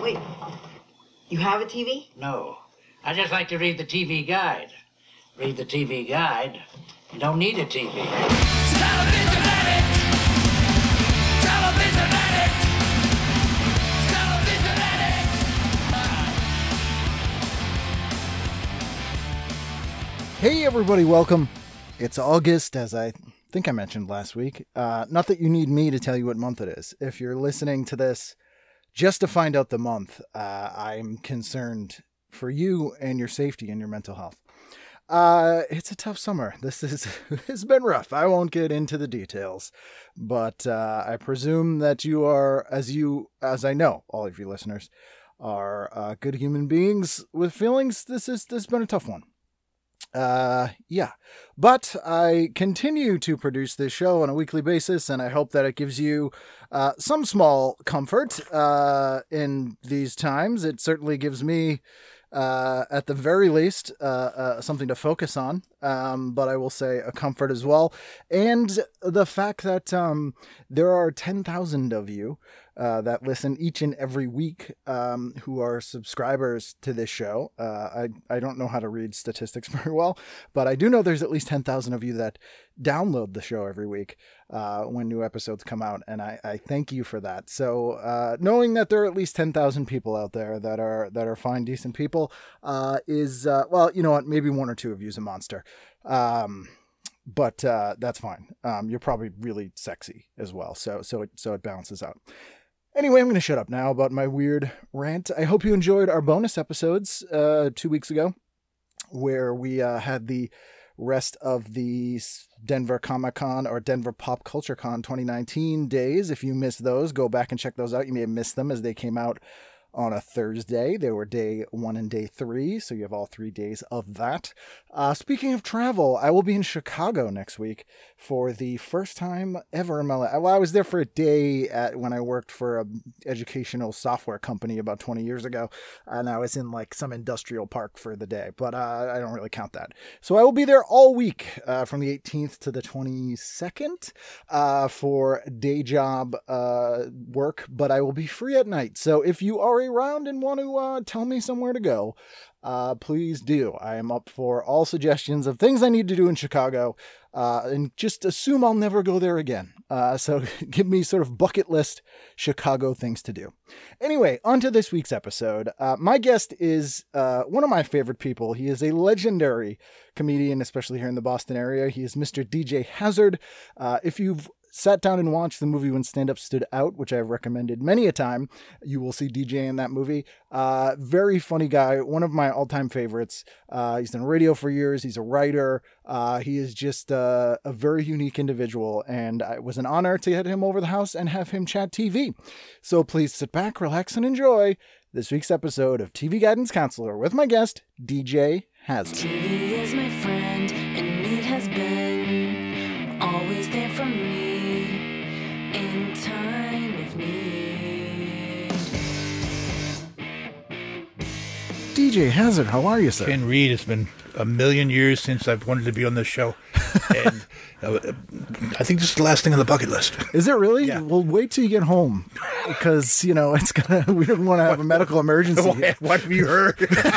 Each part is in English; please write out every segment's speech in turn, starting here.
Wait, you have a TV? No. I just like to read the TV guide. Read the TV guide. You don't need a TV. Television addict! Television addict! Television addict! Hey everybody, welcome. It's August, as I think I mentioned last week. Not that you need me to tell you what month it is. If you're listening to this just to find out the month, I'm concerned for you and your safety and your mental health. It's a tough summer. It's been rough. I won't get into the details, but I presume that you are, as I know all of you listeners are good human beings with feelings. This has been a tough one. Yeah, but I continue to produce this show on a weekly basis, and I hope that it gives you some small comfort in these times. It certainly gives me, at the very least, something to focus on, but I will say a comfort as well. And the fact that there are 10,000 of you that listen each and every week who are subscribers to this show. I don't know how to read statistics very well, but I do know there's at least 10,000 of you that download the show every week when new episodes come out, and I thank you for that. So knowing that there are at least 10,000 people out there that are fine, decent people is, well, you know what, maybe one or two of you is a monster. But that's fine. You're probably really sexy as well, so it balances out. Anyway, I'm going to shut up now about my weird rant. I hope you enjoyed our bonus episodes 2 weeks ago, where we had the rest of the Denver Comic-Con or Denver Pop Culture Con 2019 days. If you missed those, go back and check those out. You may have missed them as they came out on a Thursday. They were day 1 and day 3, so you have all 3 days of that. Speaking of travel, I will be in Chicago next week for the first time ever in my life. Well, I was there for a day when I worked for an educational software company about 20 years ago, and I was in like some industrial park for the day, but I don't really count that. So I will be there all week from the 18th to the 22nd for day job work, but I will be free at night. So if you are around and want to tell me somewhere to go, please do. I am up for all suggestions of things I need to do in Chicago, and just assume I'll never go there again. So give me sort of bucket list Chicago things to do. Anyway, on to this week's episode. My guest is one of my favorite people. He is a legendary comedian, especially here in the Boston area. He is Mr. DJ Hazard. If you've sat down and watched the movie When Stand Up Stood Out, which I've recommended many a time, you will see DJ in that movie. Very funny guy, one of my all-time favorites. He's done radio for years. He's a writer. He is just a very unique individual, and it was an honor to get him over the house and have him chat TV. So please sit back, relax, and enjoy this week's episode of TV Guidance Counselor with my guest, DJ Hazard. TV is my friend, and it has been always there for me in time of need. DJ Hazard, how are you, sir? Ken Reed, it's been a million years since I've wanted to be on this show. And I think this is the last thing on the bucket list. Is it really? Yeah. Well, wait till you get home, because, you know, we don't want to have a medical emergency. What have you heard?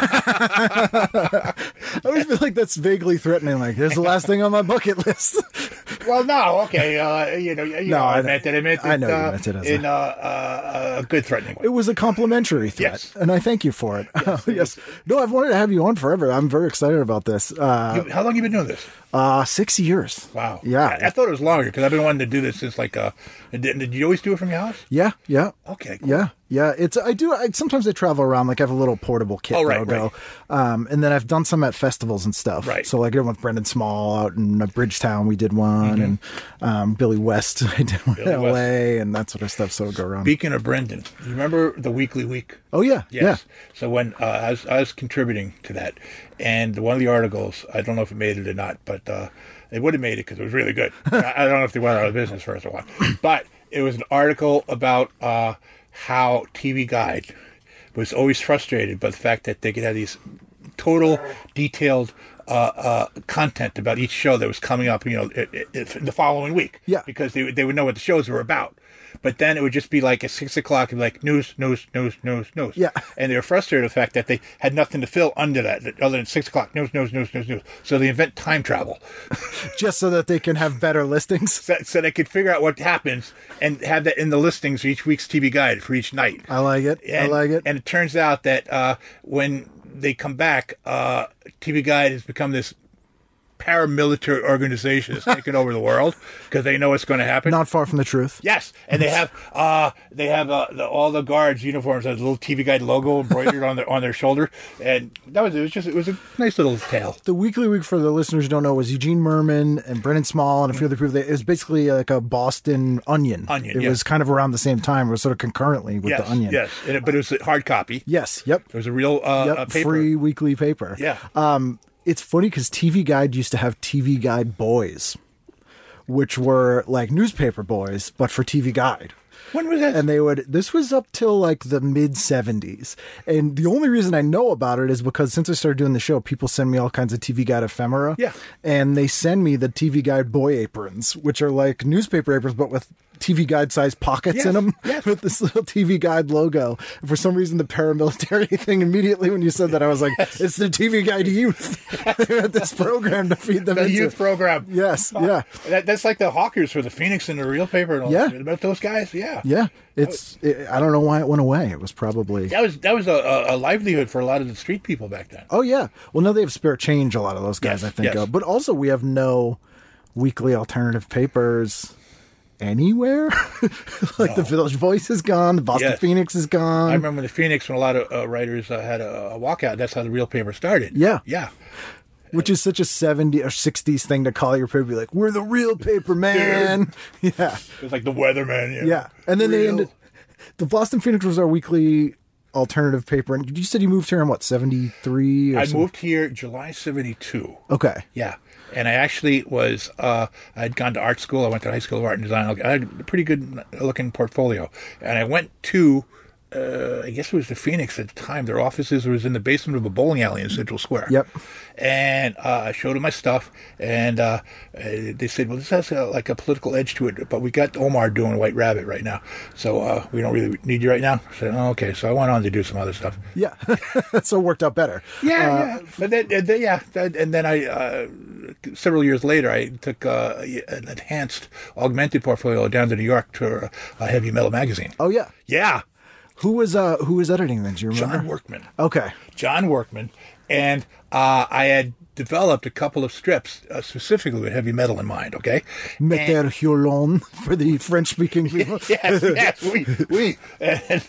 I always feel like that's vaguely threatening. Like, there's the last thing on my bucket list. Well, no, okay. I meant it. I know you meant it as in a good threatening way. It was a complimentary threat, Yes. and I thank you for it. Yes. No, I've wanted to have you on forever. I'm very excited about this. How long have you been doing this? 6 years. Wow. Yeah. I thought it was longer because I've been wanting to do this since like. Did you always do it from your house? Yeah. Okay. Cool. Yeah. Sometimes I travel around, like I have a little portable kit that I'll go. And then I've done some at festivals and stuff. Right. So like I did one with Brendan Small out in Bridgetown, we did one, and Billy West, I did one in LA, and that sort of stuff. So it'll go around. Speaking of Brendan, you remember the Weekly Week? Oh yeah. Yes. Yeah. So when I was contributing to that, and one of the articles, I don't know if it made it or not, but it would have made it because it was really good. I don't know if they went out of business first or what, but it was an article about how TV Guide was always frustrated by the fact that they could have these total detailed content about each show that was coming up, in the following week. Yeah. Because they would know what the shows were about. But then it would just be like at 6 o'clock, it'd be like news. Yeah. And they were frustrated with the fact that they had nothing to fill under that, other than 6 o'clock, news. So they invent time travel. Just so that they can have better listings. So they could figure out what happens and have that in the listings for each week's TV guide for each night. I like it. And it turns out that when they come back, TV Guide has become this paramilitary organization that's taken over the world because they know what's going to happen. Not far from the truth. Yes, and they have all the guards' uniforms has a little TV Guide logo embroidered on their shoulder, and it was a nice little tale. The Weekly Week, for the listeners who don't know, was Eugene Merman and Brennan Small and a few other people. It was basically like a Boston Onion. It was kind of around the same time. It was sort of concurrently with the Onion. Yes, but it was a hard copy. Yes, yep. It was a real paper. Free weekly paper. Yeah. It's funny because TV Guide used to have TV Guide Boys, which were like newspaper boys, but for TV Guide. When was that? And this was up till like the mid 70s. And the only reason I know about it is because since I started doing the show, people send me all kinds of TV Guide ephemera. Yeah. And they send me the TV Guide boy aprons, which are like newspaper aprons, but with TV Guide sized pockets in them with this little TV Guide logo. And for some reason, the paramilitary thing, immediately when you said that, I was like, it's the TV Guide youth. They had this program to feed them the into. youth program. Yes, yeah. That's like the Hawkers for the Phoenix and the real paper and all that. About those guys, yeah. Yeah. I don't know why it went away. It was probably... That was a livelihood for a lot of the street people back then. Oh, yeah. Well, now they have spare change, a lot of those guys, I think. But also, we have no weekly alternative papers anywhere. The Village Voice is gone. The Boston Phoenix is gone. I remember the Phoenix when a lot of writers had a walkout. That's how the real paper started. Yeah. Yeah. Which is such a 70s or 60s thing to call your paper. Be like, we're the real paper, man. Yeah. It was like the Weatherman. Yeah. And then they ended... The Boston Phoenix was our weekly alternative paper. And you said you moved here in, what, 73? I moved here July 72. Okay. Yeah. And I actually was, I'd gone to art school. I went to high school of art and design. I had a pretty good looking portfolio. And I went to, I guess it was the Phoenix at the time. Their offices was in the basement of a bowling alley in Central Square. Yep. And I showed them my stuff. And they said, well, this has like a political edge to it. But we got Omar doing White Rabbit right now. So we don't really need you right now. I said, oh, okay. So I went on to do some other stuff. Yeah. So it worked out better. Yeah. But then I... several years later, I took an enhanced, augmented portfolio down to New York to a heavy metal magazine. Oh yeah, yeah. Who was editing then? Do you remember? John Workman. Okay, John Workman, and I had developed a couple of strips specifically with heavy metal in mind. Okay, Metter Hurlon for the French-speaking people. yes, we. And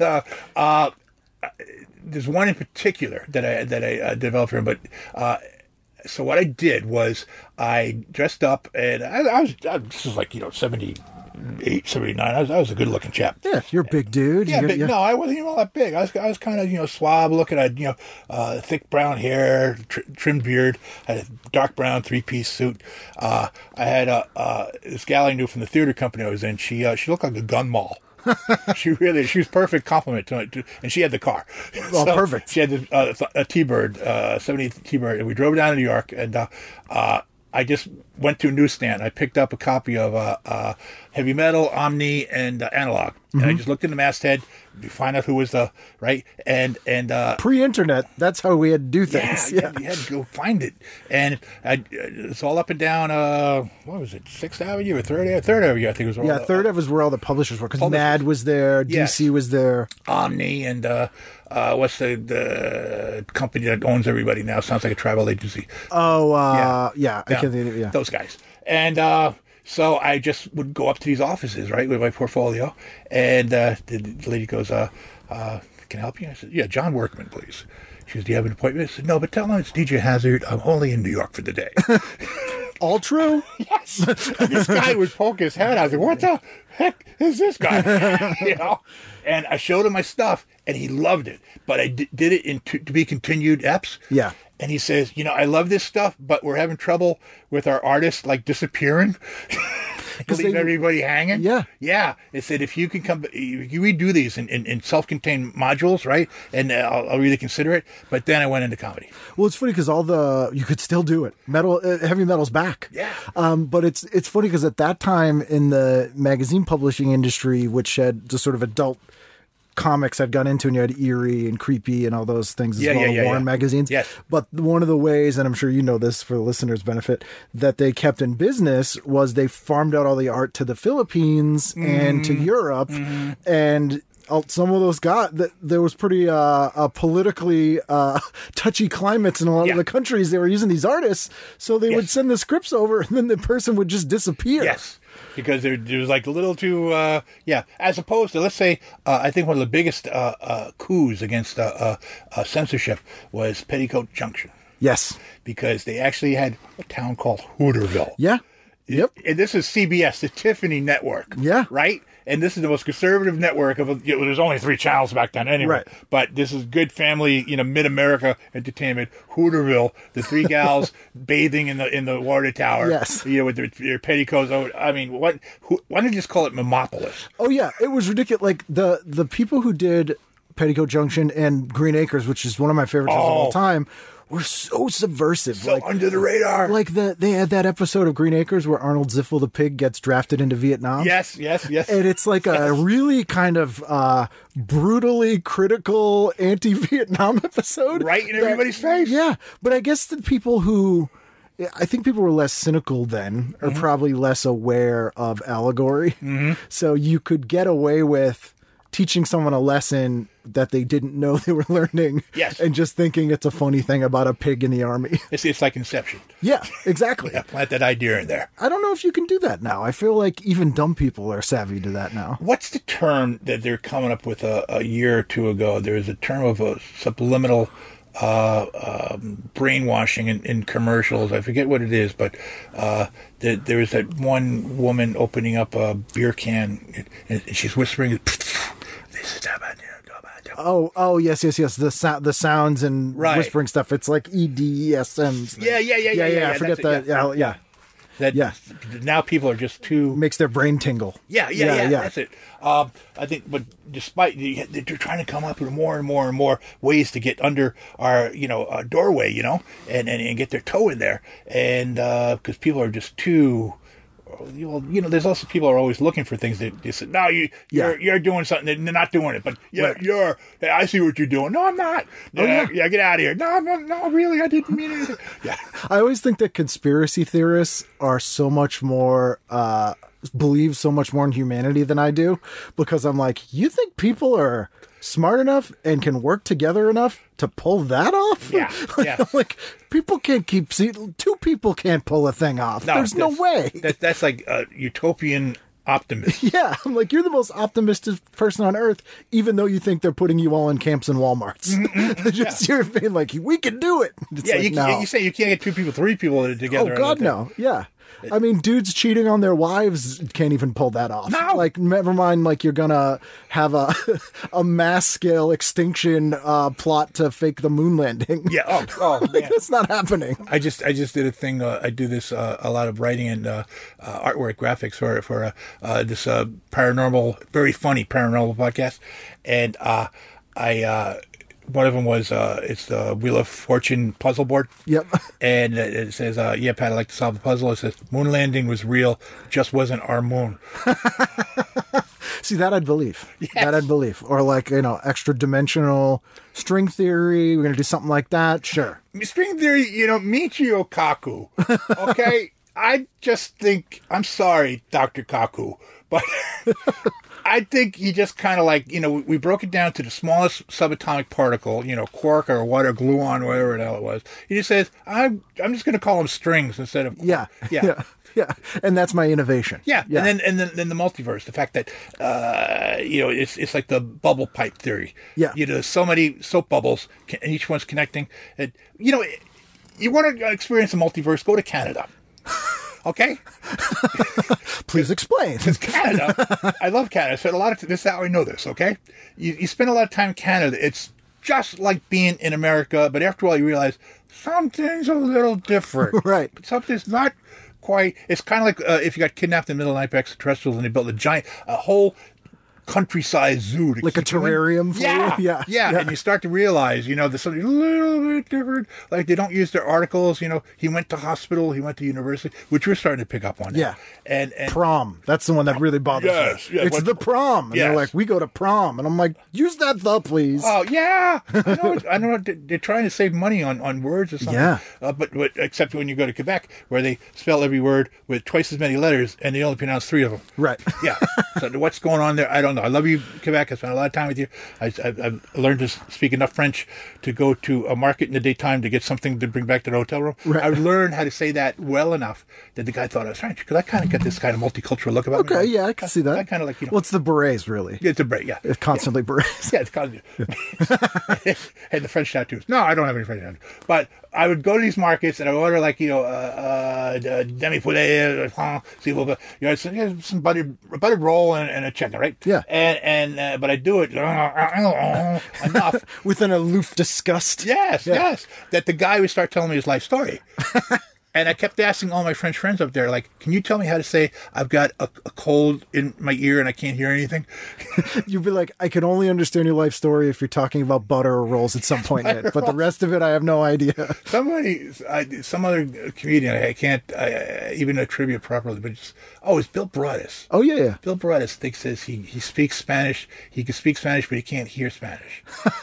there's one in particular that I developed for him, but. So what I did was I dressed up, and this was like 78, 79. I was a good looking chap. Yeah, you're a big dude. Yeah, no, I wasn't even all that big. I was kind of suave looking. I had thick brown hair, trimmed beard. I had a dark brown 3-piece suit. I had this gal I knew from the theater company I was in. She looked like a gun mall. she was perfect compliment to it, and she had the car. Oh, so perfect. She had a T-Bird, 70 T-Bird, and we drove down to New York, and I just went to a newsstand. I picked up a copy of Heavy Metal, Omni, and Analog. And I just looked in the masthead to find out who was the right and pre-internet. That's how we had to do things. Yeah, you had to go find it, and it's all up and down. What was it? 6th Avenue or 3rd Avenue? 3rd Avenue, I think it was. Yeah, 3rd Avenue was where all the publishers were because Mad was there, DC was there, Omni, and what's the company that owns everybody now? Sounds like a travel agency. Oh, I can't think of it. Yeah, those guys, and. So I just would go up to these offices, right, with my portfolio, and the lady goes, "Can I help you?" I said, "Yeah, John Workman, please." She goes, "Do you have an appointment?" I said, "No, but tell him it's DJ Hazard. I'm only in New York for the day." All true? Yes. This guy would poke his head out. I was like, "What the heck is this guy?" And I showed him my stuff, and he loved it. But I did it in to be continued EPs. Yeah. And he says, I love this stuff, but we're having trouble with our artists, like, disappearing. leave everybody hanging. Yeah. Yeah. It said, if you redo these in self-contained modules, right? And I'll really consider it. But then I went into comedy. Well, it's funny because you could still do it. Heavy metal's back. Yeah. But it's funny because at that time in the magazine publishing industry, which had the sort of adult comics I'd gone into, and you had Eerie and Creepy and all those things as Warren magazines. Yes. But one of the ways, and I'm sure you know this for the listeners' benefit, that they kept in business was they farmed out all the art to the Philippines and to Europe. And some of those there was pretty politically touchy climates in a lot of the countries. They were using these artists, so they would send the scripts over, and then the person would just disappear. Yes. Because there was like a little too, as opposed to, let's say, I think one of the biggest coups against censorship was Petticoat Junction. Yes. Because they actually had a town called Hooterville. Yeah. Yep. And this is CBS, the Tiffany network. Yeah. Right? And this is the most conservative network there's only 3 channels back then anyway. Right. But this is good family, mid-America entertainment. Hooterville, the 3 gals bathing in the water tower. Yes. With their petticoats. I mean, why don't you just call it Mimopolis? Oh yeah, it was ridiculous. Like the people who did Petticoat Junction and Green Acres, which is one of my favorite shows of all time, were so subversive. So under the radar. Like they had that episode of Green Acres where Arnold Ziffel the pig gets drafted into Vietnam. Yes. And it's like a really kind of brutally critical anti-Vietnam episode. Right in everybody's face. Yeah. But I guess the people I think people were less cynical then, or probably less aware of allegory. So you could get away with teaching someone a lesson that they didn't know they were learning. Yes. And just thinking it's a funny thing about a pig in the army. It's like Inception. Yeah, exactly. Plant that idea in there. I don't know if you can do that now. I feel like even dumb people are savvy to that now. What's the term that they're coming up with a year or 2 ago? There's a term of a subliminal brainwashing in commercials. I forget what it is, but there was that one woman opening up a beer can and she's whispering, "This is about." Oh, yes. The sounds and whispering stuff. It's like EDSM. Yeah. I forget that. Now people are just too... Makes their brain tingle. Yeah. That's it. I think, but despite... They're trying to come up with more and more ways to get under our, doorway, and get their toe in there. And because people are just too... there's also people who are always looking for things that they say, no, you're doing something, they're not doing it, but hey, I see what you're doing. No, I'm not. Get out of here. No, really, I didn't mean anything. Yeah. I always think that conspiracy theorists are so much more, believe so much more in humanity than I do, because I'm like, you think people are smart enough and can work together enough to pull that off? Yeah. Like, people can't two people can't pull a thing off. There's no way. That's like a utopian optimism. Yeah, I'm like, you're the most optimistic person on earth, even though you think they're putting you all in camps and Walmarts. You're being like, we can do it. It's you say you can't get 2 people, 3 people together. Oh God, no. Yeah. I mean, dudes cheating on their wives can't even pull that off. No. Like, never mind, like, you're gonna have a mass scale extinction plot to fake the moon landing. Yeah. Oh man, that's not happening. I just did a thing. I do this a lot of writing and artwork, graphics for this paranormal, very funny paranormal podcast, and I. One of them was, it's the Wheel of Fortune puzzle board. Yep. And it says, Pat, I'd like to solve the puzzle. It says, moon landing was real, just wasn't our moon. See, that I'd believe. Yes. That I'd believe. Or like, extra dimensional string theory. We're going to do something like that. Sure. String theory, Michio Kaku. Okay? I just think, I'm sorry, Dr. Kaku, but... I think he just kind of like, we broke it down to the smallest subatomic particle, quark or water, gluon, whatever the hell it was. He just says, I'm just going to call them strings instead of... Yeah. And that's my innovation. Yeah. And then the multiverse, the fact that, it's like the bubble pipe theory. Yeah. There's so many soap bubbles, and each one's connecting. And, you want to experience the multiverse, go to Canada. Okay? Please explain. Because Canada, I love Canada. I spent a lot of this is how I know this, okay? You spend a lot of time in Canada. It's just like being in America, but after a while you realize something's a little different. Right. Something's not quite. It's kind of like if you got kidnapped in the middle of the night by extraterrestrials and they built a whole countryside zoo to Like a keep you in. terrarium for you? Yeah. And you start to realize, there's something a little bit different. Like they don't use their articles. He went to hospital, he went to university, which we're starting to pick up on. Yeah. And prom. That's the one that really bothers me. Yes. It's the prom. And they're like, we go to prom. And I'm like, use that the, please. Oh, yeah. I know they're trying to save money on words or something. Yeah. But except when you go to Quebec, where they spell every word with twice as many letters, and they only pronounce 3 of them. Right. Yeah. So what's going on there? I don't know. I love you, Quebec. I spent a lot of time with you. I've learned to speak enough French to go to a market in the daytime to get something to bring back to the hotel room. Right. I learned how to say that well enough that the guy thought I was French, because I kind of get this kind of multicultural look about me. Okay, yeah, I can see that. I kind of like, Well, it's the berets, really. It's a beret, yeah. It's constantly berets. Yeah, it's constantly. And the French tattoos. No, I don't have any French tattoos. But I would go to these markets and I would order demi poulet, some buttered roll and a chicken, right? Yeah. But I do it enough. With an aloof disgust. Yes, that the guy would start telling me his life story. And I kept asking all my French friends up there, like, can you tell me how to say I've got a cold in my ear and I can't hear anything? You'd be like, I can only understand your life story if you're talking about butter or rolls at some point in it. But the rest of it, I have no idea. Some other comedian, I can't even attribute properly, but it's Bill Broadus. Oh, yeah. Bill Broadus says he speaks Spanish. He can speak Spanish, but he can't hear Spanish.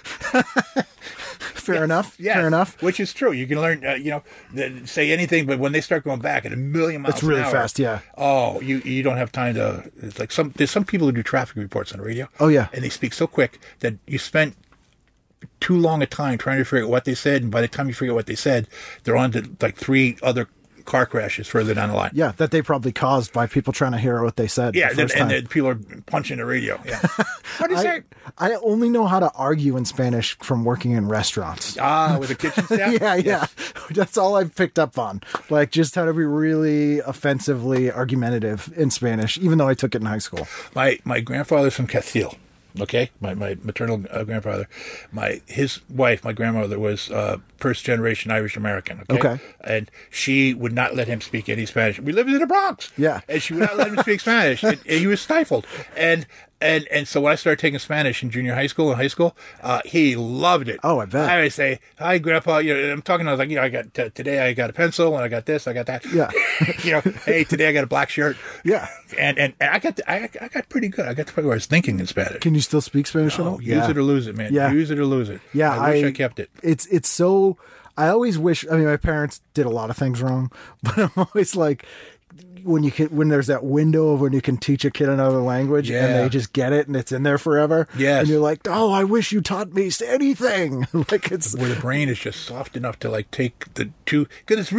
Fair enough. Yes, Fair enough. Which is true. You can learn, say anything, but when they start going back at a million miles It's really an hour, fast, yeah. Oh, you don't have time to. It's like there's some people who do traffic reports on the radio. Oh, yeah. And they speak so quick that you spent too long a time trying to figure out what they said, and by the time you figure out what they said, they're on to like 3 other car crashes further down the line. Yeah, that they probably caused by people trying to hear what they said. Yeah, the first and time. then people are punching the radio. Yeah. What do you say? I only know how to argue in Spanish from working in restaurants. With a kitchen staff? Yeah. That's all I've picked up on. Like, just how to be really offensively argumentative in Spanish, even though I took it in high school. My grandfather's from Castile. Okay, my maternal grandfather, his wife, my grandmother, was first generation Irish American. Okay, and she would not let him speak any Spanish. We lived in the Bronx. Yeah, and she would not let him speak Spanish. And he was stifled. And so when I started taking Spanish in junior high school and high school, he loved it. Oh, I bet. I would say, "Hi, Grandpa." I'm talking. I was like, I got today. I got a pencil, and I got this. I got that. Yeah. Hey, today I got a black shirt. Yeah. And I got pretty good. I got to the point where I was thinking in Spanish. Can you still speak Spanish at all? Use it or lose it, man. Yeah. Use it or lose it. Yeah. I wish I kept it. It's so. I always wish. I mean, my parents did a lot of things wrong, but I'm always like, when there's that window of when you can teach a kid another language and they just get it and it's in there forever. Yes. And you're like, oh, I wish you taught me anything. Like, it's where the brain is just soft enough to like take the two, because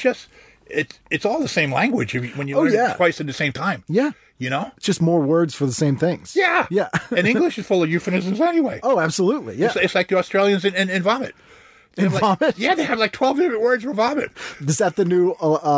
it's all the same language when you learn it twice at the same time. Yeah. It's just more words for the same things. Yeah. Yeah. And English is full of euphemisms anyway. Oh, absolutely. Yeah. It's like the Australians in vomit. Vomit? Yeah, they have like 12 different words for vomit. Is that the new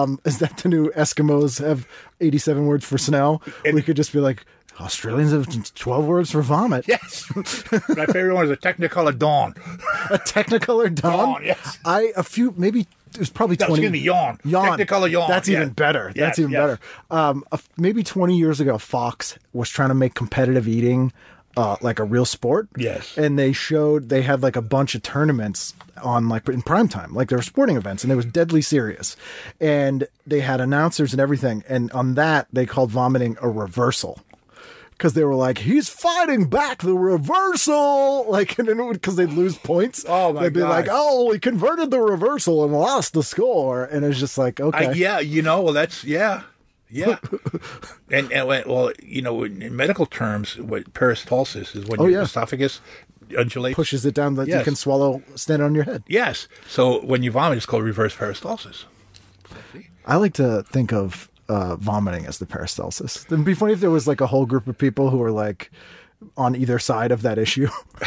Eskimos have 87 words for snow? We could just be like, Australians have 12 words for vomit. Yes. My favorite one is a Technicolor Dawn. A Technicolor Dawn? Dawn, yes. Maybe it was probably 20. Excuse me, yawn. Technicolor yawn. That's even better. That's even better. Maybe 20 years ago, Fox was trying to make competitive eating like a real sport. Yes. And they had like a bunch of tournaments on like in prime time, like they were sporting events, and it was deadly serious. And they had announcers and everything. And on that, they called vomiting a reversal. Because they were like, he's fighting back the reversal. Like, because they'd lose points. Oh, my They'd be God. like, oh, he converted the reversal and lost the score. And it's just like, okay. That's, yeah. and well, in medical terms, what peristalsis is when your esophagus undulates. Pushes it down that you can swallow standing on your head. Yes. So when you vomit, it's called reverse peristalsis. I like to think of vomiting as the peristalsis. It'd be funny if there was like a whole group of people who were like on either side of that issue.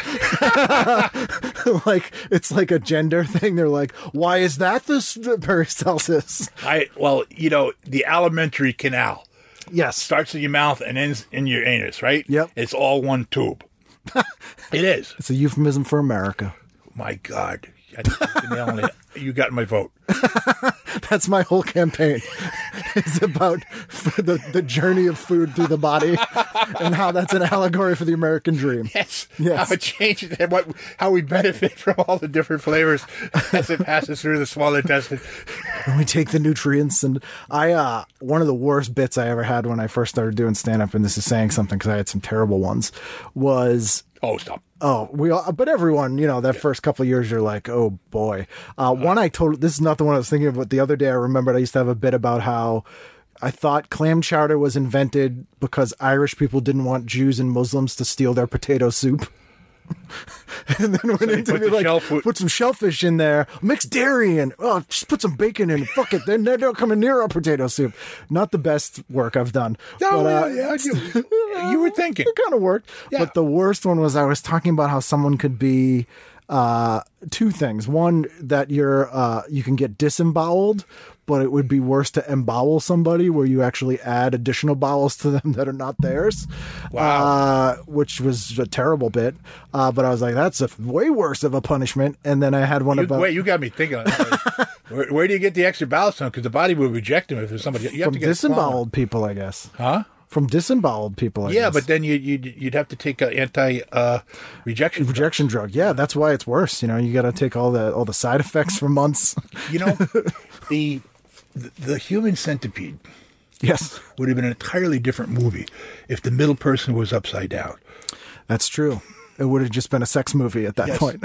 Like it's like a gender thing. They're like, why is that this peristalsis? The alimentary canal. Yes. Starts in your mouth and ends in your anus, right? Yep. It's all one tube. It is. It's a euphemism for America. My God. You got my vote. That's my whole campaign. is about the journey of food through the body and how that's an allegory for the American dream. Yes. Yes. How it changes and how we benefit from all the different flavors as it passes through the small intestine. And we take the nutrients. And one of the worst bits I ever had when I first started doing stand-up, and this is saying something because I had some terrible ones, was... Oh, stop. Oh, but everyone, that first couple of years, you're like, oh boy. This is not the one I was thinking of, but the other day I remembered I used to have a bit about how I thought clam chowder was invented because Irish people didn't want Jews and Muslims to steal their potato soup. And then went into me like, put some shellfish in there, mix dairy in, just put some bacon in, fuck it, then they're not coming near our potato soup. Not the best work I've done. No, but, you were thinking. It kind of worked. Yeah. But the worst one was I was talking about how someone could be two things. One, that you can get disemboweled, but it would be worse to embowel somebody where you actually add additional bowels to them that are not theirs. Wow. Which was a terrible bit. But I was like, that's way worse of a punishment. And then I had one about... Wait, you got me thinking. Where do you get the extra bowels from? Because the body would reject them if there's somebody... You have from to get disemboweled people, I guess. Huh? From disemboweled people, I guess. But then you'd have to take an rejection drug. Yeah, that's why it's worse. You got to take all the side effects for months. The Human Centipede. Yes, would have been an entirely different movie if the middle person was upside down. That's true. It would have just been a sex movie at that point.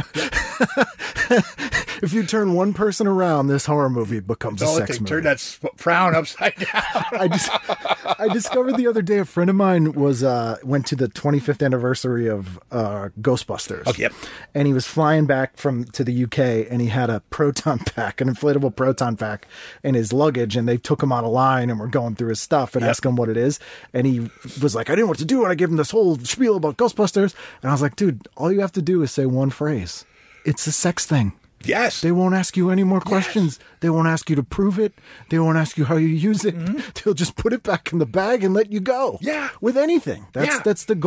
If you turn one person around, this horror movie becomes a sex movie. Turn that frown upside down. I discovered the other day a friend of mine went to the 25th anniversary of Ghostbusters. Okay, yep. And he was flying back to the UK, and he had a proton pack, an inflatable proton pack in his luggage, and they took him on a line and were going through his stuff and asked him what it is. And he was like, I didn't know what to do, and I gave him this whole spiel about Ghostbusters. And I was like, dude, all you have to do is say one phrase. It's a sex thing. Yes. They won't ask you any more questions. Yes. They won't ask you to prove it. They won't ask you how you use it. Mm-hmm. They'll just put it back in the bag and let you go. Yeah. With anything. That's the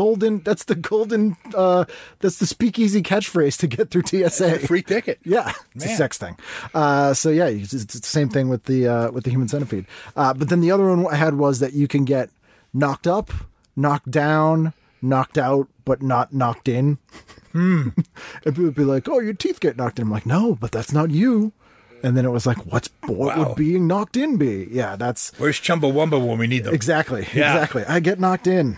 speakeasy catchphrase to get through TSA. Free ticket. Yeah. It's a sex thing. It's the same thing with the Human Centipede. But then the other one I had was that you can get knocked up, knocked down, knocked out, but not knocked in. And people would be like, oh, your teeth get knocked in. I'm like, no, but that's not you. And then it was like, what would being knocked in be? Yeah, that's... Where's Chumbawamba when we need them? Exactly. I get knocked in.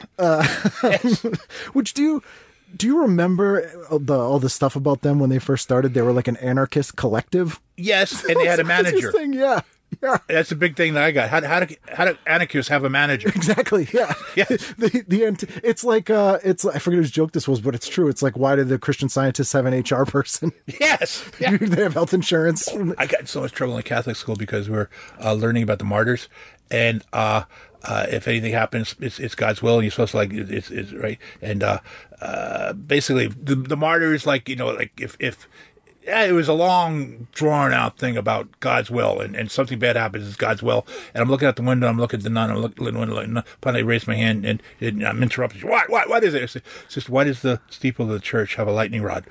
Which do you remember all the stuff about them when they first started? They were like an anarchist collective. Yes, and they had a manager. Yeah. Yeah, that's a big thing that I got. How do anarchists have a manager? Exactly. Yeah. Yes. It's like I forget whose joke this was, but it's true. It's like, why do the Christian Scientists have an HR person? Yes. Yeah. They have health insurance. I got in so much trouble in Catholic school because we were learning about the martyrs, and if anything happens, it's God's will. And you're supposed to it's right. And basically, the martyrs, if it was a long, drawn-out thing about God's will, and something bad happens, it's God's will. And I'm looking out the window, I'm looking at the nun, I'm looking at the window, finally I raise my hand, and I'm interrupted. What is it? It's just, why does the steeple of the church have a lightning rod?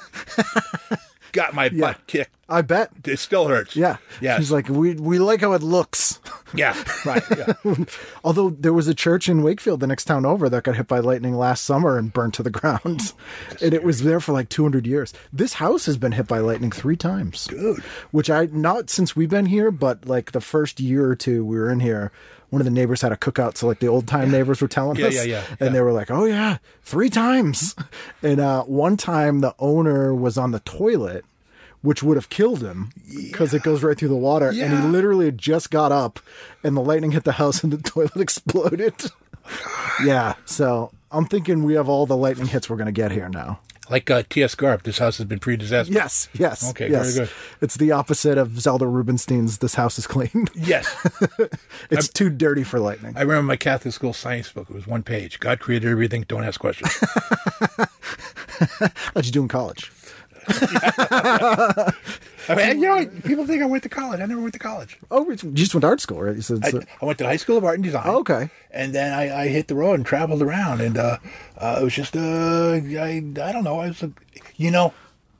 Got my butt kicked. I bet. It still hurts. Yeah. Yeah. She's like, we like how it looks. Yeah. Right. Yeah. Although there was a church in Wakefield, the next town over, that got hit by lightning last summer and burnt to the ground. And it was there for like 200 years. This house has been hit by lightning 3 times. Dude. Which not since we've been here, but like the first year or two we were in here, one of the neighbors had a cookout, so like the old time neighbors were telling us. Yeah. And they were like, oh yeah, 3 times. And one time the owner was on the toilet, which would have killed him because it goes right through the water. Yeah. And he literally had just got up and the lightning hit the house and the toilet exploded. Yeah. So I'm thinking we have all the lightning hits we're going to get here now. Like T.S. Garp, this house has been pre-disaster. Yes. Okay, yes. Very good. It's the opposite of Zelda Rubinstein's This House is Clean. Yes. It's too dirty for lightning. I remember my Catholic school science book. It was 1 page. God created everything. Don't ask questions. How'd you do in college? I mean, people think I went to college. I never went to college. Oh, you just went to art school, right? You said, I went to High School of Art and Design. Oh, okay. And then I hit the road and traveled around, and it was just I don't know.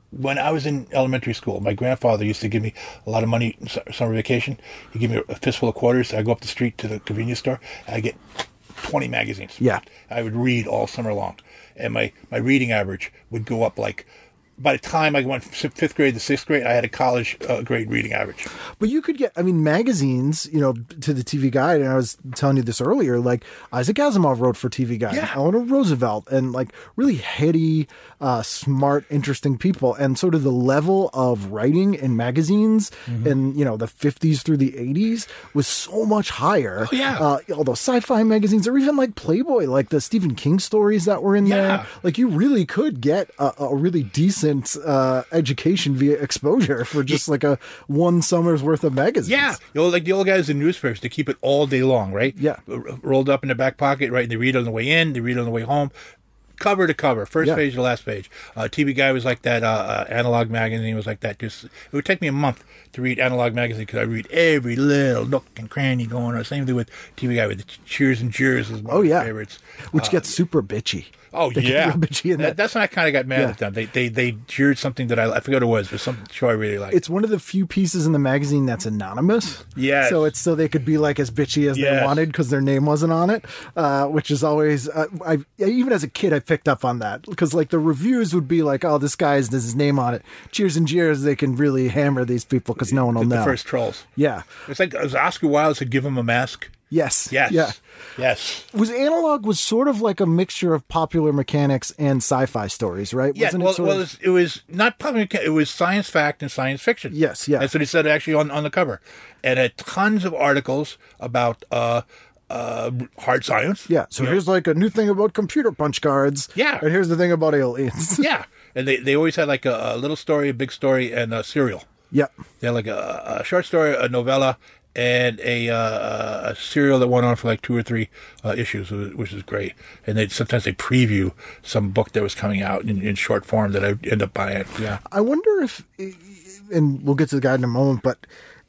when I was in elementary school, my grandfather used to give me a lot of money summer vacation. He'd give me a fistful of quarters. I'd go up the street to the convenience store, and I'd get 20 magazines. Yeah. I would read all summer long. And my reading average would go up like, by the time I went from 5th grade to 6th grade, I had a college grade reading average. But you could get, I mean, magazines, to the TV Guide, and I was telling you this earlier, like Isaac Asimov wrote for TV Guide, Eleanor Roosevelt, and like really heady, smart, interesting people. And sort of the level of writing in magazines in, the 50s through the 80s was so much higher. Oh, yeah. All those sci-fi magazines, or even like Playboy, like the Stephen King stories that were in there. Like you really could get a really decent education via exposure for just like a one summer's worth of magazines. Yeah. Like the old guys in newspapers, they keep it all day long, right? Yeah. Rolled up in the back pocket, right? And they read on the way in, they read on the way home. Cover to cover, first page to last page. TV Guide was like that. Analog Magazine was like that. Just it would take me a month to read Analog Magazine because I read every little nook and cranny going on. Same thing with TV Guide with the Cheers and Jeers is one of my favorites. Which gets super bitchy. Oh, They get real bitchy in that. That's when I kind of got mad at them. They jeered something that I forgot what it was, but some show I really liked. It's one of the few pieces in the magazine that's anonymous. Yes. So it's so they could be like as bitchy as they wanted because their name wasn't on it, which is always, even as a kid, I picked up on that because like the reviews would be like, oh, this guy has his name on it. Cheers and Jeers, they can really hammer these people because no one will know. The first trolls. Yeah. It's like Oscar Wilde said, give him a mask. Yes. Yes. Yeah. Yes. Analog was sort of like a mixture of popular mechanics and sci-fi stories, right? Yeah. It was not popular. It was science fact and science fiction. Yes. Yeah. That's what he said actually on the cover, and had tons of articles about hard science. Yeah. So here's like a new thing about computer punch cards. Yeah. And here's the thing about aliens. Yeah. And they always had like a little story, a big story, and a serial. Yep. They had like a short story, a novella, and a serial that went on for like 2 or 3 issues, which is great. And sometimes they preview some book that was coming out in short form that I end up buying. Yeah. I wonder if, and we'll get to the guide in a moment, but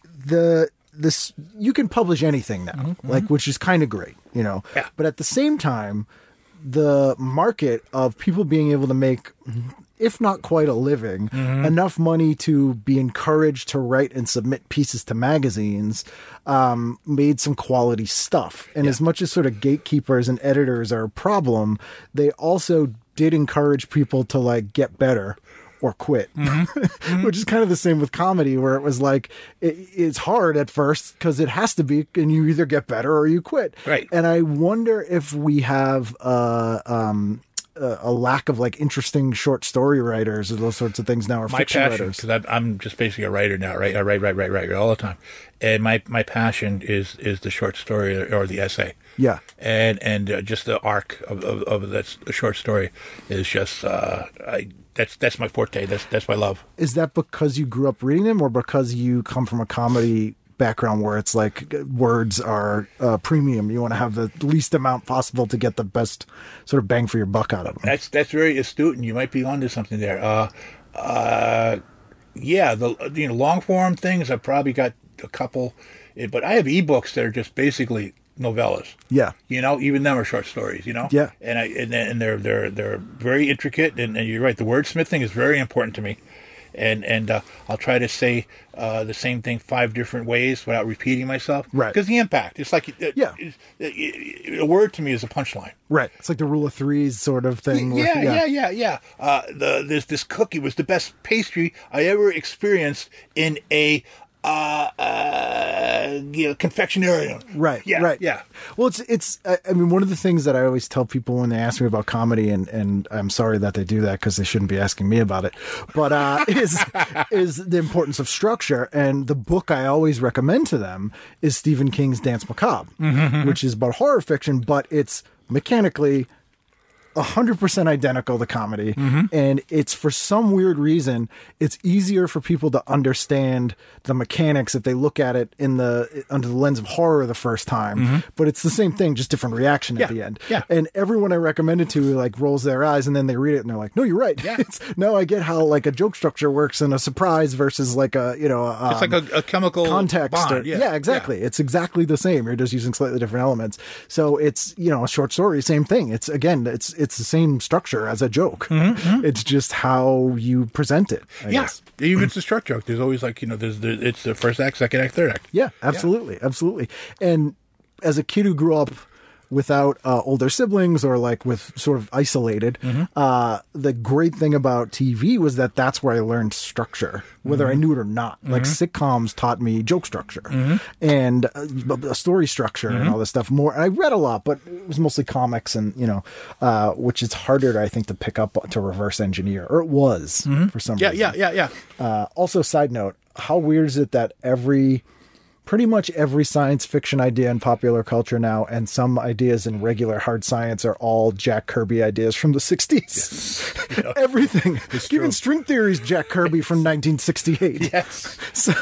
this you can publish anything now, like which is kind of great, Yeah. But at the same time, the market of people being able to make, if not quite a living, enough money to be encouraged to write and submit pieces to magazines, made some quality stuff. And as much as sort of gatekeepers and editors are a problem, they also did encourage people to like get better or quit, which is kind of the same with comedy, where it was like, it's hard at first because it has to be, and you either get better or you quit. Right. And I wonder if we have a lack of like interesting short story writers or those sorts of things now, or my fiction passion, writers. because I'm just basically a writer now, right? I write all the time, and my passion is the short story or the essay. Yeah, and just the arc of that short story is just that's my forte. That's my love. Is that because you grew up reading them, or because you come from a comedy background where it's like words are premium? You want to have the least amount possible to get the best sort of bang for your buck out of them. That's very astute, and you might be onto something there. Yeah, the long form things I've probably got a couple, but I have ebooks that are just basically novellas. Yeah, even them are short stories. Yeah, and they're very intricate, and you're right. The wordsmith thing is very important to me. And I'll try to say the same thing 5 different ways without repeating myself. Right. Because the impact, it's like, a word to me is a punchline. Right. It's like the rule of threes sort of thing. Yeah. This cookie was the best pastry I ever experienced in a confectionery. Right. Yeah. Right. Yeah. Well, it's. I mean, one of the things that I always tell people when they ask me about comedy, and I'm sorry that they do that because they shouldn't be asking me about it, but is the importance of structure. And the book I always recommend to them is Stephen King's Danse Macabre, which is about horror fiction, but it's mechanically 100% identical to comedy, and it's, for some weird reason, it's easier for people to understand the mechanics if they look at it under the lens of horror the first time. But it's the same thing, just different reaction at the end. Yeah. And everyone I recommend it to like rolls their eyes, and then they read it and they're like, "No, you're right." Yeah. Now I get how like a joke structure works and a surprise versus like it's like a chemical context. bond. Yeah, exactly. Yeah. It's exactly the same. You're just using slightly different elements. So it's a short story, same thing. It's it's the same structure as a joke. It's just how you present it. I guess. Even it's a short joke. There's always like, it's the first act, second act, third act. Yeah, absolutely. And as a kid who grew up without older siblings or like with sort of isolated, the great thing about TV was that that's where I learned structure, whether I knew it or not. Like sitcoms taught me joke structure and a story structure and all this stuff more. And I read a lot, but it was mostly comics and, which is harder, I think, to pick up to reverse engineer, or it was for some reason. Yeah. Also, side note, how weird is it that pretty much every science fiction idea in popular culture now and some ideas in regular hard science are all Jack Kirby ideas from the 60s. Yes. Everything. Even string theory is Jack Kirby from 1968. Yes. So,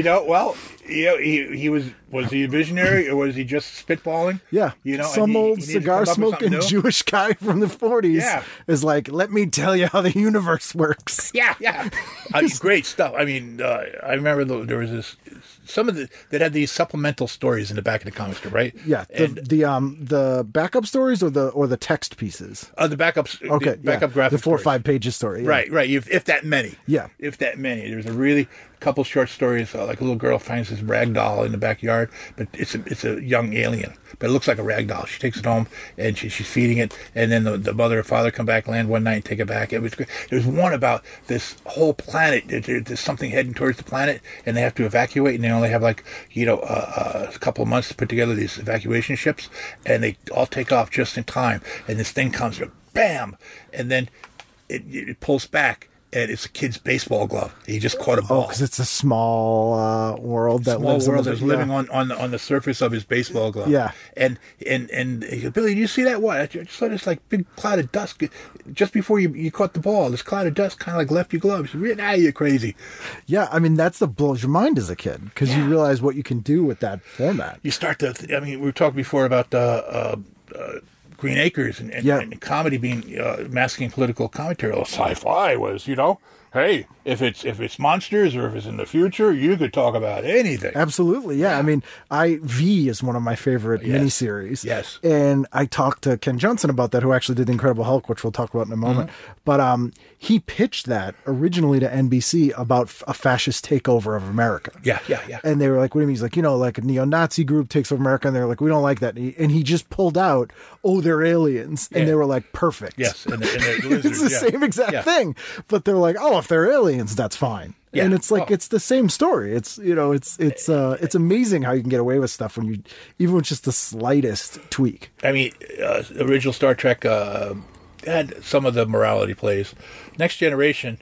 he was he a visionary or was he just spitballing? Yeah. Some old cigar smoking Jewish guy from the 40s is like, let me tell you how the universe works. Yeah. Great stuff. I mean, I remember there was some of that had these supplemental stories in the back of the comic strip, right? Yeah, the backup stories or the text pieces. The backups. Okay, backup graphics. The 4 or 5 pages story. Yeah. Right. If that many. Yeah. If that many. There's a really couple short stories. Like a little girl finds this rag doll in the backyard, but it's a young alien, but it looks like a rag doll. She takes it home and she's feeding it, and then the mother and father come back, land one night, and take it back. It was great. There's one about this whole planet. There's something heading towards the planet, and they have to evacuate, and they only have like a couple of months to put together these evacuation ships, and they all take off just in time. And this thing comes, bam, and then it pulls back. And it's a kid's baseball glove. He just caught a ball. Oh, because it's a small world that lives living on the surface of his baseball glove. Yeah. And he goes, Billy, did you see that? What? I just saw this like big cloud of dust just before you caught the ball. This cloud of dust kind of like left your glove. You're crazy. Yeah, I mean, that's what blows your mind as a kid because you realize what you can do with that format. You start to, we were talking before about Green Acres and comedy being masking political commentary. Well, sci-fi was, hey, if it's monsters or if it's in the future, you could talk about anything. Absolutely, yeah. I mean, V is one of my favorite miniseries. Yes. And I talked to Ken Johnson about that, who actually did The Incredible Hulk, which we'll talk about in a moment. But he pitched that originally to NBC about a fascist takeover of America. Yeah. And they were like, what do you mean? He's like, like a neo-Nazi group takes over America. And they're like, we don't like that. And he just pulled out, they're aliens. And they were like, perfect. Yes. And the lizards, it's the same exact thing. But they're like, if they're aliens, that's fine. Yeah. And it's like it's the same story. It's it's amazing how you can get away with stuff when even with just the slightest tweak. I mean, original Star Trek had some of the morality plays. Next Generation,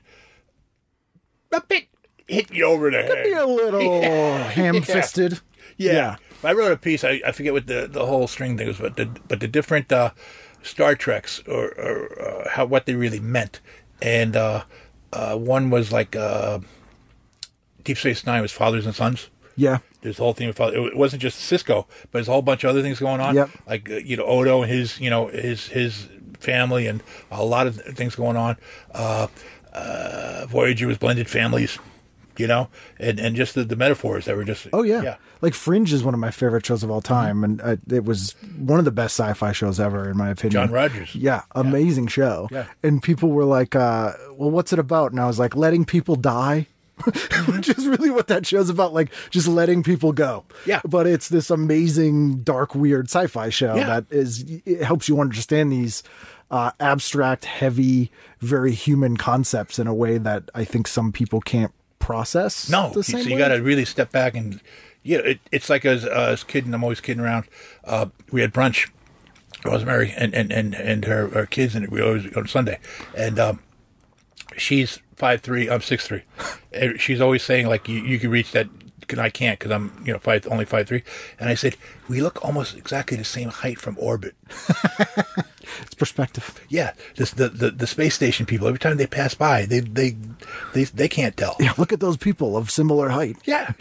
a bit hit you over the head. Could be a little ham-fisted. Yeah. I wrote a piece. I forget what the whole string thing was, but the different Star Treks or what they really meant, and one was like Deep Space Nine was fathers and sons. Yeah. There's the whole theme of father. It wasn't just Cisco, but there's a whole bunch of other things going on. Yep. Like Odo and his family and a lot of things going on. Voyager was blended families. And just the metaphors that were just... Oh, yeah. Like Fringe is one of my favorite shows of all time, and it was one of the best sci-fi shows ever, in my opinion. John Rogers. Yeah, amazing show. Yeah. And people were like, well, what's it about? And I was like, letting people die. Which is really what that show's about, like just letting people go. Yeah. But it's this amazing, dark, weird sci-fi show that it helps you understand these abstract, heavy, very human concepts in a way that I think some people can't process. No, the same so way. you got to really step back and it's like as kidding. I'm always kidding around. We had brunch, Rosemary and her kids, and we always go on Sunday, and she's 5'3", I'm 6'3", and she's always saying like you can reach that. And I can't because I'm only 5'3", and I said we look almost exactly the same height from orbit. It's perspective. Yeah, the space station people, every time they pass by, they can't tell. Yeah, look at those people of similar height. Yeah.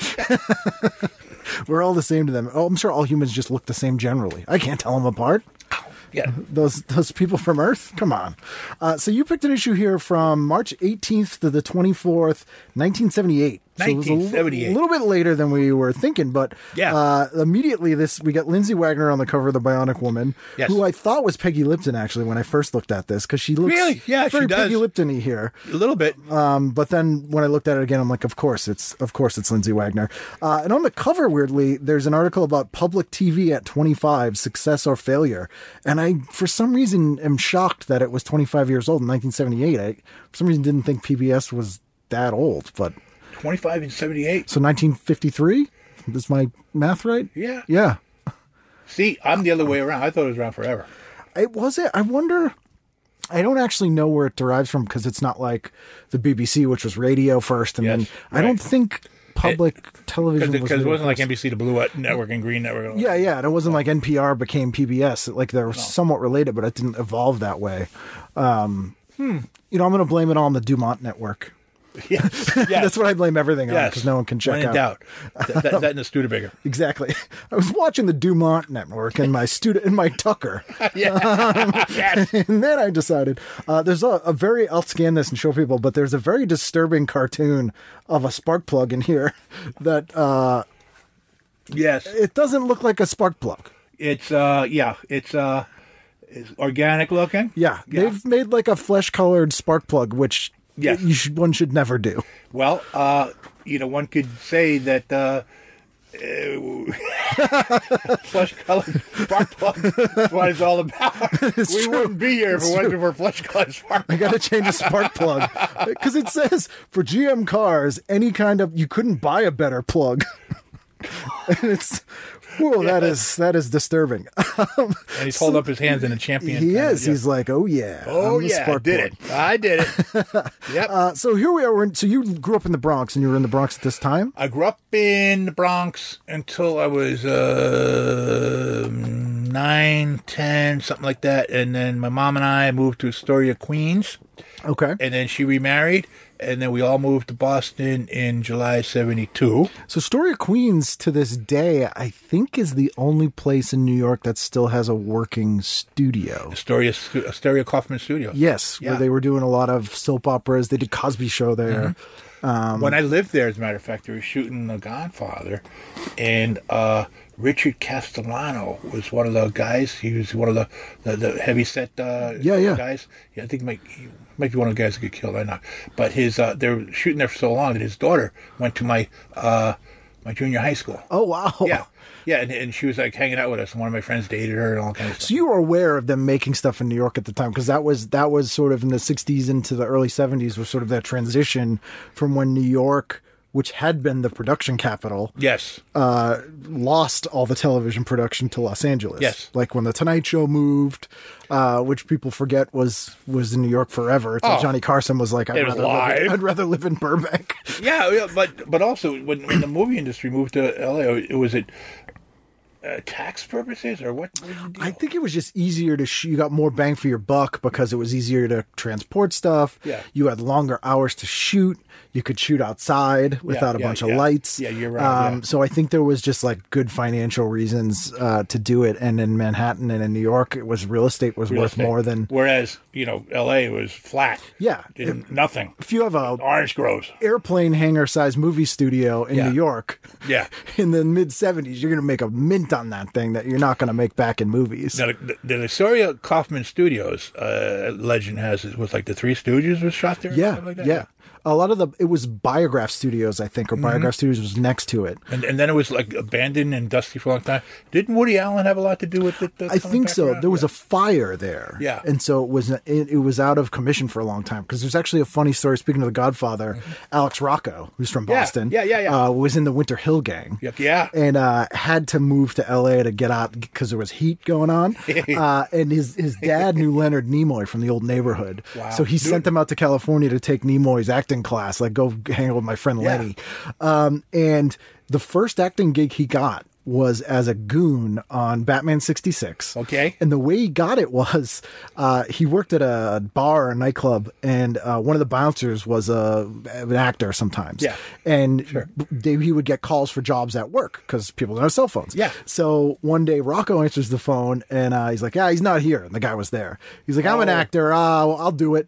We're all the same to them. Oh, I'm sure all humans just look the same generally. I can't tell them apart. Yeah. Those people from Earth? Come on. So you picked an issue here from March 18th to the 24th, 1978. So it was a 1978. little bit later than we were thinking, but immediately we got Lindsay Wagner on the cover of The Bionic Woman, who I thought was Peggy Lipton actually when I first looked at this, because she looks very Peggy Lipton-y here. A little bit. But then when I looked at it again, I'm like, of course it's Lindsay Wagner. And on the cover, weirdly, there's an article about public TV at 25, success or failure. And I, for some reason, am shocked that it was 25 years old in 1978. I, for some reason, didn't think PBS was that old, but 25 and 78. So 1953? Is my math right? Yeah. Yeah. See, I'm the other way around. I thought it was around forever. I wonder. I don't actually know where it derives from, because it's not like the BBC, which was radio first, and then I don't think public television was, because it wasn't like NBC, the Blue Network, and Green Network. Yeah, and it wasn't like NPR became PBS. Like they were somewhat related, but it didn't evolve that way. I'm going to blame it on the Dumont Network. Yes. That's what I blame everything on, because no one can check when in out. doubt. That and the Studebaker. Exactly. I was watching the Dumont Network in my Tucker. Yes. And then I decided there's a very, I'll scan this and show people, but there's a very disturbing cartoon of a spark plug in here that yes, it doesn't look like a spark plug. It's it's organic looking. Yeah. They've made like a flesh colored spark plug, which one should never do. Well, one could say that flesh-colored spark plug is what it's all about. We wouldn't be here if it wasn't for flesh-colored spark plug. I got to change a spark plug, because it says for GM cars, you couldn't buy a better plug. And it's, that is disturbing. And he's holding up his hands in a champion. He is. He's like, oh yeah, I did it. Yep. So here we are. So you grew up in the Bronx, and you were in the Bronx at this time? I grew up in the Bronx until I was 9, 10, something like that. And then my mom and I moved to Astoria, Queens. Okay. And then she remarried. And then we all moved to Boston in July 72. So Astoria, Queens, to this day, I think is the only place in New York that still has a working studio. Astoria Kaufman Studios. Yes, where they were doing a lot of soap operas. They did Cosby Show there. Mm-hmm. When I lived there, as a matter of fact, they were shooting The Godfather. And Richard Castellano was one of the guys. He was one of the heavy-set guys. Yeah, I think he might be one of the guys that get killed. I know. But they were shooting there for so long that his daughter went to my junior high school. Oh, wow. Yeah, and she was like hanging out with us, and one of my friends dated her and all kinds of stuff. So you were aware of them making stuff in New York at the time, because that was sort of in the 60s into the early 70s was sort of that transition from when New York, which had been the production capital, lost all the television production to Los Angeles. Yes. Like when The Tonight Show moved, which people forget was in New York forever. Until Johnny Carson was like, I'd rather live in Burbank. Yeah, but also when the movie industry moved to LA, was it tax purposes or what? I think it was just easier to you got more bang for your buck because it was easier to transport stuff. Yeah. You had longer hours to shoot. You could shoot outside without a bunch of lights. Yeah, you're right. So I think there was just like good financial reasons to do it. And in Manhattan and in New York, real estate was worth more than. Whereas, LA was flat. Yeah. Nothing. If you have a orange groves airplane hangar sized movie studio in New York in the mid 70s, you're going to make a mint on that thing that you're not going to make back in movies. Now, the Astoria Kaufman Studios legend has it was like the Three Stooges was shot there. Yeah, like that? Yeah. A lot of it was Biograph Studios, I think, or Biograph Studios was next to it. And then it was like abandoned and dusty for a long time. Didn't Woody Allen have a lot to do with it? I think so. There was a fire there. Yeah. And so it was out of commission for a long time. Because there's actually a funny story, speaking of The Godfather, Alex Rocco, who's from Boston, was in the Winter Hill Gang. Yeah. And had to move to L.A. to get out because there was heat going on. And his dad knew Leonard Nimoy from the old neighborhood. Wow. So he sent him out to California to take Nimoy's acting class, like go hang out with my friend Lenny. And the first acting gig he got was as a goon on Batman 66. Okay. And the way he got it was he worked at a bar or a nightclub, and one of the bouncers was an actor sometimes. Yeah. And he would get calls for jobs at work because people don't have cell phones. Yeah. So one day Rocco answers the phone, and he's like, he's not here. And the guy was there. He's like, I'm an actor. I'll do it.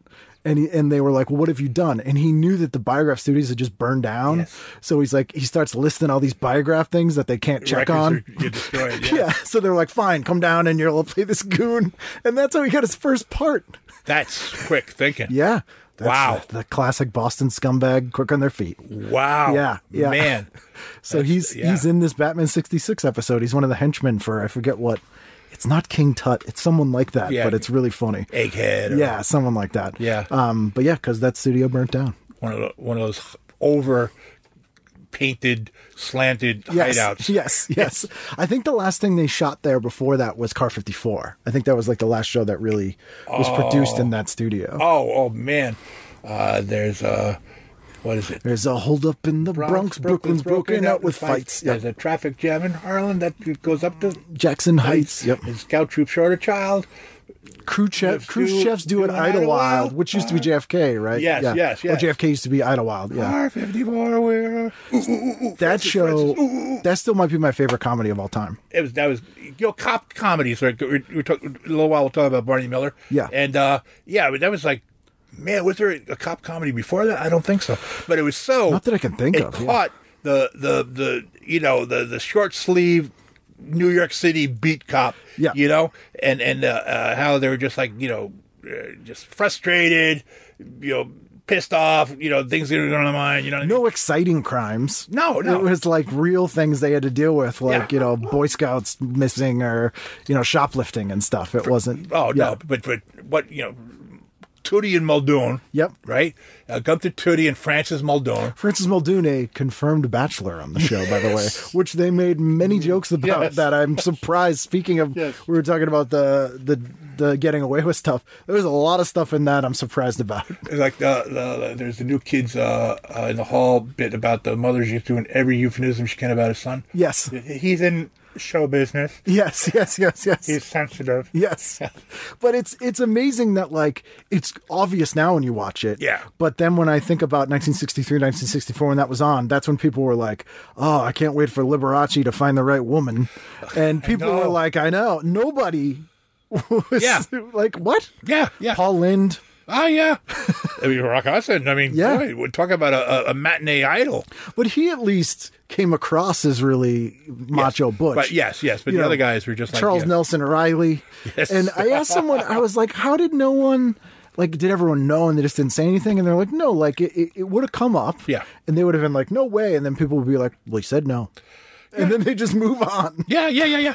And they were like, well, what have you done? And he knew that the Biograph Studios had just burned down. Yes. So he starts listing all these Biograph things that they can't check on. Get destroyed. Yeah. So they're like, fine, come down and you'll play this goon. And that's how he got his first part. That's quick thinking. Yeah. That's Wow. The classic Boston scumbag, quick on their feet. Wow. Yeah. Man. So he's in this Batman 66 episode. He's one of the henchmen for, I forget what. It's not King Tut. It's someone like that, but it's really funny. Egghead. Yeah, someone like that. Yeah. But yeah, because that studio burnt down. One of those over painted, slanted hideouts. Yes. I think the last thing they shot there before that was Car 54. I think that was like the last show that really was produced in that studio. Oh man. There's what is it? There's a holdup in the Bronx. Brooklyn's broken out with fights. There's a traffic jam in Harlem that goes up to Jackson Heights. Yep. His scout troop short a child. Cruise doing Idlewild, which used to be JFK, right? Yes. Well, JFK used to be Idlewild. Yeah. R54, where? That show, that still might be my favorite comedy of all time. That was cop comedies. Right? We talking a little while. We'll talk about Barney Miller. Yeah. And that was like. Man, was there a cop comedy before that? I don't think so. But it was so not that I can think of. It caught the short sleeve New York City beat cop. Yeah. And how they were just like just frustrated, pissed off, things that were going on in mind. No exciting crimes. No. It was like real things they had to deal with, like Boy Scouts missing or shoplifting and stuff. It wasn't. Oh no, but what Tootie and Muldoon. Yep. Right? Gunther Tootie and Francis Muldoon. Francis Muldoon, a confirmed bachelor on the show, by the way, which they made many jokes about that I'm surprised. Speaking of, we were talking about the getting away with stuff. There was a lot of stuff in that I'm surprised about. It's like there's the new kids in the hall bit about the mother just doing every euphemism she can about his son. Yes. He's in show business. Yes. He's sensitive. Yes. But it's amazing that, like, it's obvious now when you watch it. Yeah. But then when I think about 1963, 1964, when that was on, that's when people were like, oh, I can't wait for Liberace to find the right woman. And people were like, I know. Nobody was like, what? Yeah. Paul Lynde. Oh, yeah. I mean, Rock Hudson. I mean, boy, we're talking about a matinee idol. But he at least came across as really macho butch. But yes. But the other guys were just like Charles Nelson Riley. Yes. And I asked someone, I was like, how did no one, like, did everyone know and they just didn't say anything? And they're like, no, like, it would have come up. Yeah. And they would have been like, no way. And then people would be like, well, he said no. And then they just move on. Yeah.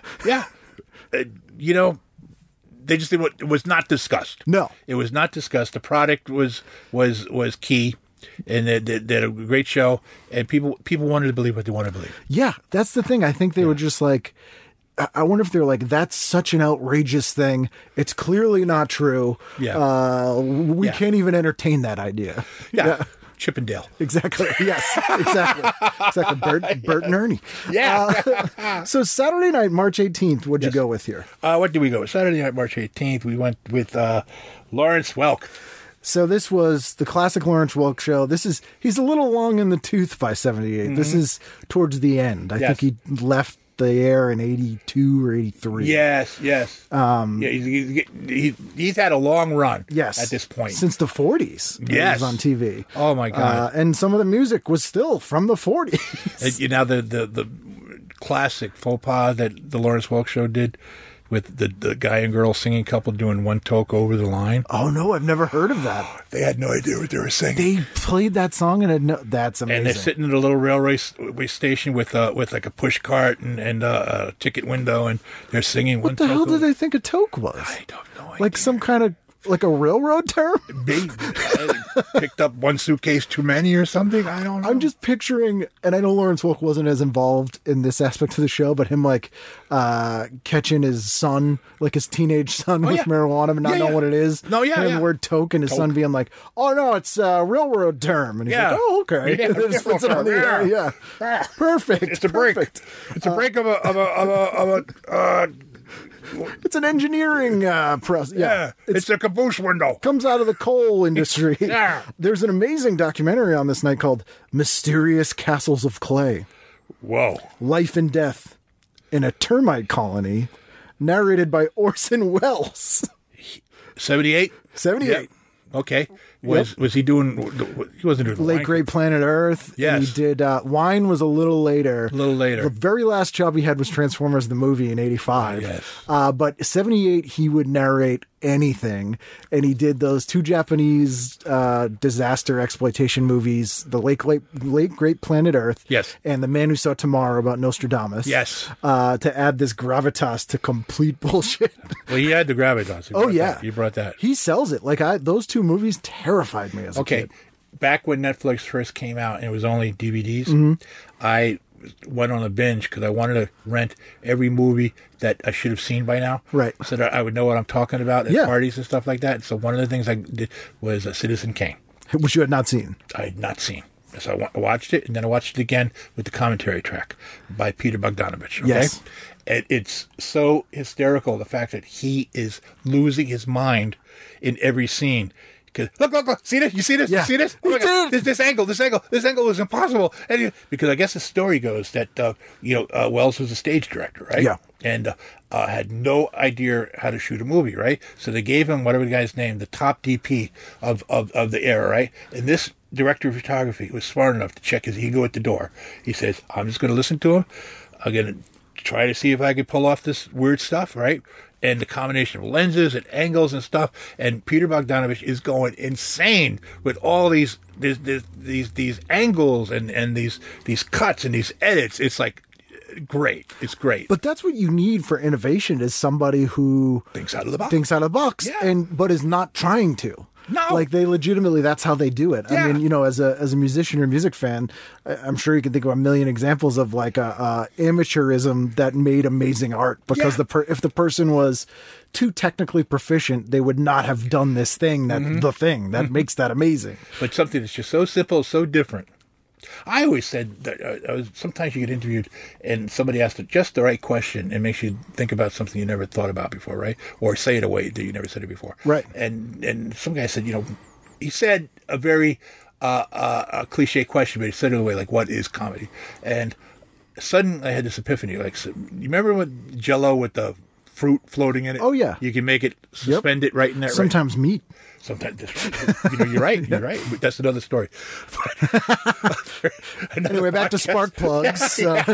They just did it was not discussed. No. It was not discussed. The product was key, and they did a great show, and people wanted to believe what they wanted to believe. Yeah, that's the thing. I think they were just like, I wonder if they're like, that's such an outrageous thing. It's clearly not true. Yeah. We can't even entertain that idea. Yeah. Chippendale. Exactly. Yes. Exactly. Bert and Ernie. Yeah. So Saturday night, March 18th, what'd you go with here? What did we go with? Saturday night, March 18th, we went with Lawrence Welk. So this was the classic Lawrence Welk show. He's a little long in the tooth by 78. Mm-hmm. This is towards the end. I think he left the air in 82 or 83. Yes. He's had a long run. Yes, at this point since the 40s. Yes, he was on TV. Oh my God! And some of the music was still from the 40s. The classic faux pas that the Lawrence Welk show did with the guy and girl singing couple doing one toke over the line. Oh no, I've never heard of that. They had no idea what they were singing. They played that song and that's amazing. And they're sitting at a little railway station with like a push cart and a ticket window, and they're singing one toke. What the hell did they think a toke was? I don't know. Like some kind of, like a railroad term? Maybe. Picked up one suitcase too many or something. I don't know. I'm just picturing, and I know Lawrence Welk wasn't as involved in this aspect of the show, but him like catching his son, like his teenage son with marijuana and not knowing what it is. No, and the word toke and his son being like, oh no, it's a railroad term. And he's like, oh, okay. And then just puts it on the air. Yeah. Perfect. It's a break. It's a break of a it's an engineering process. Yeah. It's a caboose window. Comes out of the coal industry. Yeah. There's an amazing documentary on this night called Mysterious Castles of Clay. Whoa. Life and Death in a Termite Colony, narrated by Orson Welles. 78? 78. Yep. Okay. Was he doing? He wasn't doing Late Great Planet Earth. Yes. And he did. Wine was a little later. The very last job he had was Transformers the movie in '85. Yes. But '78 he would narrate anything, and he did those 2 Japanese disaster exploitation movies, the Late Great Planet Earth, yes, and The Man Who Saw Tomorrow about Nostradamus, yes, to add this gravitas to complete bullshit. Well, he had the gravitas. He brought that. He sells it. Like those 2 movies terrified me as a kid. Back when Netflix first came out and it was only DVDs, Mm-hmm. I went on a binge because I wanted to rent every movie that I should have seen by now. Right. So that I would know what I'm talking about at parties and stuff like that. So one of the things I did was Citizen Kane. Which you had not seen. I had not seen. So I watched it, and then I watched it again with the commentary track by Peter Bogdanovich. Okay? Yes. And it's so hysterical, the fact that he is losing his mind in every scene. Look, see this? You see this? Yeah. You see this? Oh my God. This angle is impossible. And because I guess the story goes that, Wells was a stage director, right? Yeah. And had no idea how to shoot a movie, right? So they gave him, whatever the guy's name, the top DP of the era, right? And this director of photography was smart enough to check his ego at the door. He says, I'm just going to listen to him. I'm going to try to see if I could pull off this weird stuff, right? And the combination of lenses and angles and stuff, and Peter Bogdanovich is going insane with all these angles and these cuts and these edits. It's like great. It's great. But that's what you need for innovation, is somebody who thinks out of the box. but is not trying to. No. Like, they legitimately, that's how they do it. Yeah. I mean, as a musician or music fan, I'm sure you can think of a million examples of like amateurism that made amazing art, because if the person was too technically proficient, they would not have done this thing, the thing that makes that amazing. But something that's just so simple, so different. I always said that sometimes you get interviewed and somebody asks just the right question and makes you think about something you never thought about before, right? Or say it a way that you never said it before. Right. And some guy said, he said a very a cliche question, but he said it in a way like, what is comedy? And suddenly I had this epiphany. Like, so, you remember what Jell-O with the fruit floating in it? Oh, yeah. You can make it, suspend it right in there. Sometimes meat. Sometimes, you're right. You're right. But that's another story. Anyway, back to spark plugs.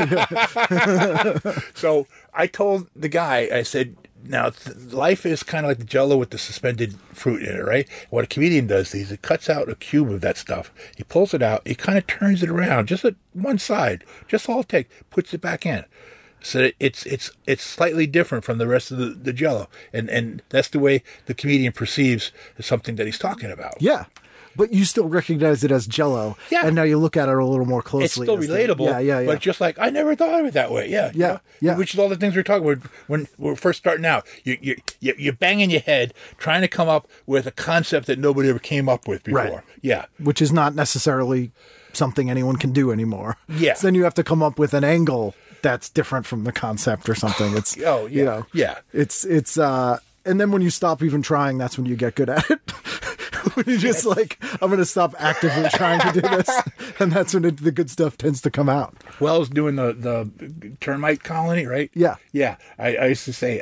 So I told the guy, I said, now life is kind of like the Jell-O with the suspended fruit in it, right? What a comedian does is he cuts out a cube of that stuff. He pulls it out. He kind of turns it around just at one side, just all it takes, puts it back in. So it's slightly different from the rest of the Jell-O, and that's the way the comedian perceives something that he's talking about. Yeah, but you still recognize it as Jell-O, and now you look at it a little more closely. It's still relatable, yeah. But just like, I never thought of it that way. Yeah. Which is all the things we're talking about when we're first starting out. You're banging your head trying to come up with a concept that nobody ever came up with before. Right. Yeah, which is not necessarily something anyone can do anymore. Yeah. So then you have to come up with an angle that's different from the concept or something. It's It's and then when you stop even trying, that's when you get good at it. When you're just like, I'm going to stop actively trying to do this, and that's when the good stuff tends to come out. Wells doing the termite colony, right? Yeah. I used to say,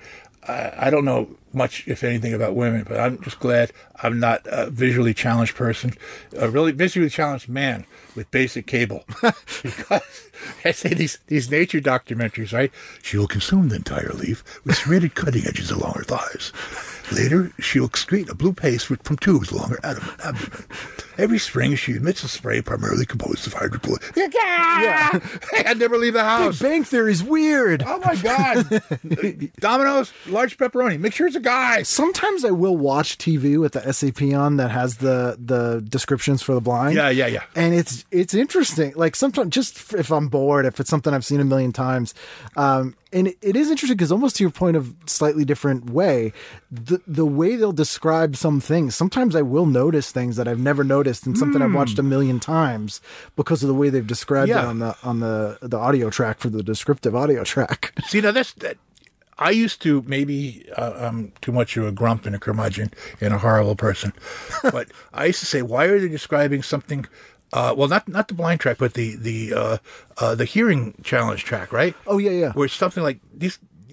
I don't know much, if anything, about women, but I'm just glad I'm not a visually challenged person, a really visually challenged man with basic cable. Because I say these nature documentaries, right? She will consume the entire leaf with serrated cutting edges along her thighs. Later, she will excrete a blue paste from tubes along her abdomen. Every spring, she emits a spray primarily composed of hydrocolloid. Yeah. I never leave the house. Big Bang Theory's weird. Oh, my God. Domino's, large pepperoni. Make sure it's a guy. Sometimes I will watch TV with the SAP on that has the descriptions for the blind. Yeah. And it's interesting. Like, sometimes, just if I'm bored, if it's something I've seen a million times, and it is interesting because, almost to your point of slightly different way, the way they'll describe some things, sometimes I will notice things that I've never noticed in something I've watched a million times because of the way they've described it on the audio track for the descriptive audio track. See, now that I used to, maybe I'm too much of a grump and a curmudgeon and a horrible person, but I used to say, why are they describing something? Well, not the blind track, but the hearing challenge track, right? Oh, yeah. Where it's something like these.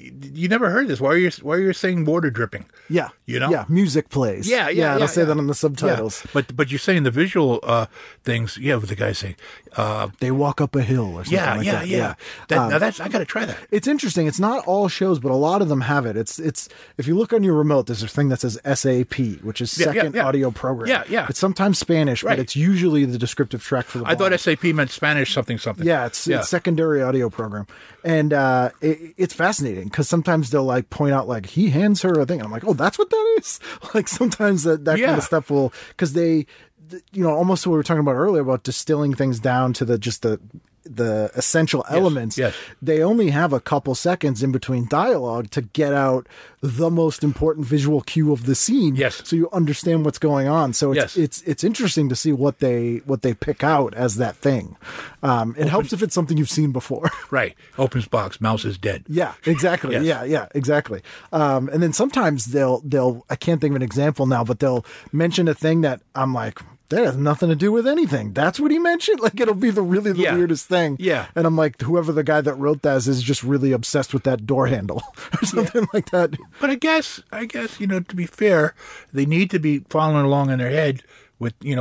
you never heard this. Why are you saying water dripping? Yeah. You know? Yeah, music plays. Yeah, They'll say that on the subtitles. Yeah. But you're saying the visual things, with the guy saying they walk up a hill or something like that. Yeah. Now that's I got to try that. It's interesting. It's not all shows, but a lot of them have it. It's if you look on your remote, there's a thing that says SAP, which is second audio program. Yeah. It's sometimes Spanish, but it's usually the descriptive track for the I thought SAP meant Spanish something. Yeah, it's secondary audio program. And it's fascinating because sometimes they'll like point out like he hands her a thing. And I'm like, oh, that's what that is? Like sometimes that kind of stuff will, because they, almost what we were talking about earlier about distilling things down to the essential elements. Yes. They only have a couple seconds in between dialogue to get out the most important visual cue of the scene. Yes. So you understand what's going on. So it's interesting to see what they pick out as that thing. It helps if it's something you've seen before. Right. Opens box, mouse is dead. Yeah, exactly. Yes. Yeah, exactly. And then sometimes they'll I can't think of an example now, but they'll mention a thing that I'm like, that has nothing to do with anything. That's what he mentioned. Like it'll be the weirdest thing. Yeah. And I'm like, whoever the guy that wrote that is just really obsessed with that door handle or something like that. But I guess, to be fair, they need to be following along in their head with, in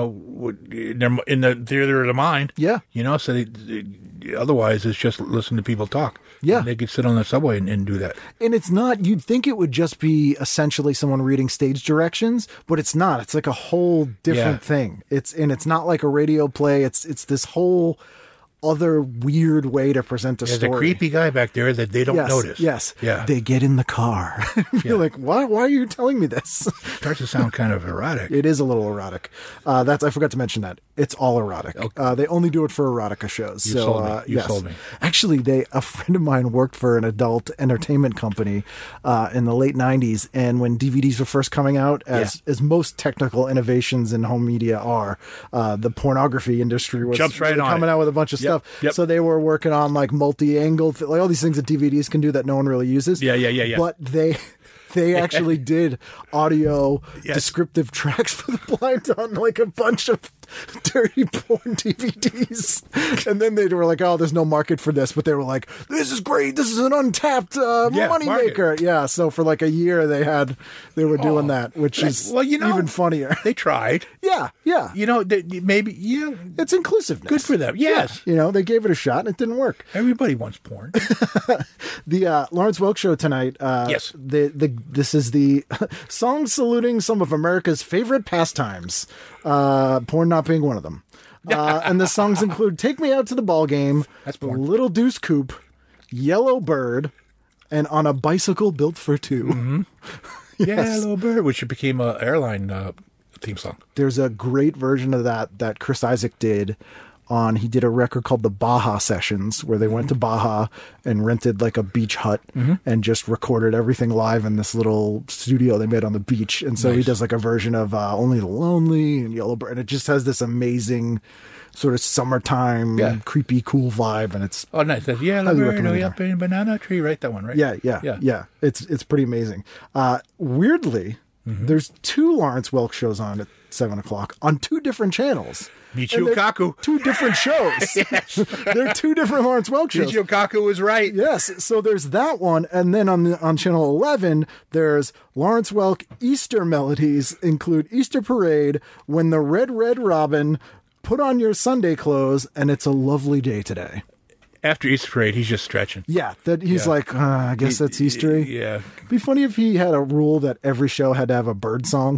the theater of the mind. Yeah. So otherwise it's just listen to people talk. Yeah. And they could sit on the subway and do that. And it's not, you'd think it would just be essentially someone reading stage directions, but it's not. It's like a whole different thing. It's not like a radio play. It's this whole other weird way to present a story. There's a creepy guy back there that they don't notice. Yes. Yeah. They get in the car. You're like, why are you telling me this? Starts to sound kind of erotic. It is a little erotic. I forgot to mention that. It's all erotic. Okay. They only do it for erotica shows. You sold me. Actually, a friend of mine worked for an adult entertainment company in the late 90s. And when DVDs were first coming out, as most technical innovations in home media are, the pornography industry was jumps right on coming out with a bunch of stuff. Yep. So they were working on like multi-angle, like all these things that DVDs can do that no one really uses. Yeah. But they actually did audio descriptive tracks for the blind on like a bunch of dirty porn DVDs. And then they were like, oh, there's no market for this. But they were like, this is great. This is an untapped money maker. Yeah. So for like a year they were doing that, which is even funnier. They tried. Yeah. It's inclusiveness. Good for them. Yes. Yeah. They gave it a shot and it didn't work. Everybody wants porn. The Lawrence Welk show tonight. Yes. This is the song saluting some of America's favorite pastimes. Porn not being one of them. And the songs include Take Me Out to the Ball Game, That's porn. Little Deuce Coupe, Yellow Bird, and On a Bicycle Built for Two. Mm-hmm. Yes. Yellow Bird, which became an airline theme song. There's a great version of that Chris Isaak did. He did a record called the Baja Sessions, where they went to Baja and rented like a beach hut and just recorded everything live in this little studio they made on the beach. And so he does like a version of Only the Lonely and Yellow Bird. And it just has this amazing sort of summertime, creepy, cool vibe. And it's nice. That's Yellow Bird, up in a banana tree. Right, that one, right? Yeah. It's pretty amazing. Weirdly, there's 2 Lawrence Welk shows on at 7:00 on 2 different channels. Michio Kaku. 2 different shows. Yes. They're 2 different Lawrence Welk shows. Michio Kaku was right. Yes. So there's that one. And then on channel 11, there's Lawrence Welk Easter melodies include Easter Parade, When the Red Robin, Put on Your Sunday Clothes, and It's a Lovely Day Today. After Easter Parade, he's just stretching. Yeah, he's like, I guess that's Eastery. Yeah. It'd be funny if he had a rule that every show had to have a bird song.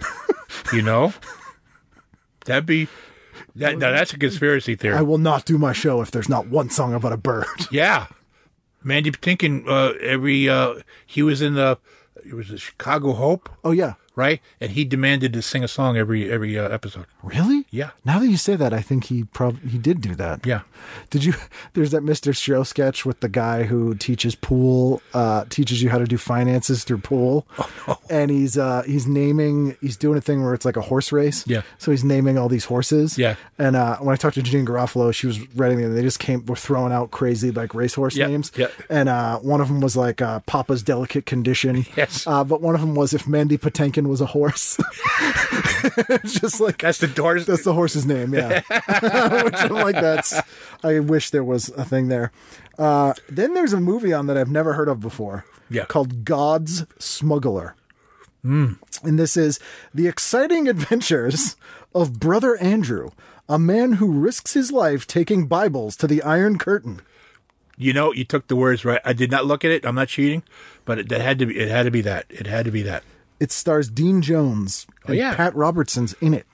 That'd be... that's a conspiracy theory. I will not do my show if there's not one song about a bird. Yeah. Mandy Patinkin, he was in the Chicago Hope. Oh, yeah. Right? And he demanded to sing a song every episode. Really? Yeah. Now that you say that, I think he did do that. Yeah. There's that Mr. Show sketch with the guy who teaches you how to do finances through pool. Oh, no. And he's doing a thing where it's like a horse race. Yeah. So he's naming all these horses. Yeah. And when I talked to Jeanine Garofalo, she was writing them. They just were throwing out crazy like racehorse names. Yeah. And one of them was like Papa's Delicate Condition. Yes. But one of them was If Mandy Patinkin was a horse. It's just like that's the horse's name, yeah. Which I'm like, I wish there was a thing there. Then there's a movie on that I've never heard of before. Yeah. Called God's Smuggler. And this is the exciting adventures of Brother Andrew, a man who risks his life taking Bibles to the Iron Curtain. You know, you took the words right. I did not look at it. I'm not cheating, but it had to be. It had to be that. It had to be that. It stars Dean Jones and Pat Robertson's in it.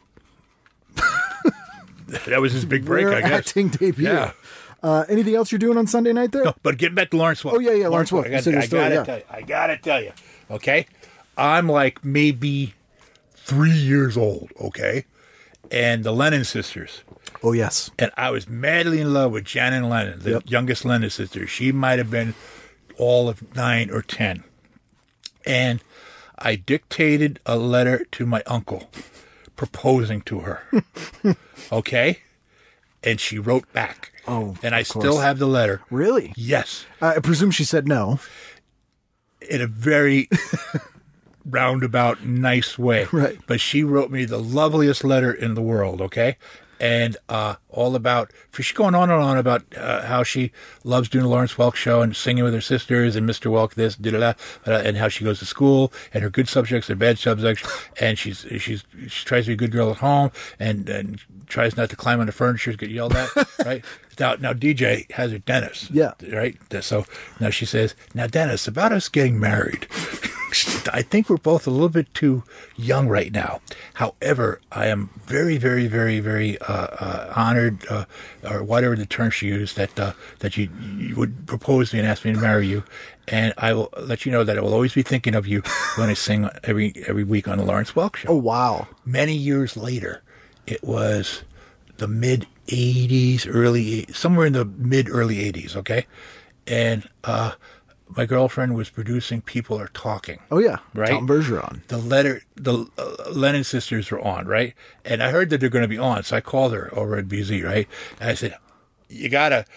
That was his big break, I guess. Acting debut. Yeah. Anything else you're doing on Sunday night there? No, but getting back to Lawrence Welk. Oh, yeah, Lawrence Welk. I gotta tell you, okay? I'm like maybe 3 years old, okay? And the Lennon sisters. Oh, yes. And I was madly in love with Janet Lennon, the youngest Lennon sister. She might have been all of 9 or 10. And I dictated a letter to my uncle proposing to her. Okay? And she wrote back. Oh, and I still have the letter. Really? Yes. I presume she said no. In a very roundabout, nice way. Right. But she wrote me the loveliest letter in the world, okay? And all about, she's going on and on about how she loves doing the Lawrence Welk show and singing with her sisters and Mr. Welk this, and how she goes to school and her good subjects and bad subjects, and she tries to be a good girl at home and tries not to climb on the furniture, get yelled at, right? Now DJ has her Dennis, right? So now she says, now Dennis, about us getting married. I think we're both a little bit too young right now. However, I am very, very, very, very honored, or whatever the term she used, that you would propose to me and ask me to marry you. And I will let you know that I will always be thinking of you when I sing every week on the Lawrence Welk show. Oh, wow. Many years later, it was the mid-'80s, somewhere in the mid-early 80s, okay? And my girlfriend was producing People Are Talking. Oh, yeah. Right? Tom Bergeron. The Lennon sisters were on, right? And I heard that they're going to be on, so I called her over at BZ, right? And I said, you gotta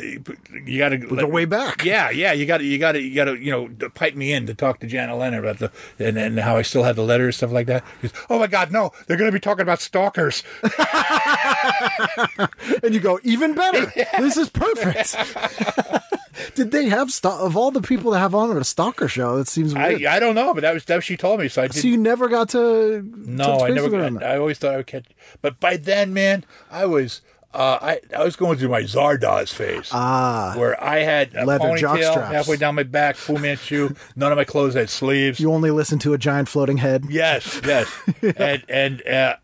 go way back. Yeah, you gotta, pipe me in to talk to Janet Lennon about and how I still have the letter and stuff like that. She goes, oh my God, no, they're going to be talking about stalkers. And you go, even better. Yeah. This is perfect. Did they have of all the people that have on at a stalker show? That seems weird. I don't know, but that was what she told me. So I did. So you never got to? No, I never. I always thought I would catch. But by then, man, I was going through my Zardoz phase. Where I had a leather ponytail halfway down my back, Fu Manchu. None of my clothes had sleeves. You only listened to a giant floating head. Yes. and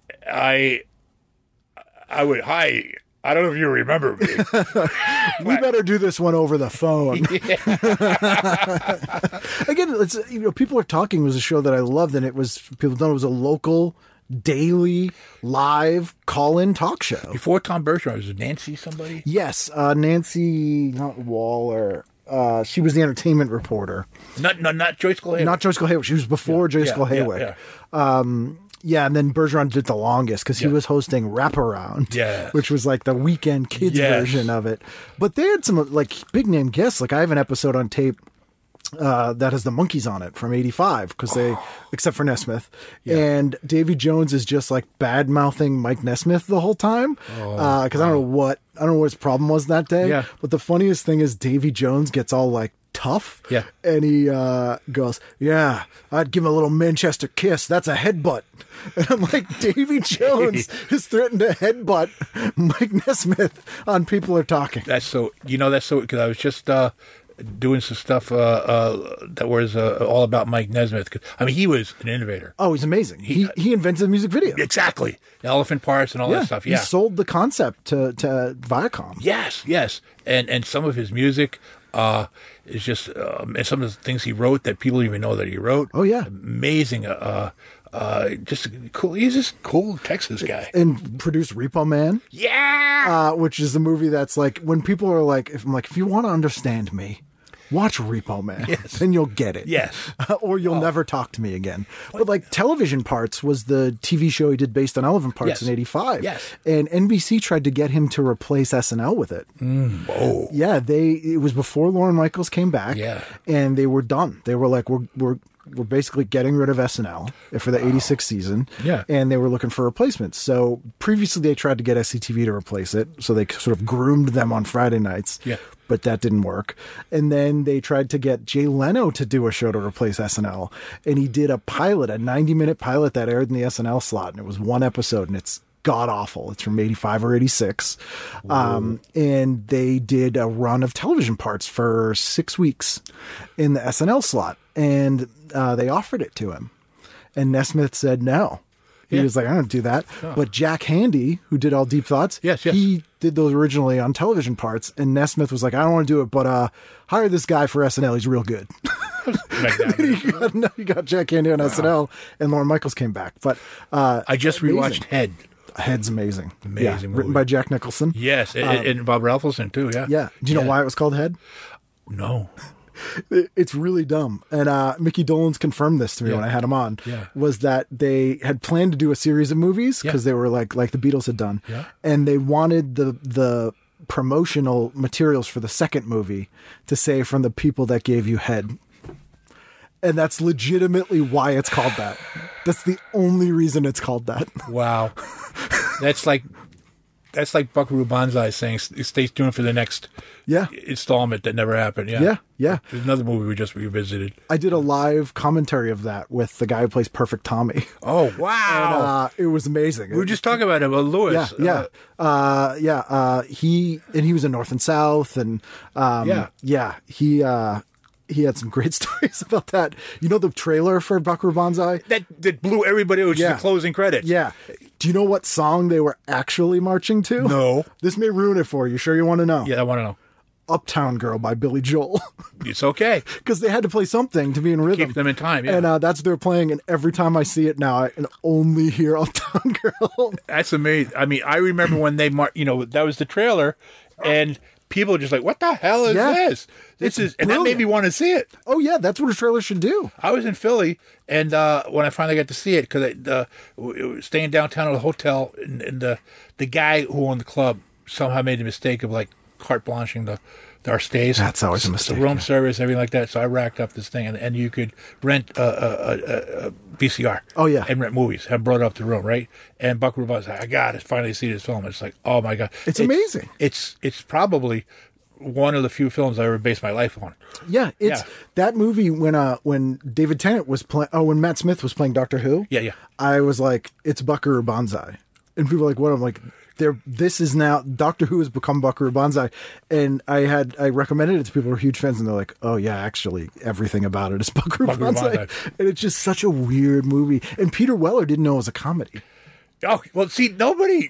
I would I don't know if you remember me. We better do this one over the phone. Again, People Are Talking was a show that I loved, and people thought it was a local, daily, live call-in talk show. Before Tom Bergeron, was it Nancy somebody? Yes, Nancy, not Waller. She was the entertainment reporter. Not Joyce Cole-Haywick. Not Joyce Cole-Haywick. She was before Joyce Cole-Haywick. Yeah, and then Bergeron did the longest because he was hosting Wraparound, which was like the weekend kids version of it. But they had some like big name guests. Like I have an episode on tape that has the Monkees on it from '85 because except for Nesmith, and Davy Jones is just like bad mouthing Mike Nesmith the whole time because I don't know what his problem was that day. Yeah. But the funniest thing is Davy Jones gets all like tough. Yeah. And he goes, yeah, I'd give him a little Manchester kiss. That's a headbutt. And I'm like, Davy Jones has threatened to headbutt Mike Nesmith on People Are Talking. That's so, because I was just doing some stuff that was all about Mike Nesmith. I mean, he was an innovator. Oh, he's amazing. He invented the music video. Exactly. Elephant parts and all that stuff. Yeah. He sold the concept to Viacom. Yes. And some of his music is just, and some of the things he wrote that people don't even know that he wrote. Oh, yeah. Amazing. Just cool. He's just cool Texas guy. And produced Repo Man. Yeah. Which is a movie that's like, when people are like, if you want to understand me, watch Repo Man. Yes. Then you'll get it. Yes. Or you'll never talk to me again. But like Television Parts was the TV show he did based on Elephant Parts in '85. Yes. And NBC tried to get him to replace SNL with it. Whoa. Yeah. It was before Lorne Michaels came back. Yeah. And they were done. They were like, we're were basically getting rid of SNL for the 86 season. Yeah. And they were looking for replacements. So previously they tried to get SCTV to replace it. So they sort of groomed them on Friday nights. Yeah. But that didn't work. And then they tried to get Jay Leno to do a show to replace SNL. And he did a pilot, a 90-minute pilot that aired in the SNL slot. And it was one episode, and it's god awful. It's from 85 or 86. And they did a run of television parts for 6 weeks in the SNL slot. And they offered it to him. And Nesmith said no. He was like, I don't do that. Oh. But Jack Handy, who did all Deep Thoughts, he did those originally on television parts. And Nesmith was like, I don't want to do it, but hire this guy for SNL. He's real good. He got Jack Handy on SNL, and Lorne Michaels came back. But I just rewatched Head. Head's amazing. Amazing movie. Written by Jack Nicholson. Yes, and Bob Ralphison, too, yeah. Yeah. Do you know why it was called Head? No. It's really dumb. And Mickey Dolenz confirmed this to me when I had him on, was that they had planned to do a series of movies because they were like the Beatles had done. Yeah. And they wanted the promotional materials for the second movie to say from the people that gave you Head. And that's legitimately why it's called that. That's the only reason it's called that. Wow. That's like Buckaroo Banzai saying stay tuned for the next installment that never happened. Yeah. There's another movie we just revisited. I did a live commentary of that with the guy who plays Perfect Tommy. Oh, wow. And, it was amazing. We were just talking about him, Lewis. He was in North and South, and he had some great stories about that. You know the trailer for Buckaroo Banzai? That blew everybody. It was just the closing credits. Yeah. Do you know what song they were actually marching to? No. This may ruin it for you. Sure you want to know? Yeah, I want to know. Uptown Girl by Billy Joel. It's okay. Because they had to play something to be in rhythm. Keep them in time, yeah. And that's what they're playing, and every time I see it now, I can only hear Uptown Girl. That's amazing. I mean, I remember when they that was the trailer, and people are just like, what the hell is this? And that made me want to see it. Oh, yeah, that's what a trailer should do. I was in Philly, and when I finally got to see it, because we were staying downtown at a hotel, and the guy who owned the club somehow made the mistake of carte blanching our stays. That's always a mistake. The room service, everything like that. So I racked up this thing, and you could rent a VCR. Oh, yeah. And rent movies. Have brought it up to the room, right? And Buckaroo was like, I got to finally see this film. It's like, oh my God. It's amazing. It's probably one of the few films I ever based my life on. Yeah, that movie when David Tennant was playing. Oh, when Matt Smith was playing Doctor Who. Yeah. I was like, it's Buckaroo Banzai, and people were like, what? I'm like, this is now Doctor Who has become Buckaroo Banzai, and I recommended it to people who are huge fans, and they're like, oh yeah, actually everything about it is Buckaroo Banzai, and it's just such a weird movie. And Peter Weller didn't know it was a comedy. Oh, well, see, nobody,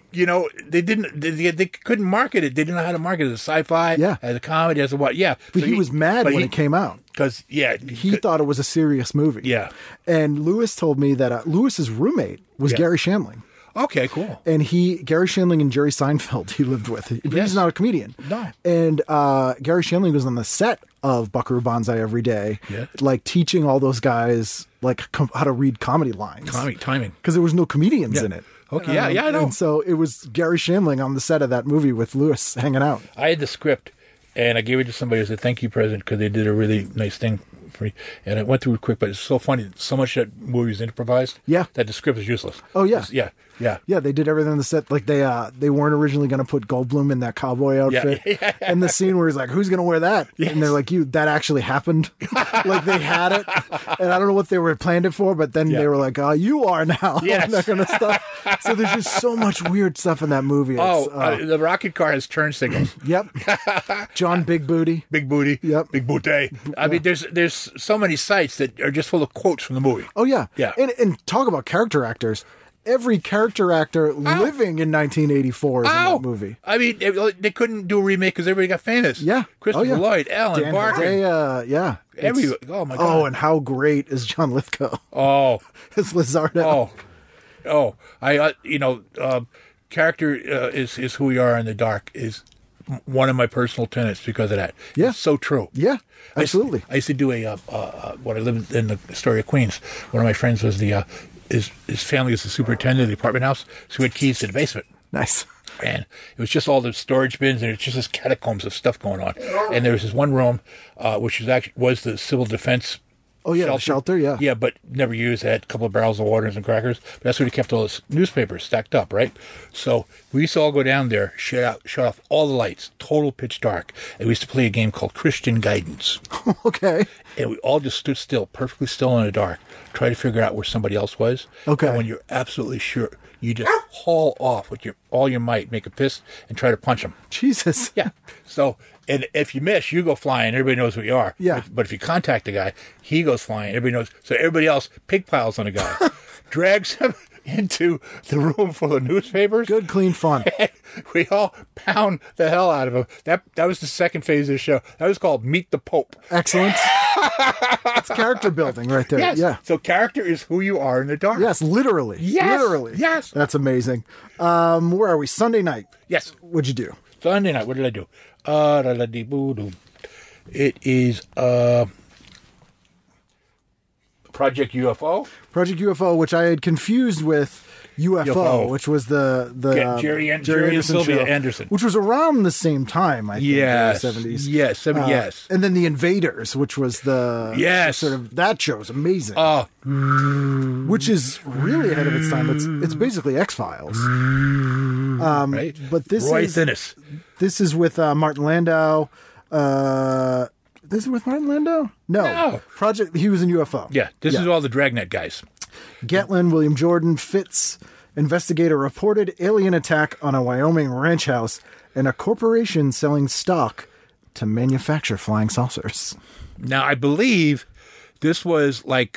they couldn't market it. They didn't know how to market it as a sci-fi, as a comedy, as a what, But he was mad when it came out. Because, he thought it was a serious movie. Yeah. And Lewis told me that Lewis's roommate was Gary Shandling. Okay, cool. And Gary Shandling and Jerry Seinfeld he lived with. He's not a comedian. No. And Gary Shandling was on the set of Buckaroo Banzai every day, teaching all those guys how to read comedy lines. Timing. Because there was no comedians in it. Okay, I know. And so it was Gary Shandling on the set of that movie with Lewis hanging out. I had the script, and I gave it to somebody as a thank you present because they did a really nice thing for me. And I went through it quick, but it's so funny. So much that movie is improvised that the script is useless. Oh, yeah. Yeah, they did everything on the set. Like they weren't originally going to put Goldblum in that cowboy outfit. Yeah. And the scene where he's like, "Who's going to wear that?" Yes. And they're like, that actually happened." Like they had it, and I don't know what they were planned it for, but then they were like, "You are now." Yes. And that kind of stuff. So there's just so much weird stuff in that movie. The rocket car has turn signals. Yep. John Big Booty. Big Booty. Yep. Big Booty. I mean, there's so many sites that are just full of quotes from the movie. Oh yeah. Yeah. And talk about character actors. Every character actor living in 1984 is in that movie. I mean, they couldn't do a remake because everybody got famous. Yeah. Christopher Lloyd, Alan Barkin. Oh, my God. Oh, and how great is John Lithgow? Oh. It's Lizardo. Character is who we are in the dark is one of my personal tenets because of that. Yeah. It's so true. Yeah, absolutely. I used to do when I lived in the Astoria, Queens. One of my friends was his family was the superintendent of the apartment house, so we had keys to the basement. Nice. And it was just all the storage bins, and it's just this catacombs of stuff going on. And there was this one room, which was the civil defense Oh, yeah, the shelter, yeah. Yeah, but never used. It had a couple of barrels of water and some crackers. But that's where he kept all his newspapers stacked up, right? So we used to all go down there, shut off all the lights, total pitch dark. And we used to play a game called Christian Guidance. Okay. And we all just stood still, perfectly still in the dark, try to figure out where somebody else was. Okay. And when you're absolutely sure, you just haul off with all your might, make a fist, and try to punch them. Jesus. Yeah. So, and if you miss, you go flying. Everybody knows who you are. Yeah. But if you contact the guy, he goes flying. Everybody knows. So everybody else pig piles on the guy, drags him into the room full of newspapers. Good, clean fun. We all pound the hell out of him. That was the second phase of the show. That was called Meet the Pope. Excellent. It's character building right there. Yes. Yeah. So character is who you are in the dark. Yes, literally. Yes. Literally. Yes. That's amazing. Where are we? Sunday night. Yes. What'd you do? Sunday night. What did I do? It is Project UFO. Project UFO, which I had confused with UFO, which was the Jerry and Sylvia show, Anderson, which was around the same time, I think, yes, in the 70s. Yes, yes. And then the Invaders, which was the sort of that show is amazing. Which is really ahead of its time. It's basically X-Files. Right. But this Roy is Thinnis. This is with Martin Landau. This is with Martin Landau? No. Project. He was in UFO. Yeah. This is all the Dragnet guys. Gatlin, William Jordan, Fitz, investigator reported alien attack on a Wyoming ranch house and a corporation selling stock to manufacture flying saucers. Now, I believe this was like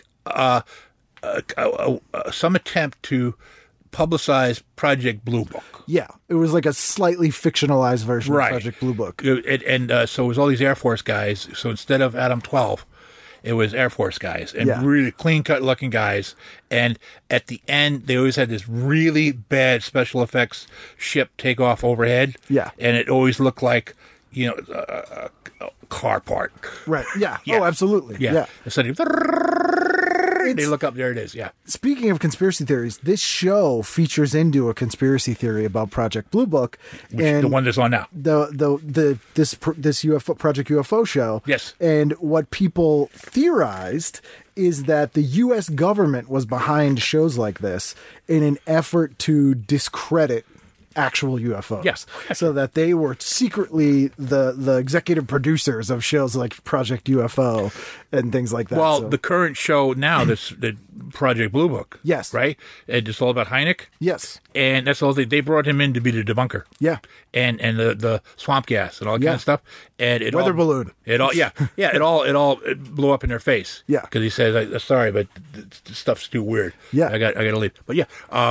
some attempt to publicize Project Blue Book. Yeah, it was like a slightly fictionalized version of Project Blue Book. So it was all these Air Force guys. So instead of Adam 12, it was Air Force guys and really clean-cut looking guys. And at the end, they always had this really bad special effects ship take off overhead. Yeah. And it always looked like, a car part. Right, yeah. Oh, absolutely. Yeah. Instead of... They look up, there it is, yeah. Speaking of conspiracy theories, this show features into a conspiracy theory about Project Blue Book. And the one that's on now. This UFO Project UFO show. Yes. And what people theorized is that the U.S. government was behind shows like this in an effort to discredit actual UFOs. Yes. So that they were secretly the executive producers of shows like Project UFO and things like that. Well, the current show now, the Project Blue Book. Yes. Right? And it's all about Hynek. Yes. And that's all they brought him in to be the debunker. Yeah. And the swamp gas and all that kind of stuff. And it weather balloon. It all it blew up in their face. Yeah. Because he says, sorry, but the stuff's too weird. Yeah. I got to leave. But yeah,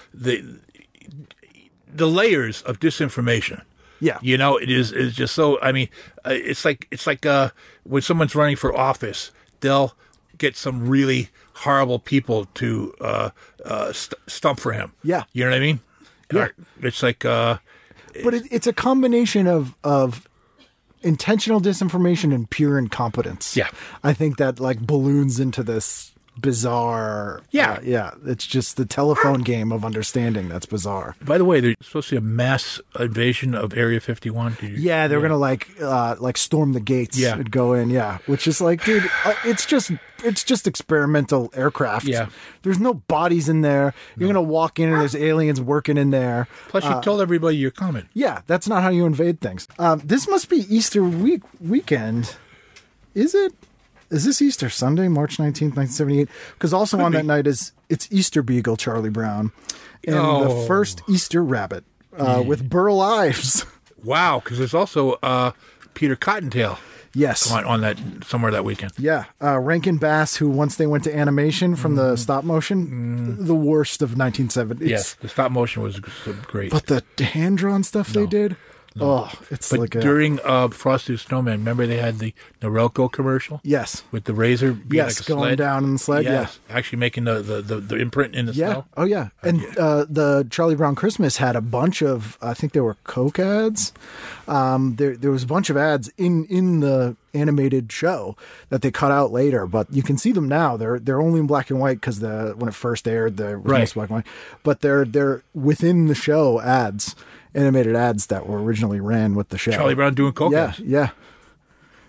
the layers of disinformation. Yeah. It is just so, I mean, it's like when someone's running for office, they'll get some really horrible people to stump for him. Yeah. You know what I mean? Yeah. It's like... but it's a combination of intentional disinformation and pure incompetence. Yeah. I think that balloons into this bizarre. Yeah. It's just the telephone game of understanding that's bizarre. By the way, there's supposed to be a mass invasion of Area 51. Yeah, they're gonna like storm the gates. Yeah. And go in. Yeah, which is like, dude, it's just experimental aircraft. Yeah. There's no bodies in there. You're gonna walk in and there's aliens working in there. Plus, you told everybody you're coming. Yeah, that's not how you invade things. This must be Easter weekend. Is it? Is this Easter Sunday, March 19th, 1978? Because also on that night it's Easter Beagle Charlie Brown and the first Easter Rabbit with Burl Ives. Wow, because there's also Peter Cottontail. Yes. On that somewhere that weekend. Yeah. Rankin Bass, who once they went to animation from the stop motion, the worst of 1970s. Yes, the stop motion was great. But the hand-drawn stuff they did? No. Oh, it's but like during Frosty the Snowman, remember they had the Norelco commercial? Yes. With the razor being like a going sled? down in the sled, yes. Actually making the imprint in the snow. Oh, yeah. And the Charlie Brown Christmas had a bunch of, I think there were Coke ads. There was a bunch of ads in the animated show that they cut out later, but you can see them now. They're only in black and white because when it first aired, there was no black and white. But they're within the show ads. Animated ads that were originally ran with the show. Charlie Brown doing coke. Yeah.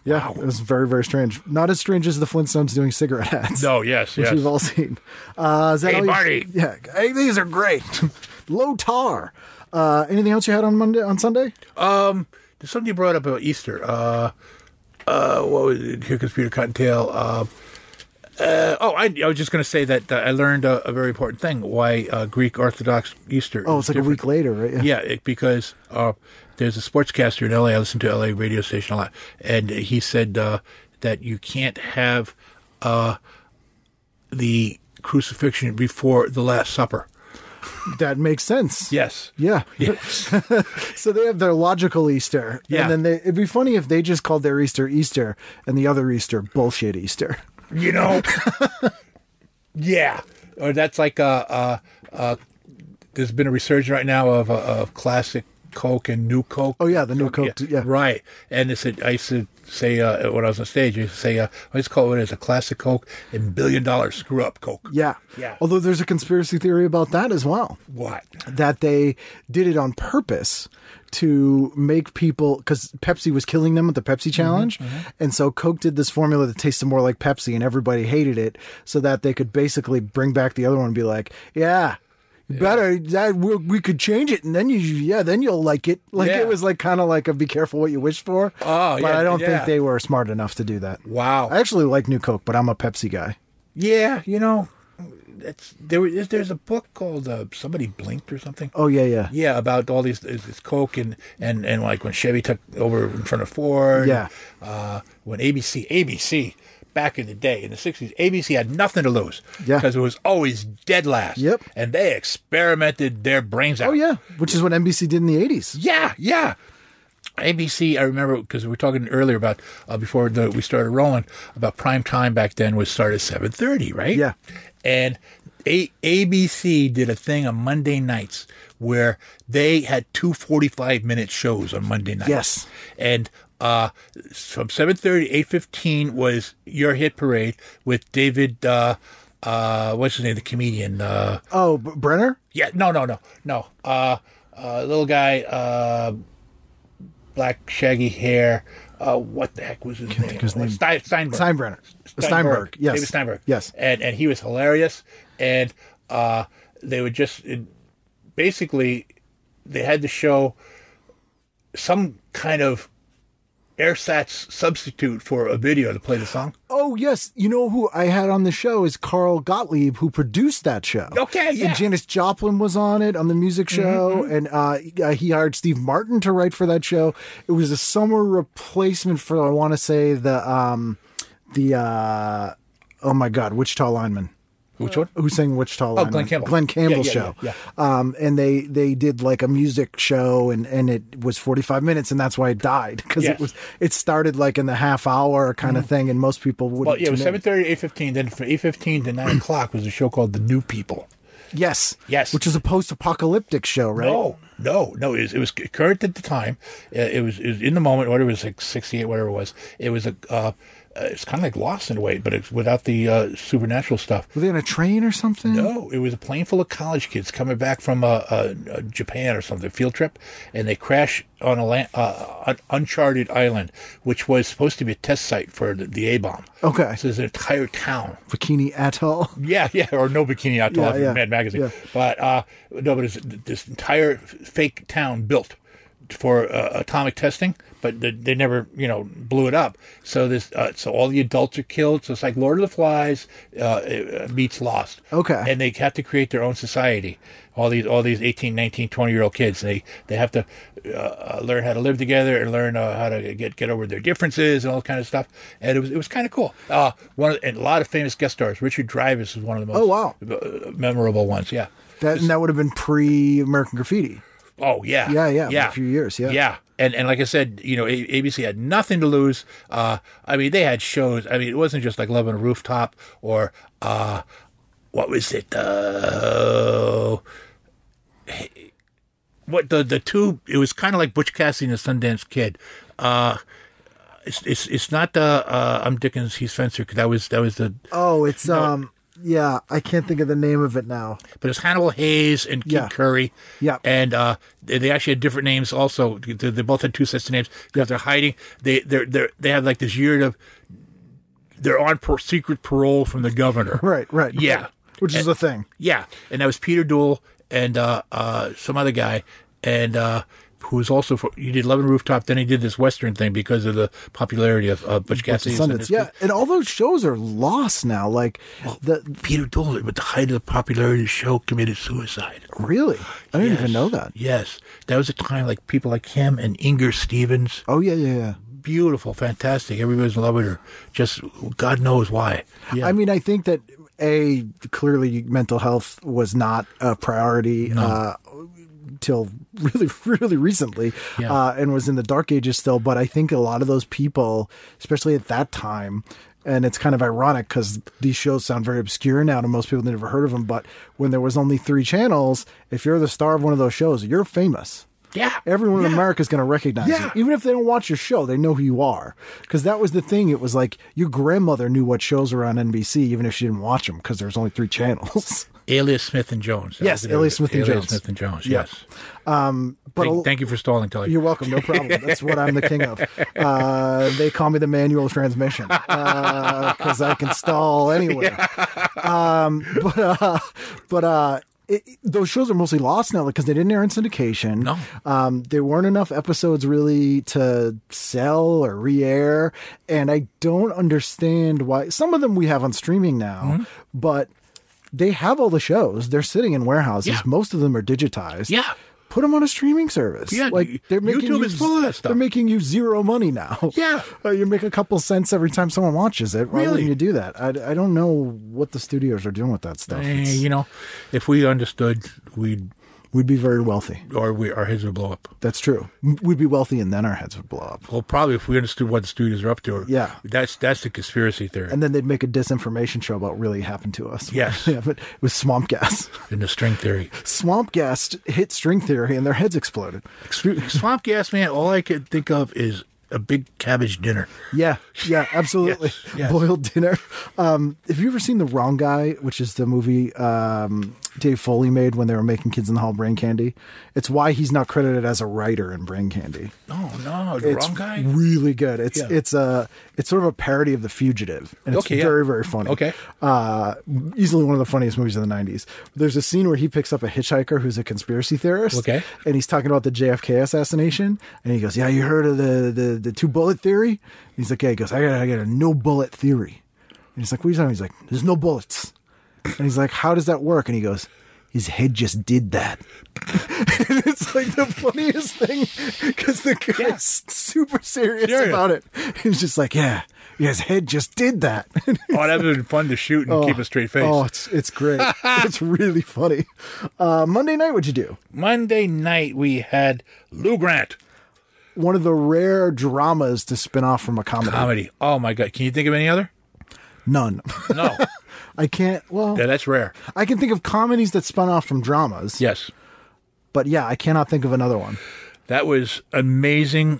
Yeah, Wow. it was very, very strange. Not as strange as the Flintstones doing cigarette ads. No, yes, which yes. we've all seen. Is that Hey, all you- Barney. Yeah, hey, these are great. Low tar. Anything else you had on Sunday? There's something you brought up about Easter. What was it? Here comes Peter Cottontail. I was just going to say that I learned a very important thing, why Greek Orthodox Easter Oh, is it's like different. a week later, right? Yeah, because there's a sportscaster in L.A. I listen to L.A. radio station a lot, and he said that you can't have the crucifixion before the Last Supper. That makes sense. Yes. Yeah. Yes. So they have their logical Easter. Yeah. And then it'd be funny if they just called their Easter Easter and the other Easter bullshit Easter. You know? Yeah. Or that's like there's been a resurgence right now of classic Coke and new Coke. Oh, yeah, the new Coke. Yeah. Right. And I used to say, when I was on stage, I used to say, I just call it as a classic Coke and $1 billion screw up Coke. Yeah. Yeah. Although there's a conspiracy theory about that as well. What? That they did it on purpose to make people, because Pepsi was killing them with the Pepsi challenge. And so Coke did this formula that tasted more like Pepsi and everybody hated it so that they could basically bring back the other one and be like, yeah. Better that we could change it, and then you'll like it. Like Yeah. it was like kind of like a be careful what you wish for. Oh, but yeah, I don't yeah. think they were smart enough to do that. Wow. I actually like New Coke, but I'm a Pepsi guy. Yeah, you know, there's a book called Somebody Blinked or something. Oh yeah. Yeah, about all this Coke and like when Chevy took over in front of Ford. Yeah. When ABC back in the day in the 60s, ABC had nothing to lose. Yeah. Because it was always dead last. Yep. And they experimented their brains out. Oh yeah, which is what NBC did in the 80s. Yeah. ABC, I remember, because we were talking earlier about, before we started rolling, about prime time back then was started at 7:30, right? Yeah. And ABC did a thing on Monday nights where they had 2 45-minute shows on Monday nights. Yes. And from 7:30 to 8:15 was Your Hit Parade with David, what's his name, the comedian? Brenner? Yeah, no. Little guy, black shaggy hair. What the heck was his name? think his name. Steinberg. Steinberg. Yes. David Steinberg. Yes. And he was hilarious. And they would basically they had to show some kind of AirSats substitute for a video to play the song. Oh, yes. You know who I had on the show is Carl Gottlieb, who produced that show. Okay, yeah. And Janis Joplin was on it, on the music show. And he hired Steve Martin to write for that show. It was a summer replacement for, I want to say, oh my God, Wichita Lineman. Which one? Who sang Wichita Lineman? Glenn Campbell. Glenn Campbell's Yeah. show. And they did like a music show and it was 45 minutes and that's why it died. Because it started like in the half hour kind of thing and most people wouldn't. Well, yeah, it was tune in. 7:30 to 8:15. Then from 8:15 to 9 o'clock was a show called The New People. Yes. Yes. Which is a post-apocalyptic show, right? No. It was current at the time. It was in the moment. Whatever it was, like 68, whatever it was. It was it's kind of like Lost in a way, but it's without the supernatural stuff. Were they on a train or something? No, it was a plane full of college kids coming back from Japan or something, field trip, and they crash on an uncharted island, which was supposed to be a test site for the A-bomb. Okay. So there's an entire town. Bikini Atoll. Yeah, or no Bikini Atoll from yeah. Mad Magazine. Yeah. But it's this entire fake town built for atomic testing, but they never, blew it up. So so all the adults are killed. So it's like Lord of the Flies meets Lost. Okay. And they have to create their own society. All these 18, 19, 20-year-old kids, they have to learn how to live together and learn how to get over their differences and all that kind of stuff. And it was kind of cool. And a lot of famous guest stars. Richard Dreyfuss was one of the most memorable ones. Yeah. That would have been pre-American Graffiti. Oh, yeah. Yeah. A few years, yeah. Yeah. And like I said, ABC had nothing to lose. They had shows. It wasn't just like Love on a Rooftop or, what was it? The two, it was kind of like Butch Cassidy and the Sundance Kid. It's not I'm Dickens, he's Fencer. That was the. Oh, it's Yeah, I can't think of the name of it now. But it's Hannibal Hayes and Kid Curry. Yeah. And they actually had different names also. They both had two sets of names because they're hiding. They have like this year of, they're on secret parole from the governor. Right. Yeah. Which is a thing. Yeah. And that was Peter Duell and some other guy. And who was also, he did Love and Rooftop, then he did this Western thing because of the popularity of Butch Cassidy. Yeah, and all those shows are lost now. Like, Peter Duell, at the height of the popularity of the show, committed suicide. Really? I didn't even know that. Yes. That was a time like people like him and Inger Stevens. Oh, yeah. Beautiful, fantastic. Everybody was in love with her. Just, God knows why. Yeah. I mean, I think that, clearly mental health was not a priority till really, really recently, and was in the dark ages still. But I think a lot of those people, especially at that time, and it's kind of ironic because these shows sound very obscure now to most people that never heard of them. But when there was only 3 channels, if you're the star of one of those shows, you're famous. Yeah. Everyone in America is going to recognize you. Even if they don't watch your show, they know who you are. Because that was the thing. It was like your grandmother knew what shows were on NBC, even if she didn't watch them, because there was only 3 channels. Alias Smith and Jones. Yes, Alias Smith and Jones. Smith and Jones, yes. But thank you for stalling, Tully. You're welcome. No problem. That's what I'm the king of. They call me the manual transmission because I can stall anywhere. Those shows are mostly lost now because they didn't air in syndication. No. There weren't enough episodes really to sell or re-air. And I don't understand why. Some of them we have on streaming now, but they have all the shows. They're sitting in warehouses. Yeah. Most of them are digitized. Yeah. Put them on a streaming service. Yeah, they're making YouTube is full of that stuff. They're making you zero money now. Yeah. You make a couple cents every time someone watches it. Why Really? wouldn't you do that? I don't know what the studios are doing with that stuff. If we understood, We'd be very wealthy. Our heads would blow up. That's true. We'd be wealthy and then our heads would blow up. Well, probably if we understood what the studios are up to. Yeah. That's the conspiracy theory. And then they'd make a disinformation show about what really happened to us. Yes. Yeah, but it was swamp gas. And the string theory. Swamp gas hit string theory and their heads exploded. Swamp gas, man, all I could think of is a big cabbage dinner. Yeah, absolutely. Yes. Boiled dinner. Have you ever seen The Wrong Guy, which is the movie Dave Foley made when they were making Kids in the Hall Brain Candy? It's why he's not credited as a writer in Brain Candy. No, The Wrong Guy? Really good. It's sort of a parody of The Fugitive, and it's very, very funny. Okay. Easily one of the funniest movies of the 90s. There's a scene where he picks up a hitchhiker who's a conspiracy theorist. Okay. And he's talking about the JFK assassination, and he goes, "Yeah, you heard of the 2-bullet theory?" And he's like, "Yeah." He goes, I got a no-bullet theory." And he's like, "What are you talking about?" He's like, "There's no bullets." And he's like, "How does that work?" And he goes, "His head just did that." And it's like the funniest thing because the guy's super serious about it. He's just like, yeah, his head just did that. That would have been fun to shoot and keep a straight face. Oh, it's great. It's really funny. Monday night, what'd you do? Monday night, we had Lou Grant. One of the rare dramas to spin off from a comedy. Oh, my God. Can you think of any other? None. No. I can't. Well, Yeah, that's rare. I can think of comedies that spun off from dramas. Yes. But yeah, I cannot think of another one. That was amazing.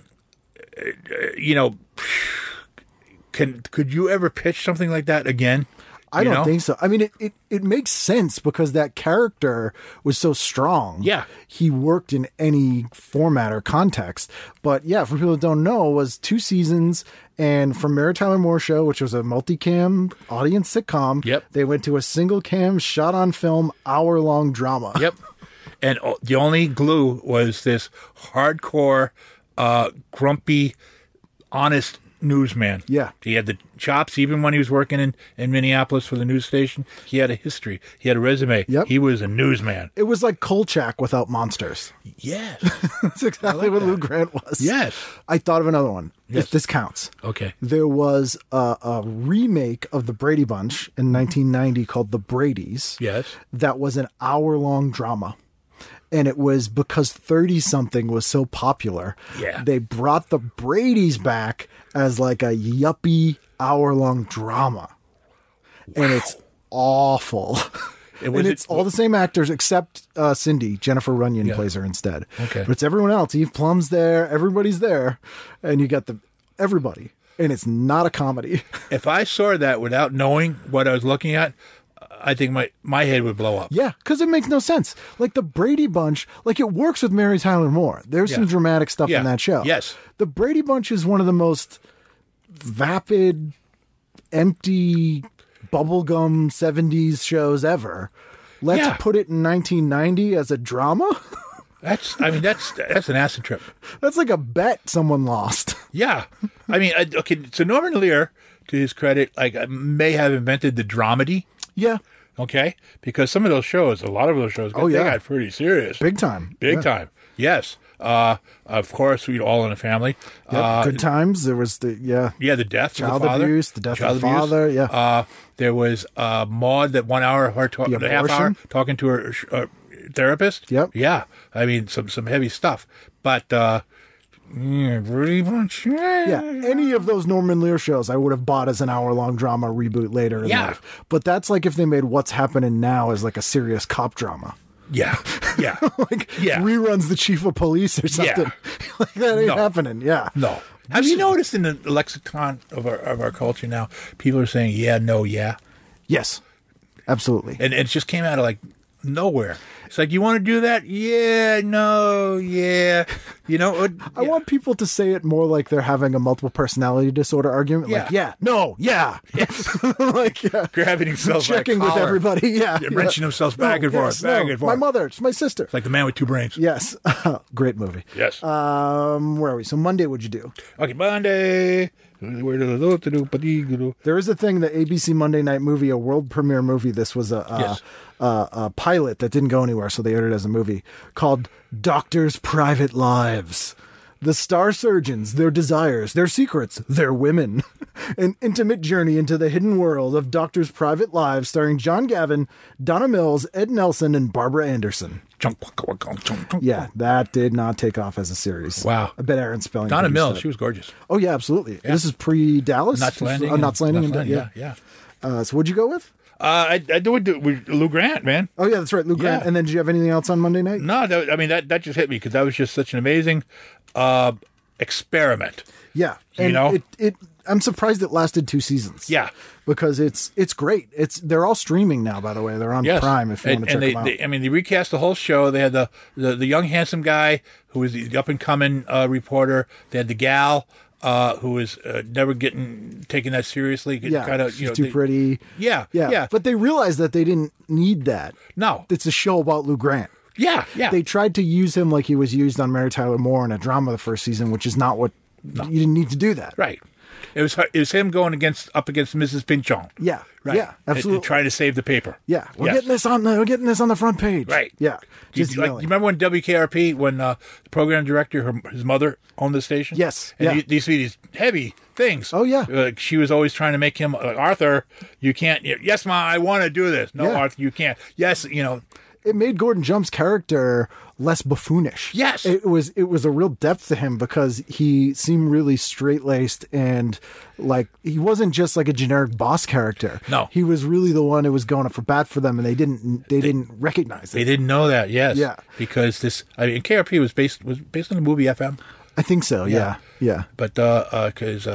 Could you ever pitch something like that again? I don't think so. I mean, it makes sense because that character was so strong. Yeah. He worked in any format or context. But yeah, for people that don't know, it was 2 seasons. And from Mary Tyler Moore Show, which was a multicam audience sitcom, Yep. they went to a single cam, shot on film, hour-long drama. Yep. And the only glue was this hardcore, grumpy, honest newsman. Yeah. He had the chops even when he was working in Minneapolis for the news station. He had a history. He had a resume. Yep. He was a newsman. It was like Kolchak without monsters. Yes. That's exactly what Lou Grant was. Yes. I thought of another one, Yes. if this counts. Okay. There was a remake of The Brady Bunch in 1990 called The Bradys. Yes. That was an hour-long drama. And it was because 30-something was so popular. Yeah. They brought the Bradys back as like a yuppie hour-long drama. Wow. And it's awful. And it's all the same actors except Cindy. Jennifer Runyon plays her instead. Okay. But it's everyone else. Eve Plum's there. Everybody's there. And you got everybody. And it's not a comedy. If I saw that without knowing what I was looking at, I think my head would blow up. Yeah, because it makes no sense. Like the Brady Bunch, like it works with Mary Tyler Moore. There's some dramatic stuff in that show. Yes. The Brady Bunch is one of the most vapid, empty, bubblegum 70s shows ever. Let's put it in 1990 as a drama. That's an acid trip. That's like a bet someone lost. Yeah. I mean, okay, so Norman Lear, to his credit, like may have invented the dramedy. Yeah. Okay? Because some of those shows, a lot of those shows, they got pretty serious. Big time. Big time. Yes. Of course, we'd All in the Family. Yep. Good Times. There was the the death child of the father. abuse, the death of the father. Yeah. There was Maud, that 1 hour, the half hour talking to her therapist. Yep. Yeah. I mean, some heavy stuff. But pretty much. Yeah. Any of those Norman Lear shows, I would have bought as an hour-long drama reboot later in life. But that's like if they made What's Happening Now as like a serious cop drama. Yeah. Yeah. Reruns The Chief of Police or something. Yeah. Like that ain't happening. Yeah. No. Have you noticed in the lexicon of our culture now, people are saying yeah, no, yeah? Yes. Absolutely. And it just came out of like nowhere. It's like, you want to do that? Yeah, no, yeah. You know? I want people to say it more like they're having a multiple personality disorder argument. Yeah. Like, yeah, no, yeah. Yes. Like, grabbing themselves checking by a with collar. everybody. Yeah. Wrenching themselves back and forth, back and forth. My mother, it's my sister. It's like The Man with Two Brains. Yes. Great movie. Yes. Where are we? So Monday, what'd you do? Okay, Monday. There is a thing, the ABC Monday Night Movie, a world premiere movie. This was a pilot that didn't go anywhere, so they aired it as a movie, called Doctors' Private Lives. The star surgeons, their desires, their secrets, their women. An intimate journey into the hidden world of doctors' private lives, starring John Gavin, Donna Mills, Ed Nelson, and Barbara Anderson. Yeah, that did not take off as a series. Wow. I bet Aaron Spelling. Donna Mills, she was gorgeous. Oh, yeah, absolutely. Yeah. This is pre-Dallas? Knots Landing. Knots Landing. Yeah. So what'd you go with? I do it with Lou Grant, man. Oh, yeah, that's right, Lou Grant. And then did you have anything else on Monday night? No, that just hit me because that was just such an amazing experiment. Yeah. And, you know? I'm surprised it lasted 2 seasons. Yeah. Because it's great. They're all streaming now, by the way. They're on Prime if you want to check them out. They recast the whole show. They had the young, handsome guy who was the up-and-coming reporter. They had the gal who was never taken that seriously. Yeah, she's too pretty. Yeah. But they realized that they didn't need that. No. It's a show about Lou Grant. Yeah. They tried to use him like he was used on Mary Tyler Moore in a drama the first season, which is not what... No. You didn't need to do that. Right. It was him going up against Mrs. Pinchon. Yeah. Right. Yeah, absolutely. And trying to save the paper. Yeah. We're getting this on the front page. Right. Yeah. You remember when WKRP, when the program director, his mother owned the station? Yes. And these heavy things. Oh, yeah. She was always trying to make him, Arthur, you can't. Yes, Ma, I want to do this. No, Arthur, you can't. Yes, It made Gordon Jump's character less buffoonish. Yes. It was a real depth to him because he seemed really straight-laced and like he wasn't just like a generic boss character. No. He was really the one who was going up for bat for them and they didn't recognize it. They didn't know that, yes. Yeah. Because KRP was based on the movie FM. I think so, yeah. But because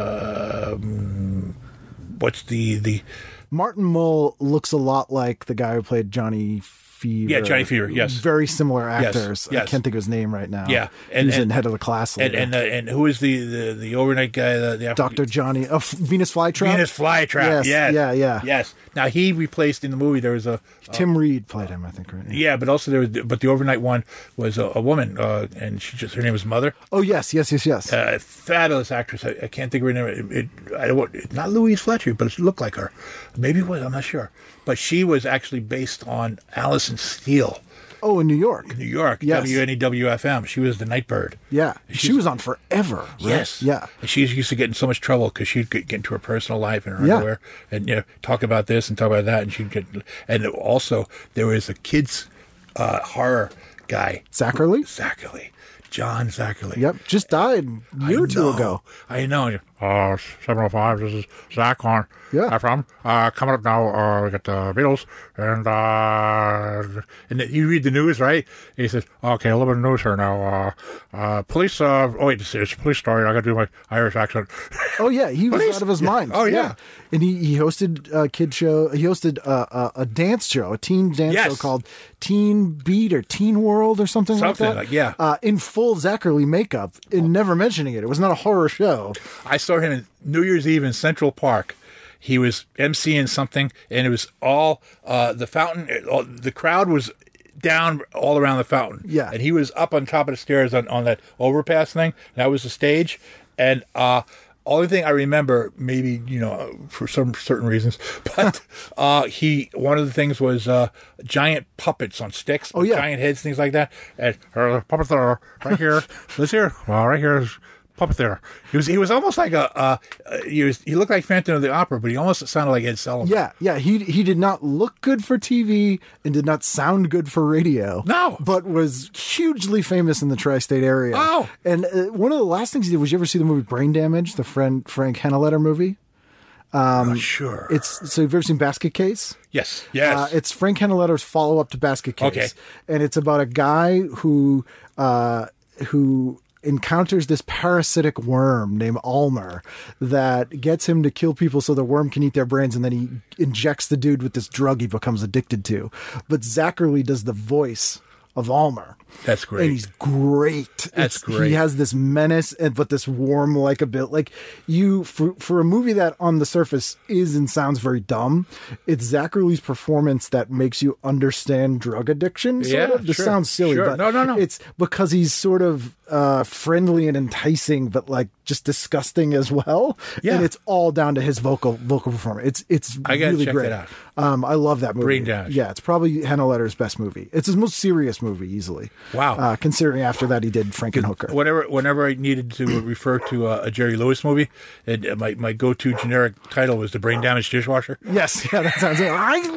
what's the Martin Mull looks a lot like the guy who played Johnny Fever. Yeah, Johnny Fever, yes. Very similar actors. Yes. I can't think of his name right now. Yeah. And he's in Head of the Class later. And who is the overnight guy? Dr. Johnny, Venus Flytrap? Venus Flytrap, yes. Yeah. Yes. Now, he replaced in the movie, there was Tim Reed played him, I think, right? Yeah, but also but the overnight one was a woman, and her name was Mother. Oh, yes. Fabulous actress. I can't think of her name. Not Louise Fletcher, but it looked like her. Maybe it was, I'm not sure. But she was actually based on Alison Steele. Oh, in New York. Yes. WNEW-FM. She was the Nightbird. Yeah. She was on forever. Right? Yes. Yeah. And she used to get in so much trouble because she'd get into her personal life and her underwear and talk about this and talk about that. And and also there was a kids horror guy. Zacherly. John Zacherly. Yep. Just died a year or two ago. I know. 705. This is Zach on Yeah. FM. Coming up now, we got the Beatles, and you read the news, right? He says, "Okay, a little bit of news here now. Police. Oh wait, it's a police story. I got to do my Irish accent." Oh yeah, he was Police? out of his mind. Oh, yeah. And he hosted a kid show. He hosted a dance show, a teen dance Yes. show called Teen Beat or Teen World or something like that. In full Zacherly makeup and never mentioning it. It was not a horror show. I saw him in New Year's Eve in Central Park. He was emceeing something, and it was all the fountain. The crowd was down all around the fountain. Yeah. And he was up on top of the stairs on that overpass thing. That was the stage. And only thing I remember, maybe, for some certain reasons, but one of the things was giant puppets on sticks, Oh, yeah. giant heads, things like that. And puppet there, right here, this here, well, right here is puppet there. He was almost like he looked like Phantom of the Opera, but he almost sounded like Ed Sullivan. Yeah. He did not look good for TV and did not sound good for radio. No. But was hugely famous in the tri-state area. Oh. And one of the last things he did was, you ever see the movie Brain Damage, the Frank Hennoletter movie? Sure. So you've ever seen Basket Case? Yes. It's Frank Hennoletter's follow-up to Basket Case. Okay. And it's about a guy who encounters this parasitic worm named Ulmer that gets him to kill people so the worm can eat their brains, and then he injects the dude with this drug he becomes addicted to. But Zacherly does the voice of Ulmer. That's great. And he's great. That's great. He has this menace, but this warm likability. Like for a movie that on the surface is and sounds very dumb, it's Zacherly's performance that makes you understand drug addiction. Sort of. This sure, sounds silly, sure. but No. it's because he's sort of friendly and enticing, but like just disgusting as well. Yeah. And it's all down to his vocal performance. It's I gotta really check great. that out. I love that movie. Brain Damage. Yeah, it's probably Hennoletter's best movie. It's his most serious movie, easily. Wow. Considering after that he did Frankenhooker. Whenever I needed to refer to a Jerry Lewis movie, and my go-to generic title was the Brain Damaged Dishwasher. Yes, yeah, that sounds.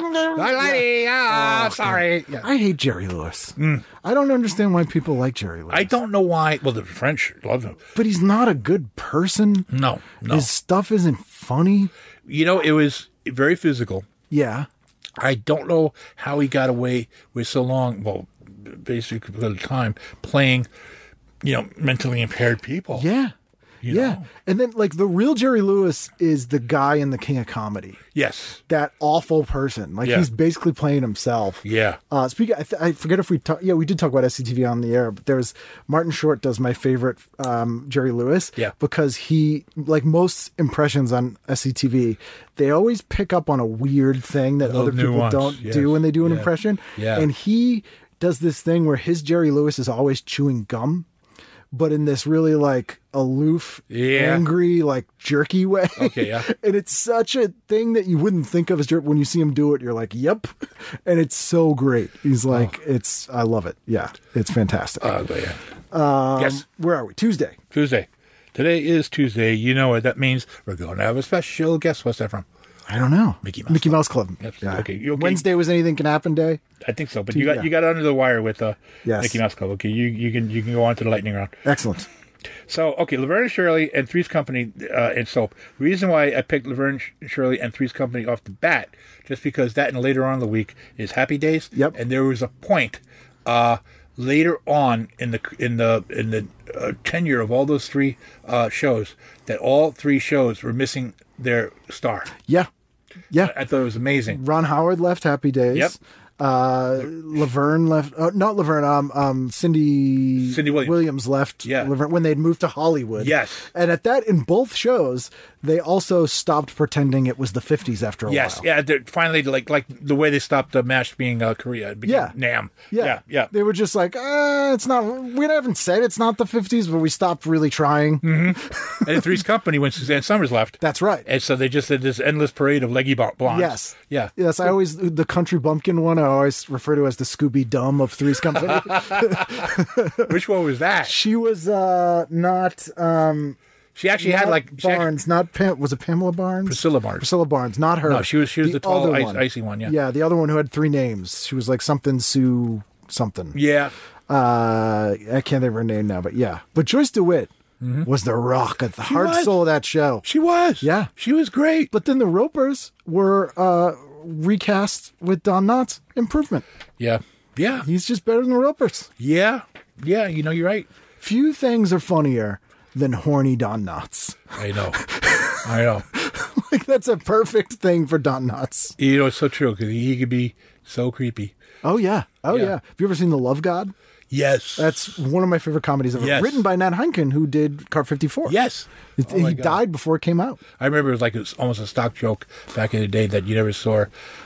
Sorry. Yeah. I hate Jerry Lewis. I don't understand why people like Jerry Lewis. I don't know why. Well, the French love him. But he's not a good person. No. His stuff isn't funny. It was very physical. Yeah. I don't know how he got away with so long. Well, basically for the time playing, mentally impaired people. Yeah. You Yeah. know? And then, like, the real Jerry Lewis is the guy in The King of Comedy. Yes. That awful person. Like, Yeah. he's basically playing himself. Yeah. Speaking, I forget if we talked. Yeah, we did talk about SCTV on the air, but there's Martin Short does my favorite Jerry Lewis. Yeah. Because he, like most impressions on SCTV, they always pick up on a weird thing that other people nuance. don't Yes. do when they do an Yeah. impression. Yeah. And he does this thing where his Jerry Lewis is always chewing gum, but in this really like aloof, angry, like jerky way. Okay, yeah. And it's such a thing that you wouldn't think of as jerk. When you see him do it, you're like, yep. And it's so great. He's like, I love it. Yeah, it's fantastic. But yeah. Yes. Where are we? Tuesday. Today is Tuesday. You know what that means. We're going to have a special. Guess what's that from? I don't know. Mickey Mouse Club. Yes. Yeah. Okay. You okay? Wednesday was Anything Can Happen Day. I think so, but you got under the wire with Yes. Mickey Mouse Club. Okay, you can go on to the lightning round. Excellent. So, okay, Laverne and Shirley and Three's Company and soap. Reason why I picked Laverne and Shirley and Three's Company off the bat, just because that and later on in the week is Happy Days. Yep. And there was a point later on in the tenure of all those three shows that all three shows were missing their star. Yeah. Yeah. I thought it was amazing. Ron Howard left Happy Days. Yep. Laverne left. Not Laverne. Cindy Williams left. Yeah. Laverne when they'd moved to Hollywood. Yes. And at that, in both shows, they also stopped pretending it was the 50s after a Yes. while. Yeah. Finally, like the way they stopped MASH being Korea. It became Nam. Yeah. Yeah. They were just like, it's not. We haven't said it's not the 50s, but we stopped really trying. Mm-hmm. And Three's Company when Suzanne Summers left. That's right. And so they just did this endless parade of leggy blondes. Yes. Yeah. Yes. I always the Country Bumpkin one. I always refer to as the Scooby Dumb of Three's Company. Which one was that? She was not. She actually had like Barnes, not was it Pamela Barnes? Priscilla Barnes. Priscilla Barnes, not her. No, she was the tall, other one. icy one. Yeah. Yeah, the other one who had three names. She was like something Sue something. Yeah. I can't think of her name now, but yeah. But Joyce DeWitt was the rock at the heart was. soul of that show. She was. Yeah. She was great. But then the Ropers were recast with Don Knotts. Improvement. Yeah. Yeah. He's just better than the Ropers. Yeah. Yeah. You know, you're right. Few things are funnier than horny Don Knotts. I know. I know. Like, that's a perfect thing for Don Knotts. You know, it's so true because he could be so creepy. Oh, yeah. Oh, Yeah. yeah. Have you ever seen The Love God? Yes. That's one of my favorite comedies ever. Yes. Written by Nat Heineken, who did Car 54. Yes. Oh my He God. died before it came out. I remember it was almost a stock joke back in the day that you never saw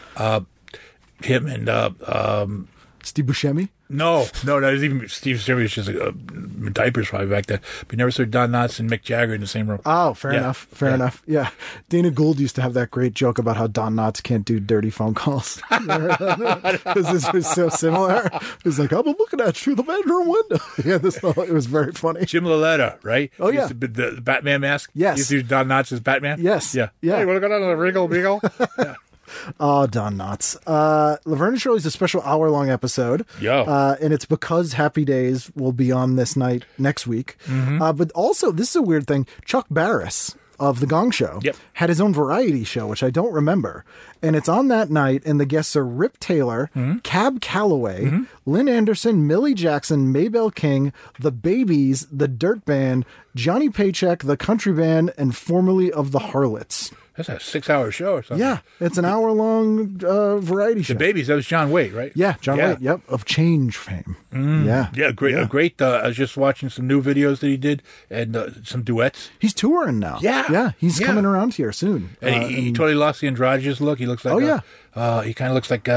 him and Steve Buscemi? no, that was even Steve Buscemi was just diapers probably back then. But you never saw Don Knotts and Mick Jagger in the same room. Oh, fair Yeah. enough. Fair enough. Yeah. Dana Gould used to have that great joke about how Don Knotts can't do dirty phone calls. Because this was so similar. It was like, I'm looking at you through the bedroom window. Yeah, it was very funny. Jim Loletta, right? Oh, He yeah. used to be the Batman mask. Yes. He used to use Don Knotts as Batman. Yes. Yeah. Yeah. Hey, want to go down to the Wriggle Beagle? Yeah. Oh, Don Knotts. Laverne and Shirley's a special hour-long episode. Yeah. And it's because Happy Days will be on this night next week. But also, this is a weird thing. Chuck Barris of The Gong Show Yep. had his own variety show, which I don't remember. And it's on that night, and the guests are Rip Taylor, Cab Calloway, Lynn Anderson, Millie Jackson, Maybelle King, The Babies, The Dirt Band, Johnny Paycheck, The Country Band, and formerly of The Harlots. That's a 6-hour show or something. Yeah, it's an hour-long variety show. The Babies, that was John Waite, right? Yeah, John Waite, yep, of Change fame. Yeah. Yeah, great. Yeah. Great. I was just watching some new videos that he did and some duets. He's touring now. Yeah. Yeah, he's Yeah. coming around here soon. And he totally lost the androgynous look. He looks like Oh, yeah. He kind of looks like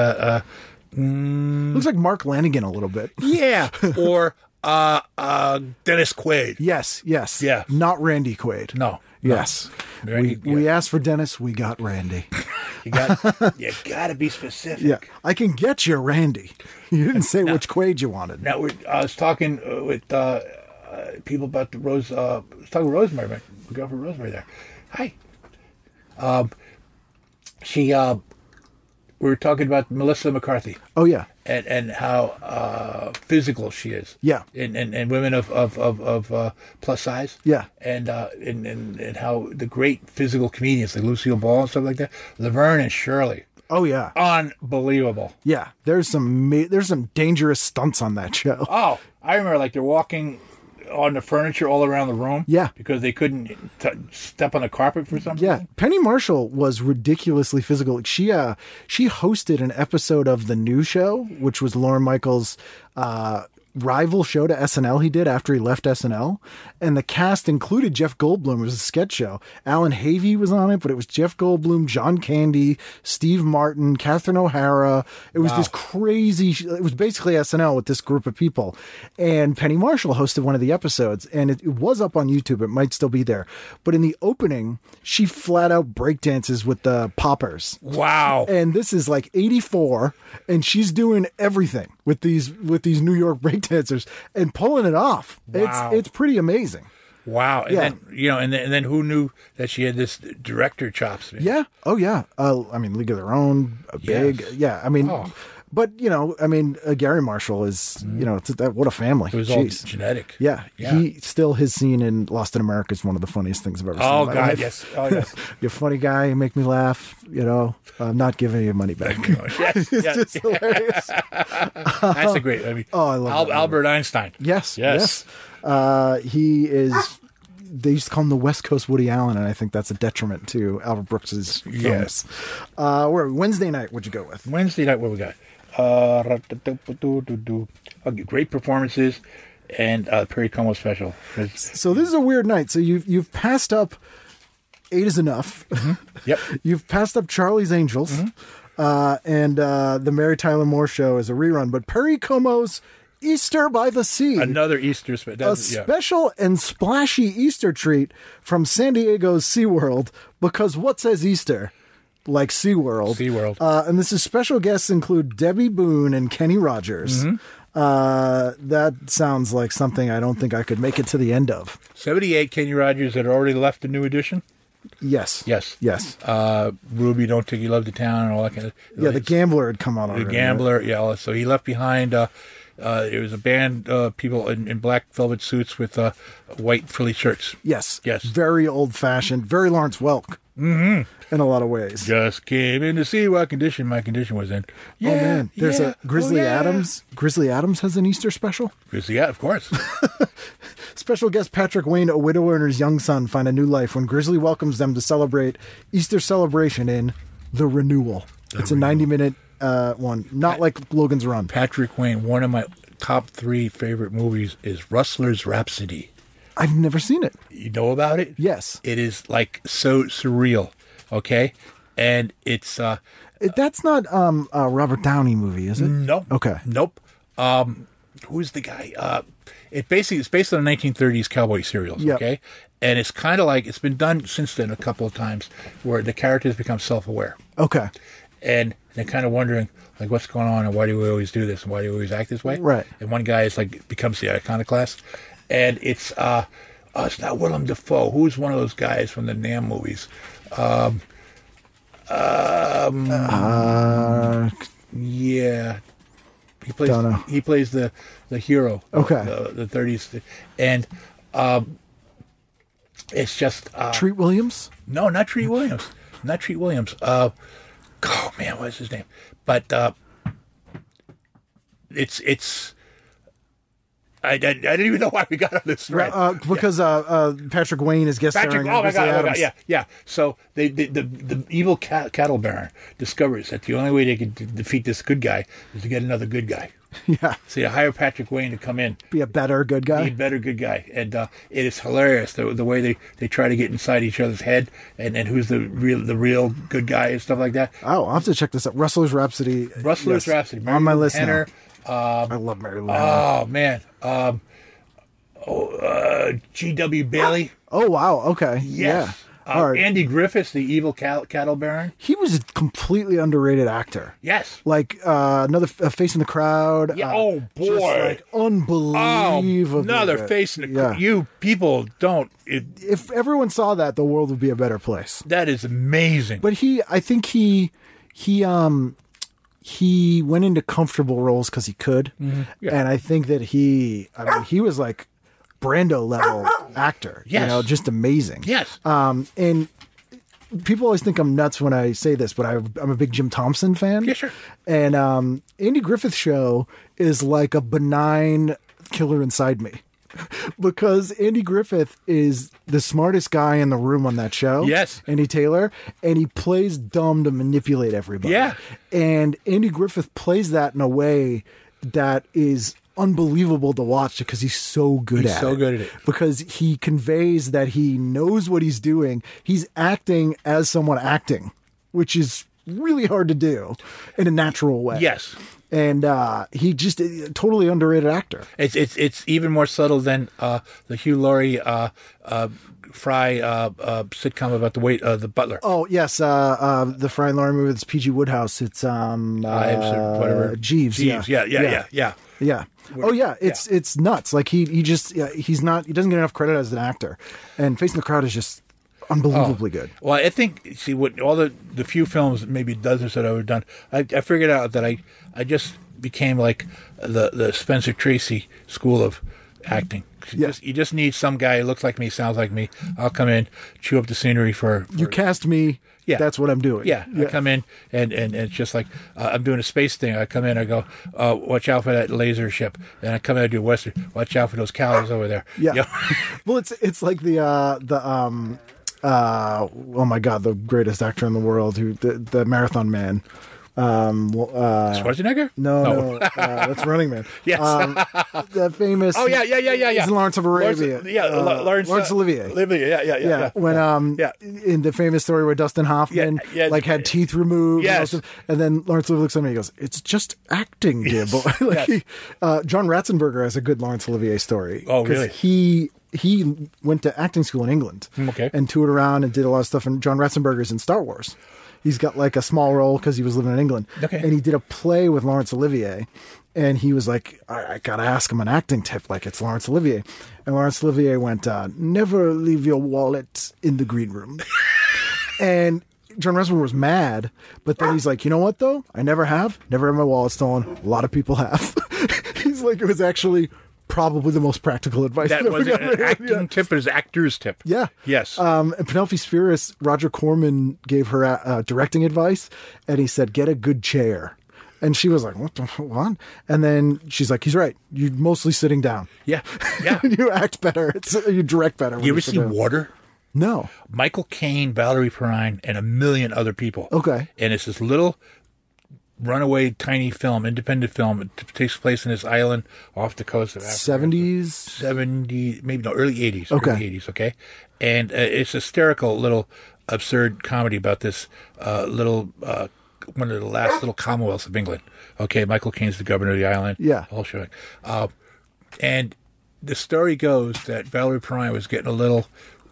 Looks like Mark Lanigan a little bit. yeah, or Dennis Quaid. Yes, yes. Yeah. Not Randy Quaid. No. Yes. Randy- We asked for Dennis, we got Randy. You got to be specific. Yeah. I can get you Randy. You didn't say which Quaid you wanted. Now I was talking with people about the Rose. I was talking with Rosemary. We go for Rosemary there. Hi. We were talking about Melissa McCarthy. Oh, yeah. And how physical she is. Yeah. And women of plus size. Yeah. And how the great physical comedians like Lucille Ball and stuff like that. Laverne and Shirley. Oh, yeah. Unbelievable. Yeah. There's some dangerous stunts on that show. Oh, I remember like they're walking on the furniture all around the room. Yeah. Because they couldn't step on the carpet for something. Yeah, Penny Marshall was ridiculously physical. She hosted an episode of The New Show, which was Lorne Michaels' rival show to SNL he did after he left SNL. And the cast included Jeff Goldblum. It was a sketch show. Alan Havey was on it, but it was Jeff Goldblum, John Candy, Steve Martin, Catherine O'Hara. It was this crazy, it was basically SNL with this group of people. And Penny Marshall hosted one of the episodes, and it was up on YouTube. It might still be there. But in the opening, she flat out breakdances with the poppers. Wow. And this is like 84, and she's doing everything with these New York breakdancers and pulling it off. Wow. It's pretty amazing. Wow. And Yeah. then, and then who knew that she had this director chops? Man? Yeah. Oh, yeah. I mean, League of Their Own, big. Yes. Yeah. I mean, Oh. but, Gary Marshall is, what a family. It was all Jeez. genetic. Yeah. Yeah. His scene in Lost in America is one of the funniest things I've ever seen. Oh, in my God, life. yes. Oh, yes. You're a funny guy. You make me laugh. I'm not giving you money back. Yes, It's yes. just hilarious. That's a great. I mean, I love that Albert Einstein. Yes. Yes. He is. They used to call him the West Coast Woody Allen, and I think that's a detriment to Albert Brooks's films. Yes. Wednesday night, what'd you go with? Wednesday night, what we got? Great performances and Perry Como special. So this is a weird night. So you've passed up 8 is Enough. Yep. You've passed up Charlie's Angels, and the Mary Tyler Moore Show is a rerun. But Perry Como's Easter by the Sea. Another Easter A special and splashy Easter treat from San Diego's SeaWorld, because what says Easter? Like SeaWorld. SeaWorld. And this is special guests include Debbie Boone and Kenny Rogers. That sounds like something I don't think I could make it to the end of. 78 Kenny Rogers had already left the new edition. Yes. Yes. Yes. Ruby, Don't Take You Love to Town and all that kind of. Yeah, The Gambler had come out already. The Gambler, yeah. So he left behind It was a band, people in black velvet suits with white frilly shirts. Yes. Yes. Very old-fashioned, very Lawrence Welk in a lot of ways. Just came in to see what condition my condition was in. Yeah, oh, man. There's a Grizzly yeah. Adams. Grizzly Adams has an Easter special. Grizzly, yeah, of course. Special guest Patrick Wayne, a widower and his young son find a new life when Grizzly welcomes them to celebrate Easter celebration in The Renewal. It's a 90-minute one, not like Logan's Run. Patrick Wayne, one of my top 3 favorite movies is Rustler's Rhapsody. I've never seen it. You know about it? Yes. It is like so surreal, okay? And it's... That's not a Robert Downey movie, is it? No. Okay. Nope. Who's the guy? It's based on the 1930s cowboy serials, Yep. okay? And it's kind of like, it's been done since then a couple of times where the characters become self-aware. Okay. And they're kind of wondering, like, what's going on and why do we always do this and why do we always act this way? Right. And one guy is like, becomes the iconoclast. And it's not Willem Dafoe. Who's one of those guys from the Nam movies? Yeah. He plays the hero of Okay. the 30s. And it's just... Treat Williams? No, not Treat Williams. Not Treat Williams. Oh, man, what's his name? But it's... I didn't even know why we got on this thread. Because Patrick Wayne is guest starring. Oh my Grizzly God! Adams. Yeah. So the evil cattle baron discovers that the only way they can defeat this good guy is to get another good guy. Yeah. So you hire Patrick Wayne to come in, Be a better good guy. be a better good guy, and it is hilarious the way they try to get inside each other's head and who's the real good guy and stuff like that. Oh, I'll have to check this out. Rustler's Rhapsody. Rustler's Yes. Rhapsody On my list Henner, now. I love Mary Lou Henner. Oh man. G.W. Bailey. Oh, wow. Okay. Yes. Yeah. All right. Andy Griffiths, the evil cattle baron. He was a completely underrated actor. Yes. Like another face in the crowd. Yeah. Oh boy. Just like unbelievable. Another face in the Yeah. You people don't. If everyone saw that, the world would be a better place. That is amazing. But I think he went into comfortable roles because he could, Yeah. and I think that he was like Brando level actor. Yes. Just amazing. Yes. And people always think I'm nuts when I say this, but I'm a big Jim Thompson fan. Yeah, sure. And Andy Griffith's show is like a benign killer inside me. Because Andy Griffith is the smartest guy in the room on that show. Yes. Andy Taylor. And he plays dumb to manipulate everybody. Yeah. And Andy Griffith plays that in a way that is unbelievable to watch because he's so good at it. so good at it. Because he conveys that he knows what he's doing. He's acting as someone acting, which is really hard to do in a natural way. Yes. And he just a totally underrated actor. It's even more subtle than the Hugh Laurie Fry sitcom about the butler. Oh yes, the Fry and Laurie movie. It's P.G. Woodhouse. It's whatever. Jeeves. Yeah. Oh yeah, it's nuts. Like he doesn't get enough credit as an actor, and Facing the Crowd is just unbelievably good. Well, I think what all the few films, maybe dozens that I've done, I figured out that I just became like the Spencer Tracy school of acting. You just need some guy who looks like me, sounds like me. I'll come in, chew up the scenery for you cast me. Yeah. That's what I'm doing. Yeah. I come in and it's just like I'm doing a space thing. I come in, I go, watch out for that laser ship. And I come in, I do a Western. Watch out for those cows over there. Yeah. You know? Well, it's like oh my God, the greatest actor in the world, the Marathon Man. Schwarzenegger? No, that's Running Man. Yes. The famous. Oh yeah. He's in Lawrence of Arabia. Laurence Olivier. Yeah. When in the famous story where Dustin Hoffman had teeth removed. Yes. And then Laurence Olivier looks at me and he goes, "It's just acting, dear boy." John Ratzenberger has a good Laurence Olivier story. Oh, really? He went to acting school in England. Okay. And toured around and did a lot of stuff. And John Ratzenberger's in Star Wars. He's got like a small role because he was living in England. Okay. And he did a play with Laurence Olivier. And he was like, I got to ask him an acting tip like it's Laurence Olivier. And Laurence Olivier went, never leave your wallet in the green room. And John Ratzenberger was mad. But then he's like, you know what, though? I never have my wallet stolen. A lot of people have. He's like it was actually probably the most practical advice. That I've ever wasn't gotten. an acting tip, it was an actor's tip. Yeah. Yes. And Penelope Spheris, Roger Corman gave her directing advice, and he said, get a good chair. And she was like, what? And then she's like, he's right. You're mostly sitting down. Yeah. Yeah. You act better. You direct better. You ever see Water? No. Michael Caine, Valerie Perrine, and a million other people. Okay. And it's this little runaway tiny film, independent film. It takes place in this island off the coast of Africa. 70s? Early 80s. Okay. Early 80s, okay? And it's a hysterical little absurd comedy about this little, one of the last little commonwealths of England. Okay, Michael Caine's the governor of the island. Yeah. All showing. And the story goes that Valerie Perrine was getting a little,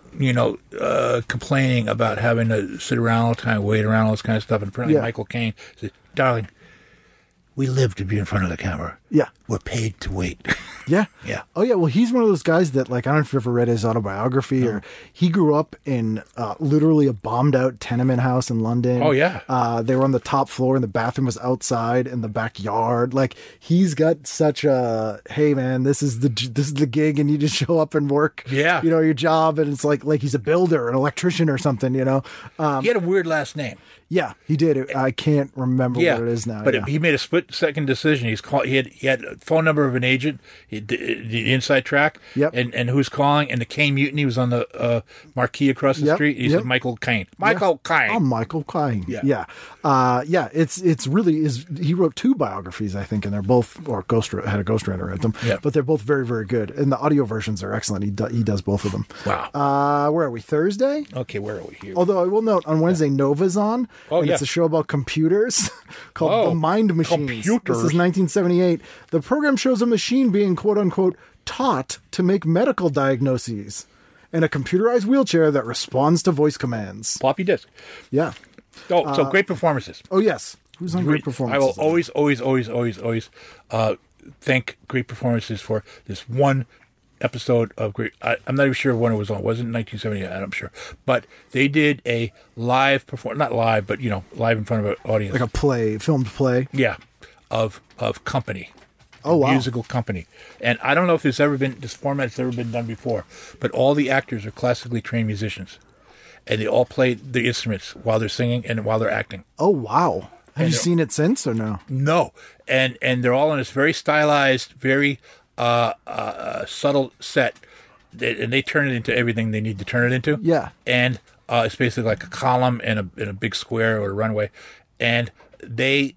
complaining about having to sit around all the time, wait around, all this kind of stuff. And apparently Michael Caine said, darling, we live to be in front of the camera. Yeah. We're paid to wait. Yeah. Yeah. Oh, yeah. Well, he's one of those guys that, like, I don't know if you've ever read his autobiography or he grew up in literally a bombed out tenement house in London. Oh, yeah. They were on the top floor and the bathroom was outside in the backyard. Like, he's got such a, hey, man, this is the gig and you just show up and work, Yeah. Your job. And it's like he's a builder, an electrician or something, He had a weird last name. Yeah, he did. I can't remember what it is now. But he made a split-second decision. He had a phone number of an agent, the inside track, and who's calling, and the Caine Mutiny was on the marquee across the street. He said Michael Caine. Michael Caine. Oh, Michael Caine. Yeah. It's really he wrote 2 biographies, I think, and they're both had a ghostwriter write them. Yeah. But they're both very, very good, and the audio versions are excellent. He does both of them. Wow. Where are we? Thursday? Okay, where are we here? Although I will note on Wednesday, Nova's on. Oh, and yeah. It's a show about computers called The Mind Machines. Computers. This is 1978. The program shows a machine being, quote unquote, taught to make medical diagnoses in a computerized wheelchair that responds to voice commands. Floppy disk. Yeah. Oh, so great performances. Oh, yes. Who's on great performances? I will always thank great performances for this one episode of great. I'm not even sure when it was on. It wasn't 1978, I'm sure. But they did a live performance, not live, but live in front of an audience, Like a filmed play. Yeah, of Company. Oh, wow. Musical Company. And I don't know if this format's ever been done before, but all the actors are classically trained musicians, and they all play the instruments while they're singing and while they're acting. Oh, wow. Have you seen it since or no? No, and they're all in this very stylized, very subtle set, and they turn it into everything they need to turn it into. Yeah. And it's basically like a column in a big square or a runway, and they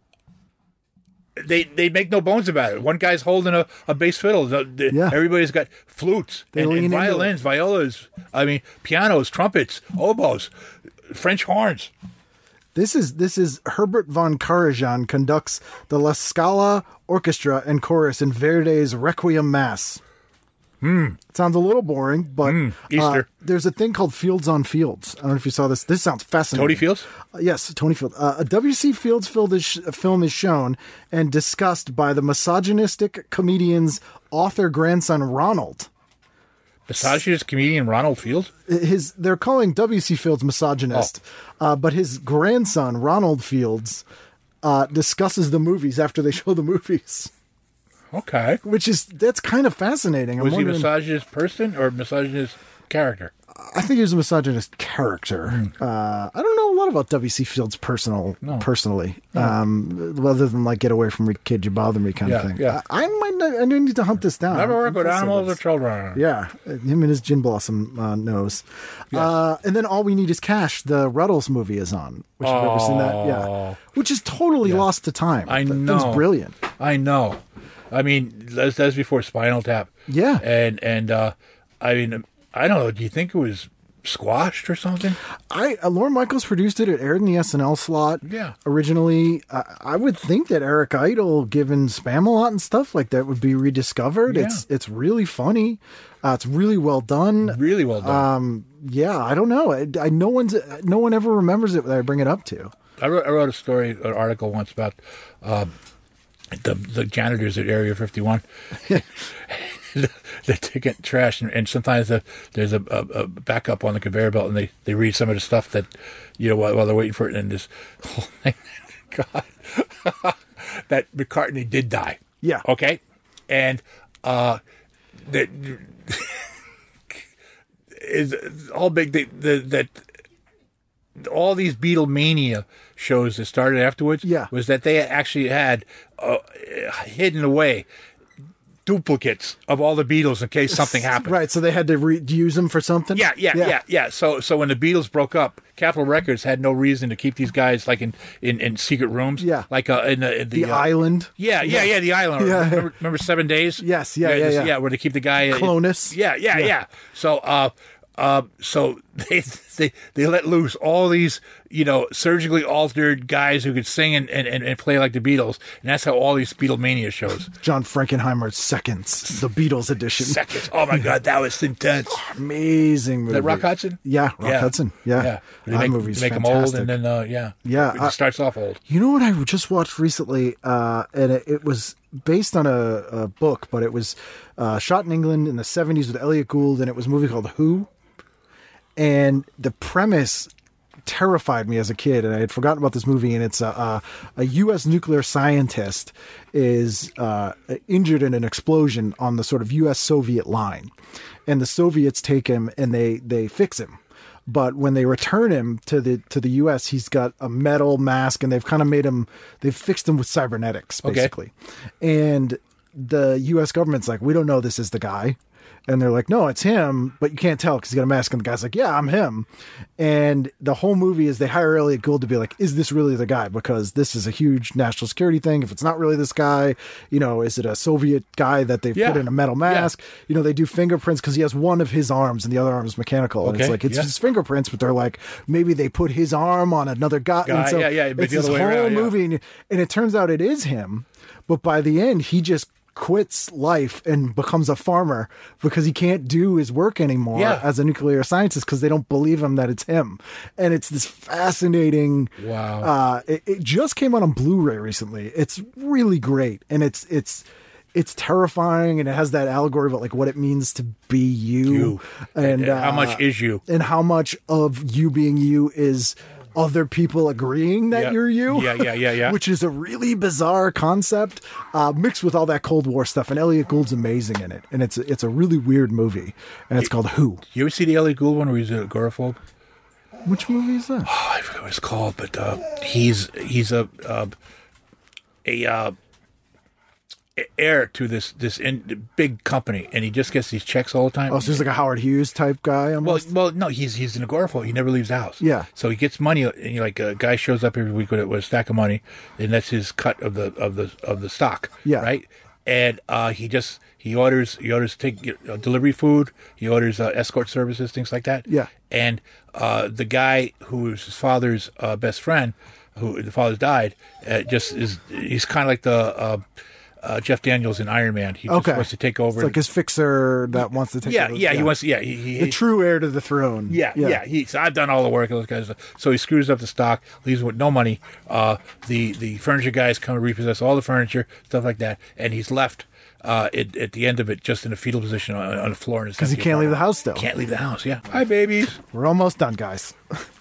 make no bones about it. One guy's holding a bass fiddle. Everybody's got flutes and violins, violas. I mean, pianos, trumpets, oboes, French horns. This is Herbert von Karajan conducts the La Scala Orchestra and Chorus in Verdi's Requiem Mass. It sounds a little boring, but Easter. There's a thing called Fields on Fields. I don't know if you saw this. This sounds fascinating. Tony Fields? Yes, Tony Fields. A W.C. Fields film is shown and discussed by the misogynistic comedian's author-grandson Ronald. Misogynist comedian Ronald Fields? They're calling W.C. Fields misogynist, but his grandson, Ronald Fields, discusses the movies after they show the movies. Okay. That's kind of fascinating. Was he a misogynist person or misogynist character? I think he was a misogynist character. I don't know a lot about W.C. Fields personally, other than like get away from me, kid, you bother me kind of thing. Yeah. I need to hunt this down. Never work with animals or children. Yeah, him and his gin blossom nose. Yes. And then All We Need Is Cash, the Ruddles movie is on. Which I've ever seen that. Yeah, which is totally lost to time. I know. It's brilliant. I know. I mean, that's before Spinal Tap. Yeah. And I mean, I don't know. Do you think it was squashed or something? Lorne Michaels produced it. It aired in the SNL slot. Yeah. Originally, I would think that Eric Idle, given Spamalot and stuff like that, would be rediscovered. Yeah. It's really funny. It's really well done. Really well done. I don't know. No one ever remembers it that I bring it up to. I wrote an article once about the janitors at Area 51. They get trash, and sometimes there's a backup on the conveyor belt, and they read some of the stuff that, while they're waiting for it, and this whole thing, God, that McCartney did die. Yeah. Okay? and that is all big. That all these Beatlemania shows that started afterwards, was that they actually had hidden away duplicates of all the Beatles in case something happened. Right, so they had to use them for something? Yeah. So when the Beatles broke up, Capitol Records had no reason to keep these guys like in secret rooms. Yeah. Like in the island. Yeah, the island. Yeah. Remember 7 Days? Yes, yeah, where they keep the guy Clonus. Yeah. So they let loose all these, surgically altered guys who could sing and play like the Beatles, and that's how all these Beatlemania shows. John Frankenheimer's Seconds, the Beatles edition. Seconds. Oh my God, that was intense. amazing movie. That Rock Hudson? Yeah, Hudson. Yeah. That movie's make fantastic. them old, and then it starts off old. You know what I just watched recently, and it was based on a book, but it was shot in England in the 70s with Elliot Gould, and it was a movie called Who. And the premise terrified me as a kid, and I had forgotten about this movie. And it's a U.S. nuclear scientist is injured in an explosion on the sort of U.S.-Soviet line, and the Soviets take him and they fix him. But when they return him to the U.S., he's got a metal mask, and they've kind of they've fixed him with cybernetics, basically. Okay. And the U.S. government's like, we don't know this is the guy. And they're like, no, it's him, but you can't tell because he's got a mask. And the guy's like, yeah, I'm him. And the whole movie is they hire Elliot Gould to be like, is this really the guy? Because this is a huge national security thing. If it's not really this guy, is it a Soviet guy that they've put in a metal mask? Yeah. They do fingerprints because he has one of his arms and the other arm is mechanical. Okay. And it's like, it's his fingerprints, but they're like, maybe they put his arm on another guy. And so it's this whole movie. And it turns out it is him. But by the end, he just quits life and becomes a farmer because he can't do his work anymore as a nuclear scientist because they don't believe him that it's him. And it's this fascinating. Wow. It just came out on Blu-ray recently. It's really great, and it's terrifying, and it has that allegory about like what it means to be you. And how much is you, and how much of you being you is other people agreeing that you're you. Yeah. Which is a really bizarre concept, mixed with all that Cold War stuff. And Elliot Gould's amazing in it. And it's a really weird movie. And it's called Who. You ever see the Elliot Gould one where he's a agoraphobe? Which movie is that? Oh, I forget what it's called, but he's a heir to this big company, and he just gets these checks all the time. Oh, so he's like a Howard Hughes type guy almost? Well, no, he's an agoraphobe. He never leaves the house. Yeah. So he gets money, and a guy shows up every week with a stack of money, and that's his cut of the stock. Yeah. Right. And he orders take delivery food. He orders escort services, things like that. Yeah. And the guy who is his father's best friend, who the father's died, he's kind of like the Jeff Daniels in Iron Man. He just wants to take over. It's like his fixer that wants to take over. Yeah, he wants. Yeah, he the true heir to the throne. Yeah. I've done all the work. Those guys. So he screws up the stock, leaves him with no money. The furniture guys come and repossess all the furniture, stuff like that, and he's left at the end of it just in a fetal position on the floor. Because he can't leave the house still. Can't leave the house. Yeah. Hi, babies. We're almost done, guys.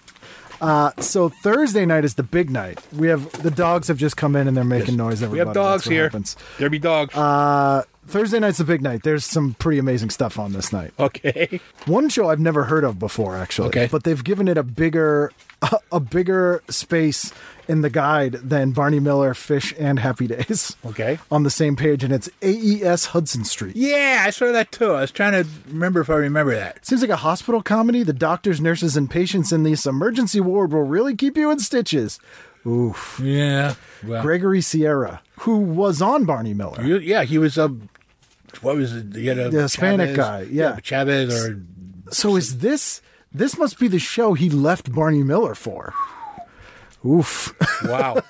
So Thursday night is the big night. The dogs have just come in and they're making noise. Everybody. We have dogs here. Happens. There be dogs. Thursday night's the big night. There's some pretty amazing stuff on this night. Okay. One show I've never heard of before, actually. Okay. But they've given it a bigger space in the guide than Barney Miller, Fish, and Happy Days. Okay. On the same page, and it's AES Hudson Street. Yeah, I saw that too. I was trying to remember if I remember that. Seems like a hospital comedy. The doctors, nurses, and patients in this emergency ward will really keep you in stitches. Oof. Yeah. Well. Gregory Sierra, who was on Barney Miller. Yeah, he was what was it? He had the Hispanic guy. Yeah. Chavez or. So is this must be the show he left Barney Miller for. Oof. Wow.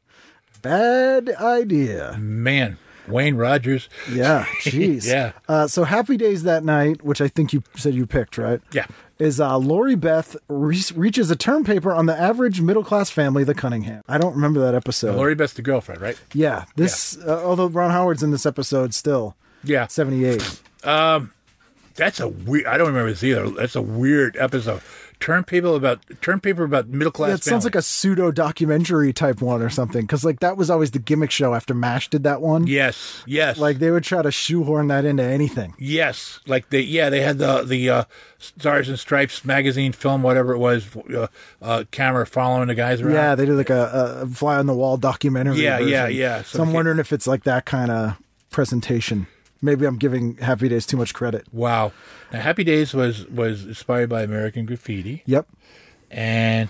Bad idea. Man. Wayne Rogers. Yeah. Jeez. Yeah. So Happy Days that night, which I think you said you picked, right? Yeah. Is Lori Beth reaches a term paper on the average middle-class family, the Cunningham. I don't remember that episode. Lori Beth's the girlfriend, right? Yeah. Although Ron Howard's in this episode still. Yeah. 78. That's a weird. I don't remember this either. That's a weird episode. term paper about middle class. Yeah, it sounds like a pseudo documentary type one or something. Because like that was always the gimmick show after MASH did that one. Yes. Like they would try to shoehorn that into anything. Yes, like they had the Stars and Stripes magazine film, whatever it was, camera following the guys around. Yeah, they do like a fly on the wall documentary. Yeah, version. yeah. So I'm wondering if it's like that kind of presentation. Maybe I'm giving Happy Days too much credit. Wow. Now, Happy Days was inspired by American Graffiti. Yep. And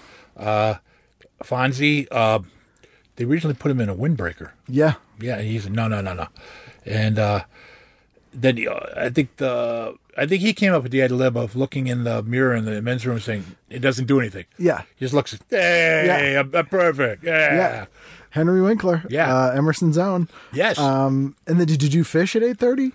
Fonzie, they originally put him in a windbreaker. Yeah. Yeah, he's no. And then I think he came up with the idea of looking in the mirror in the men's room saying, it doesn't do anything. Yeah. He just looks, hey, I'm perfect. Yeah. Henry Winkler. Yeah. Emerson's Own. Yes. And then did you do Fish at 8:30?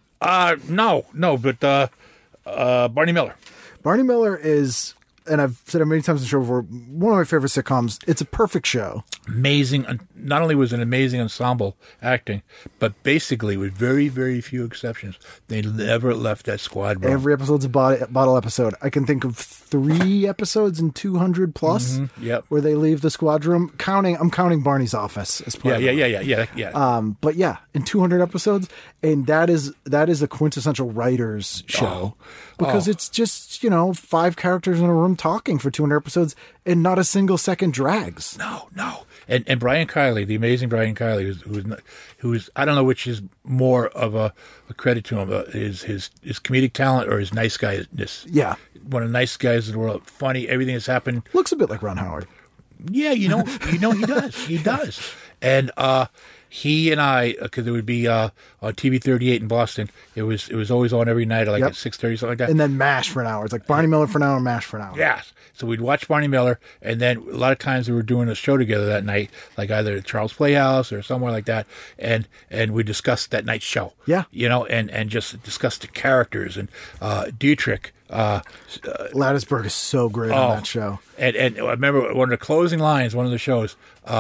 No, but Barney Miller. Barney Miller is, and I've said it many times on the show before, one of my favorite sitcoms. It's a perfect show. Amazing. Not only was it an amazing ensemble acting, but basically, with very, very few exceptions, they never left that squad room. Every episode's a bottle episode. I can think of 3 episodes in 200 plus where they leave the squad room. I'm counting Barney's office as part of it. Yeah. But yeah, in 200 episodes, and that is a quintessential writer's show because it's just 5 characters in a room talking for 200 episodes, and not a single second drags. No. And Brian Kiley, the amazing Brian Kiley, who's I don't know which is more of a credit to him, his comedic talent or his nice guyness. Yeah, one of the nice guys in the world. Funny, everything that's happened. Looks a bit like Ron Howard. Yeah, he does. He does. And he and I, because it would be on TV 38 in Boston. It was always on every night, at 6:30, something like that. And then MASH for an hour. It's like Barney Miller for an hour, MASH for an hour. Yes. So we'd watch Barney Miller, and then a lot of times we were doing a show together that night, like either at Charles Playhouse or somewhere like that, and we discussed that night's show. Yeah. And just discussed the characters and Dietrich. Ladisberg is so great on that show. And I remember one of the closing lines, one of the shows.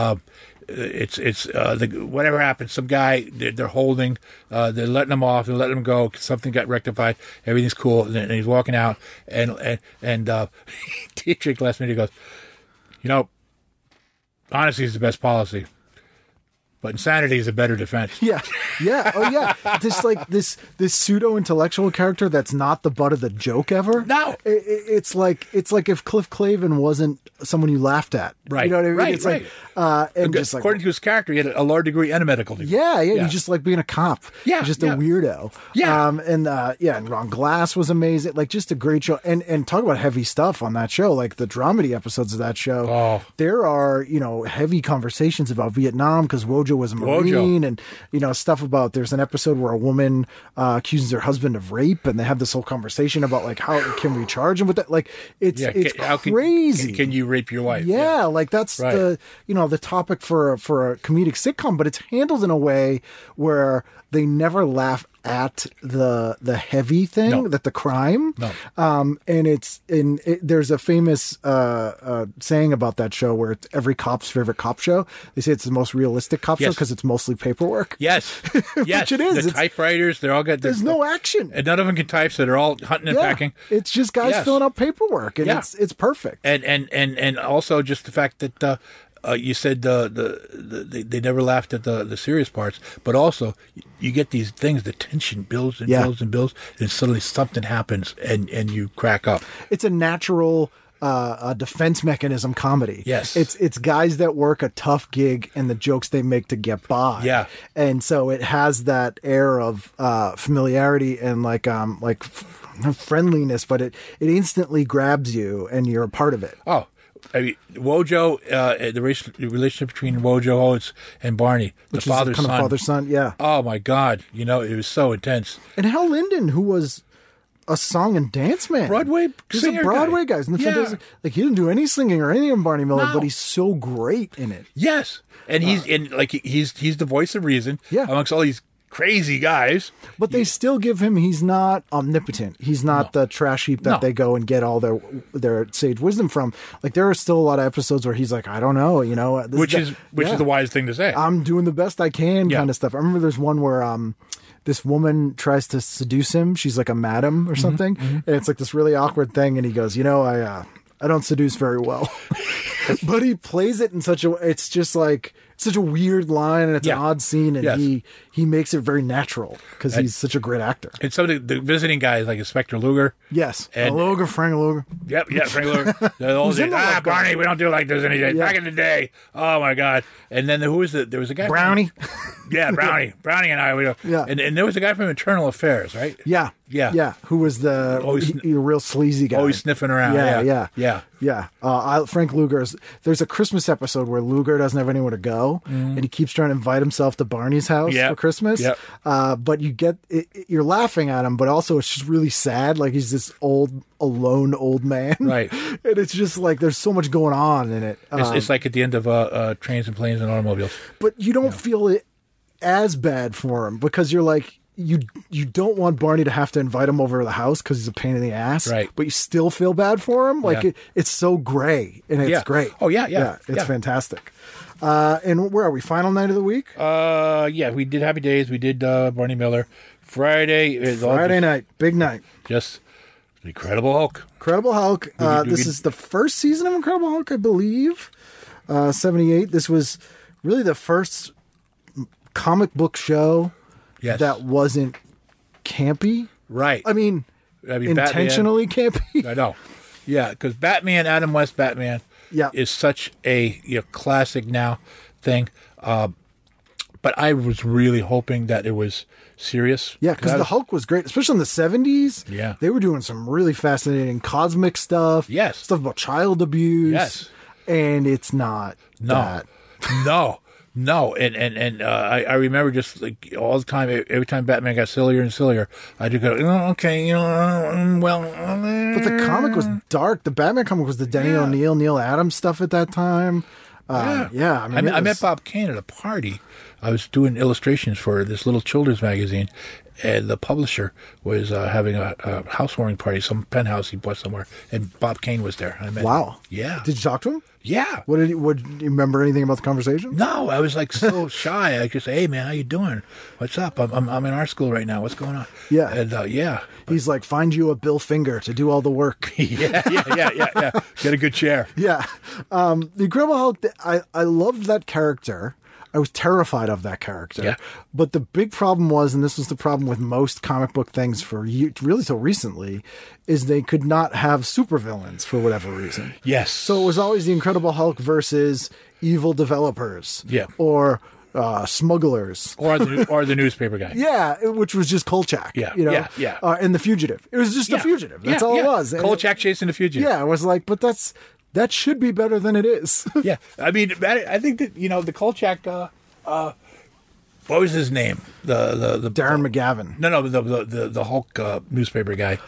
It's whatever happened. Some guy they're holding, they're letting him off, they're letting him go. Something got rectified. Everything's cool, and he's walking out, and Dietrich last minute goes, honesty is the best policy, but insanity is a better defense. Yeah. Oh yeah. Just like this pseudo intellectual character that's not the butt of the joke ever. No. It's like if Cliff Clavin wasn't someone you laughed at. Right. You know what I mean? Right. It's like and just like, according to his character, he had a law degree and a medical degree. Yeah. You're just like being a cop. Yeah. You're just a weirdo. Yeah. And Ron Glass was amazing. Like just a great show. And talk about heavy stuff on that show. Like the dramedy episodes of that show. Oh. There are, heavy conversations about Vietnam because Wojo was a Marine and, stuff about there's an episode where a woman accuses her husband of rape and they have this whole conversation about like how can we charge him with that? Like it's crazy. Can you rape your wife? Yeah. Like that's the topic for a comedic sitcom, but it's handled in a way where they never laugh at the heavy thing, that the crime. No. And there's a famous saying about that show where it's every cop's favorite cop show. They say it's the most realistic cop show because it's mostly paperwork. Yes. Which it is. The typewriters, they're all got. There's no action, and none of them can type, so they're all hunting and packing. It's just guys filling out paperwork, and it's perfect. And also just the fact that. You said they never laughed at the serious parts, but also you get these things, the tension builds and builds and builds, and suddenly something happens and you crack up. It's a natural defense mechanism comedy. Yes. It's guys that work a tough gig and the jokes they make to get by. Yeah. And so it has that air of familiarity and like friendliness, but it instantly grabs you and you're a part of it. Oh. I mean, Wojo, the relationship between Wojo and Barney, Which the father-son. Kind of father-son, yeah. Oh, my God. It was so intense. And Hal Linden, who was a song and dance man. Broadway He's singer a Broadway guy. guy. And he didn't do any singing or anything in Barney Miller, No. but he's so great in it. Yes. And he's the voice of reason amongst all these crazy guys. But they still give him, he's not omnipotent. He's not the trash heap that they go and get all their sage wisdom from. Like there are still a lot of episodes where he's like, I don't know, Which is the wise thing to say. I'm doing the best I can kind of stuff. I remember there's one where this woman tries to seduce him. She's like a madam or something. And it's like this really awkward thing. And he goes, I don't seduce very well. But he plays it in such a, it's just like, such a weird line, and it's an odd scene, and he makes it very natural because he's such a great actor. And some of the visiting guys, like Inspector Luger. Yes. And Frank Luger. Yep, Frank Luger. The old days, Barney, we don't do it like this anymore. Back in the day. Oh, my God. And then there was a guy. Brownie. Brownie. Brownie and I. And there was a guy from Internal Affairs, right? Yeah. Who was the real sleazy guy. Always sniffing around. Yeah. Frank Luger's, there's a Christmas episode where Luger doesn't have anywhere to go, and he keeps trying to invite himself to Barney's house for Christmas. Yep. But you're laughing at him, but also it's just really sad. Like he's this alone old man. Right. And it's just like there's so much going on in it. It's like at the end of Trains and Planes and Automobiles. But you don't feel it as bad for him because you're like, you don't want Barney to have to invite him over to the house because he's a pain in the ass. Right. But you still feel bad for him. Like it's so gray and it's great. Oh, yeah. It's fantastic. And where are we? Final night of the week? We did Happy Days. We did Barney Miller. Friday night. Big night. Just Incredible Hulk. Incredible Hulk. This is the first season of Incredible Hulk, I believe. 78. This was really the first comic book show that wasn't campy. Right. I mean intentionally campy. I know. Yeah, because Adam West Batman is such a classic now thing. But I was really hoping that it was serious. Yeah, because the Hulk was great, especially in the 70s. Yeah. They were doing some really fascinating cosmic stuff. Yes. Stuff about child abuse. Yes. And it's not that. No, and I remember just like all the time, every time Batman got sillier and sillier, I just go, okay, well. But the comic was dark. The Batman comic was the Denny O'Neil, Neil Adams stuff at that time. I met Bob Kane at a party. I was doing illustrations for this little children's magazine, and the publisher was having a housewarming party, some penthouse he bought somewhere, and Bob Kane was there. I met him. Yeah. Did you talk to him? Yeah. What did you remember anything about the conversation? No, I was like so shy. I just say, "Hey man, how you doing? What's up? I'm in art school right now. What's going on?" Yeah. And he's like, "Find you a Bill Finger to do all the work." yeah. Get a good chair. Yeah. The Incredible Hulk. I loved that character. I was terrified of that character. Yeah. But the big problem was, and this was the problem with most comic book things for really till recently, is they could not have supervillains for whatever reason. Yes. So it was always the Incredible Hulk versus evil developers. Yeah. Or smugglers. Or the newspaper guy. Yeah, which was just Kolchak. Yeah. Yeah. And the Fugitive. It was just the Fugitive. That's all it was. Kolchak chasing the Fugitive. Yeah, I was like, but that should be better than it is. Yeah, I mean, I think that the Kolchak. What was his name? The Darren McGavin. No, the Hulk newspaper guy.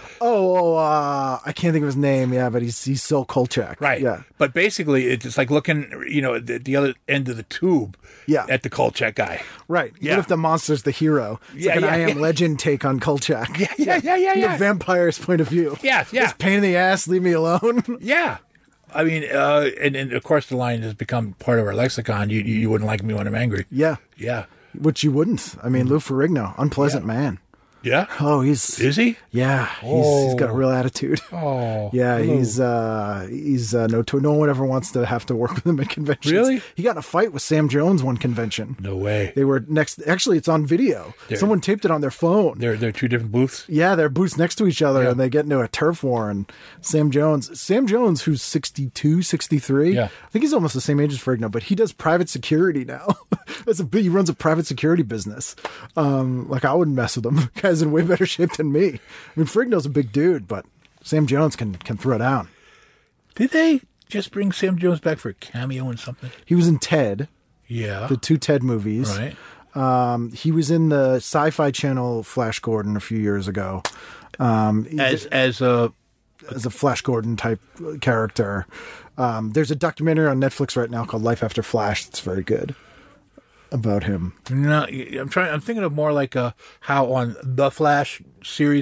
I can't think of his name. Yeah, but he's so Kolchak. Right. Yeah. But basically, it's like looking, at the other end of the tube. Yeah. At the Kolchak guy. Right. Yeah. What if the monster's the hero? It's like an I Am Legend take on Kolchak. Yeah. The vampire's point of view. Yeah. This pain in the ass, leave me alone. Yeah. I mean, and of course the line has become part of our lexicon. You wouldn't like me when I'm angry. Yeah. Yeah. Which you wouldn't. I mean, Lou Ferrigno, unpleasant man. Yeah. Oh, is he? Yeah. He's got a real attitude. Oh. Yeah. Hello. He's no one ever wants to have to work with him at conventions. Really? He got in a fight with Sam Jones one convention. No way. They were next. Actually, it's on video. Someone taped it on their phone. They're two different booths. Yeah, they're booths next to each other, and they get into a turf war. And Sam Jones, who's 62, 63. Yeah. I think he's almost the same age as Ferrigno, but he does private security now. He runs a private security business. Like I wouldn't mess with him. Guy's in way better shape than me. I mean, Ferrigno's a big dude, but Sam Jones can throw down. Did they just bring Sam Jones back for a cameo in something? He was in Ted. Yeah. The two Ted movies. Right. He was in the Sci-Fi Channel Flash Gordon a few years ago. As a Flash Gordon type character. There's a documentary on Netflix right now called Life After Flash that's very good about him. No, I'm thinking of more like how on the Flash series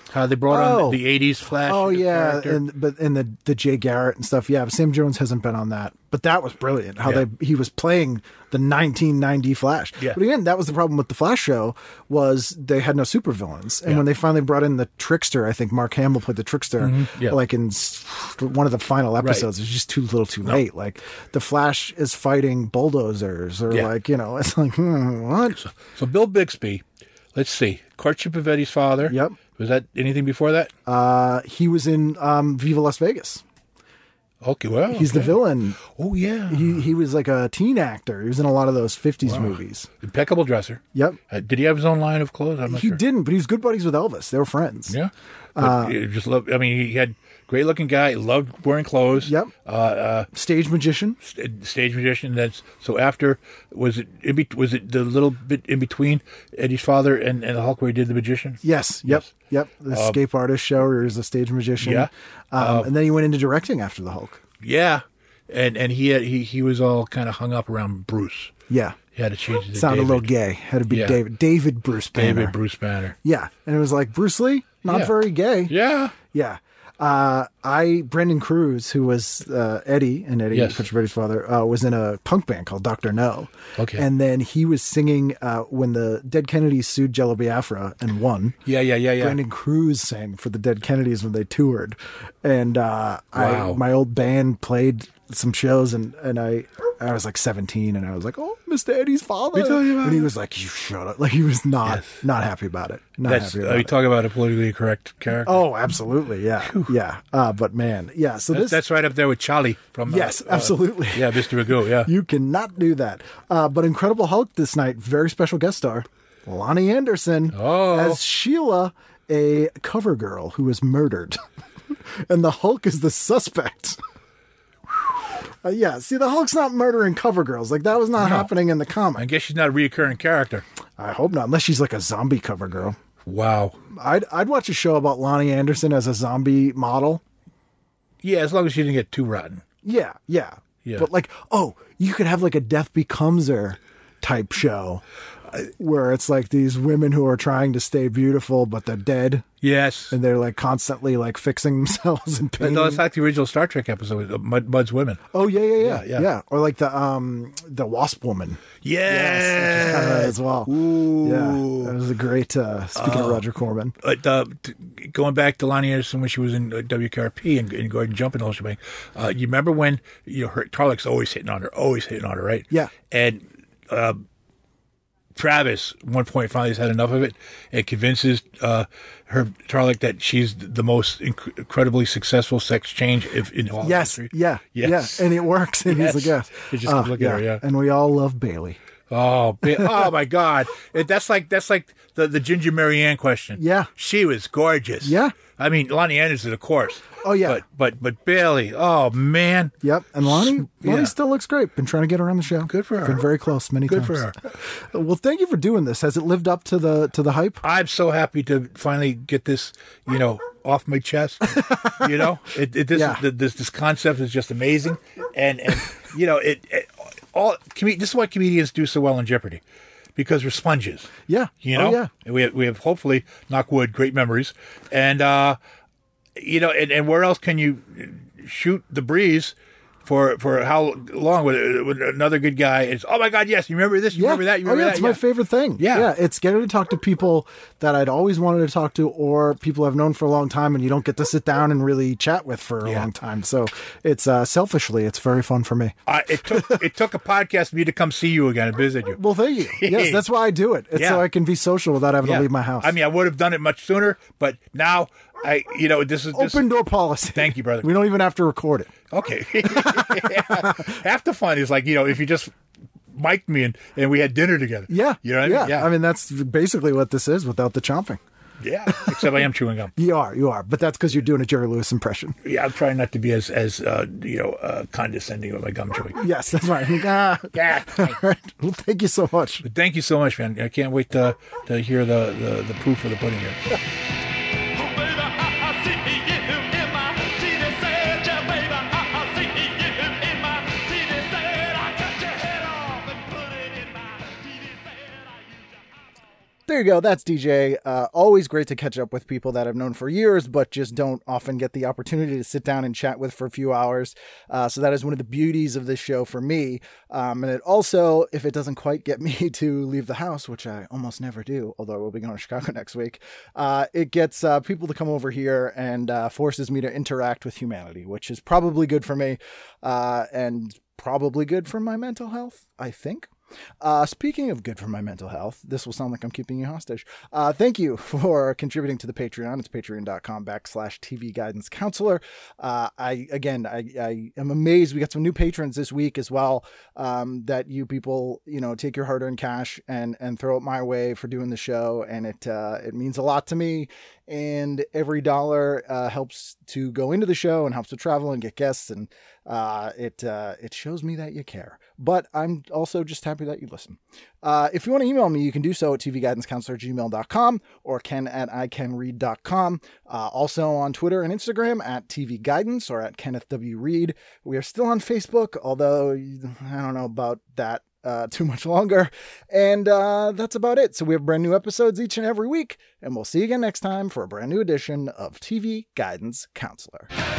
How they brought on the 80s Flash. Oh yeah, character. but the Jay Garrett and stuff. Yeah, but Sam Jones hasn't been on that. But that was brilliant. How he was playing the 1990 Flash. Yeah. But again, that was the problem with the Flash show was they had no supervillains. And when they finally brought in the Trickster, I think Mark Hamill played the Trickster, like in one of the final episodes. It was just too little, too late. Like the Flash is fighting bulldozers, or like it's like what? So Bill Bixby. Let's see. Courtship of Eddie's Father. Yep. Was that anything before that? He was in Viva Las Vegas. Okay, well. He's the villain. Oh, yeah. He was like a teen actor. He was in a lot of those 50s movies. Impeccable dresser. Yep. Did he have his own line of clothes? I'm not He sure. didn't, but he was good buddies with Elvis. They were friends. Yeah. Just love. I mean, he had great looking guy. Loved wearing clothes. Yep. Stage magician. Stage magician. That's so. After was it the little bit in between Eddie's Father and the Hulk where he did the magician? Yes. Yep. The escape artist show where he was a stage magician. Yeah. And then he went into directing after the Hulk. Yeah. And he was all kind of hung up around Bruce. Yeah. He had to change it to Sounded David. a little gay. Had to be David Bruce Banner. David Bruce Banner. Yeah. And it was like, Bruce Lee, not very gay. Yeah. Yeah. Brendan Cruz, who was Eddie and Eddie, Courtship of Eddie's Father, was in a punk band called Dr. No. Okay. And then he was singing when the Dead Kennedys sued Jello Biafra and won. Yeah. Brendan Cruz sang for the Dead Kennedys when they toured. And my old band played some shows, and I was like 17, and I was like, "Oh, Mr. Eddie's father," and he was like, "You shut up!" Like he was not happy about it. Are you talking about a politically correct character? Oh, absolutely, yeah, yeah. But man, yeah. So that's right up there with Charlie from absolutely, yeah, Mr. Magoo, yeah. You cannot do that. But Incredible Hulk this night, very special guest star, Loni Anderson as Sheila, a cover girl who was murdered, and the Hulk is the suspect. See, the Hulk's not murdering cover girls. Like, that was not happening in the comic. I guess she's not a reoccurring character. I hope not, unless she's like a zombie cover girl. Wow. I'd watch a show about Loni Anderson as a zombie model. Yeah, as long as she didn't get too rotten. Yeah. But like, you could have like a Death Becomes Her type show where it's like these women who are trying to stay beautiful, but they're dead. Yes. And they're like constantly like fixing themselves and painting. No, it's like the original Star Trek episode with Mud's Women. Oh, yeah. Or like the Wasp Woman. Yes. Which is kind of as well. Ooh. Yeah. That was a great, speaking of Roger Corman. Going back to Loni Anderson when she was in WKRP and Gordon Jumping all shebang, you remember when her Tarlik's always hitting on her, right? Yeah. And Travis, at one point, finally has had enough of it and convinces her Tarlik that she's the most incredibly successful sex change in all history. Yeah. And it works. And he's like, yes. He just look at her, yeah. And we all love Bailey. Oh my God! That's like the Ginger Marianne question. Yeah, she was gorgeous. Yeah, I mean Loni Anderson, of course. Oh yeah, but Bailey, oh man. Yep, and Loni still looks great. Been trying to get her on the show. Good for her. Been very close many times. Good for her. Well, thank you for doing this. Has it lived up to the hype? I'm so happy to finally get this, off my chest. This concept is just amazing, and this is what comedians do so well in Jeopardy, because we're sponges. Yeah. And we have hopefully, knock wood, great memories. And and where else can you shoot the breeze for how long with another good guy? It's, oh my God, yes, you remember this, you remember that, you remember that. It's my favorite thing. Yeah. It's getting to talk to people that I'd always wanted to talk to, or people I've known for a long time and you don't get to sit down and really chat with for a long time. So it's selfishly, it's very fun for me. It took a podcast for me to come see you again and visit you. Well, thank you. Yes, that's why I do it. It's so I can be social without having to leave my house. I mean, I would have done it much sooner, but now this is open door policy. Thank you, brother. We don't even have to record it. Okay. Half the fun is like, if you just mic'd me and we had dinner together. Yeah. You know what I mean? Yeah. I mean, that's basically what this is without the chomping. Yeah. Except I am chewing gum. You are. But that's because you're doing a Jerry Lewis impression. Yeah. I'm trying not to be as condescending with my gum chewing. Yes, that's right. Yeah. All right. Well, thank you so much. But thank you so much, man. I can't wait to hear the proof of the pudding here. there you go. That's DJ. Always great to catch up with people that I've known for years, but just don't often get the opportunity to sit down and chat with for a few hours. So that is one of the beauties of this show for me. And it also, if it doesn't quite get me to leave the house, which I almost never do, although we'll be going to Chicago next week, it gets people to come over here and forces me to interact with humanity, which is probably good for me and probably good for my mental health, I think. Speaking of good for my mental health, this will sound like I'm keeping you hostage. Thank you for contributing to the Patreon. It's patreon.com/TV Guidance Counselor. I am amazed. We got some new patrons this week as well. That you people, take your hard-earned cash and throw it my way for doing the show. And it means a lot to me. And every dollar helps to go into the show and helps to travel and get guests. And it shows me that you care. But I'm also just happy that you listen. If you want to email me, you can do so at tvguidancecounselor@gmail.com or ken@icanread.com. Also on Twitter and Instagram at TV Guidance or at Kenneth W. Reed. We are still on Facebook, although I don't know about that too much longer. And that's about it. So we have brand new episodes each and every week. And we'll see you again next time for a brand new edition of TV Guidance Counselor.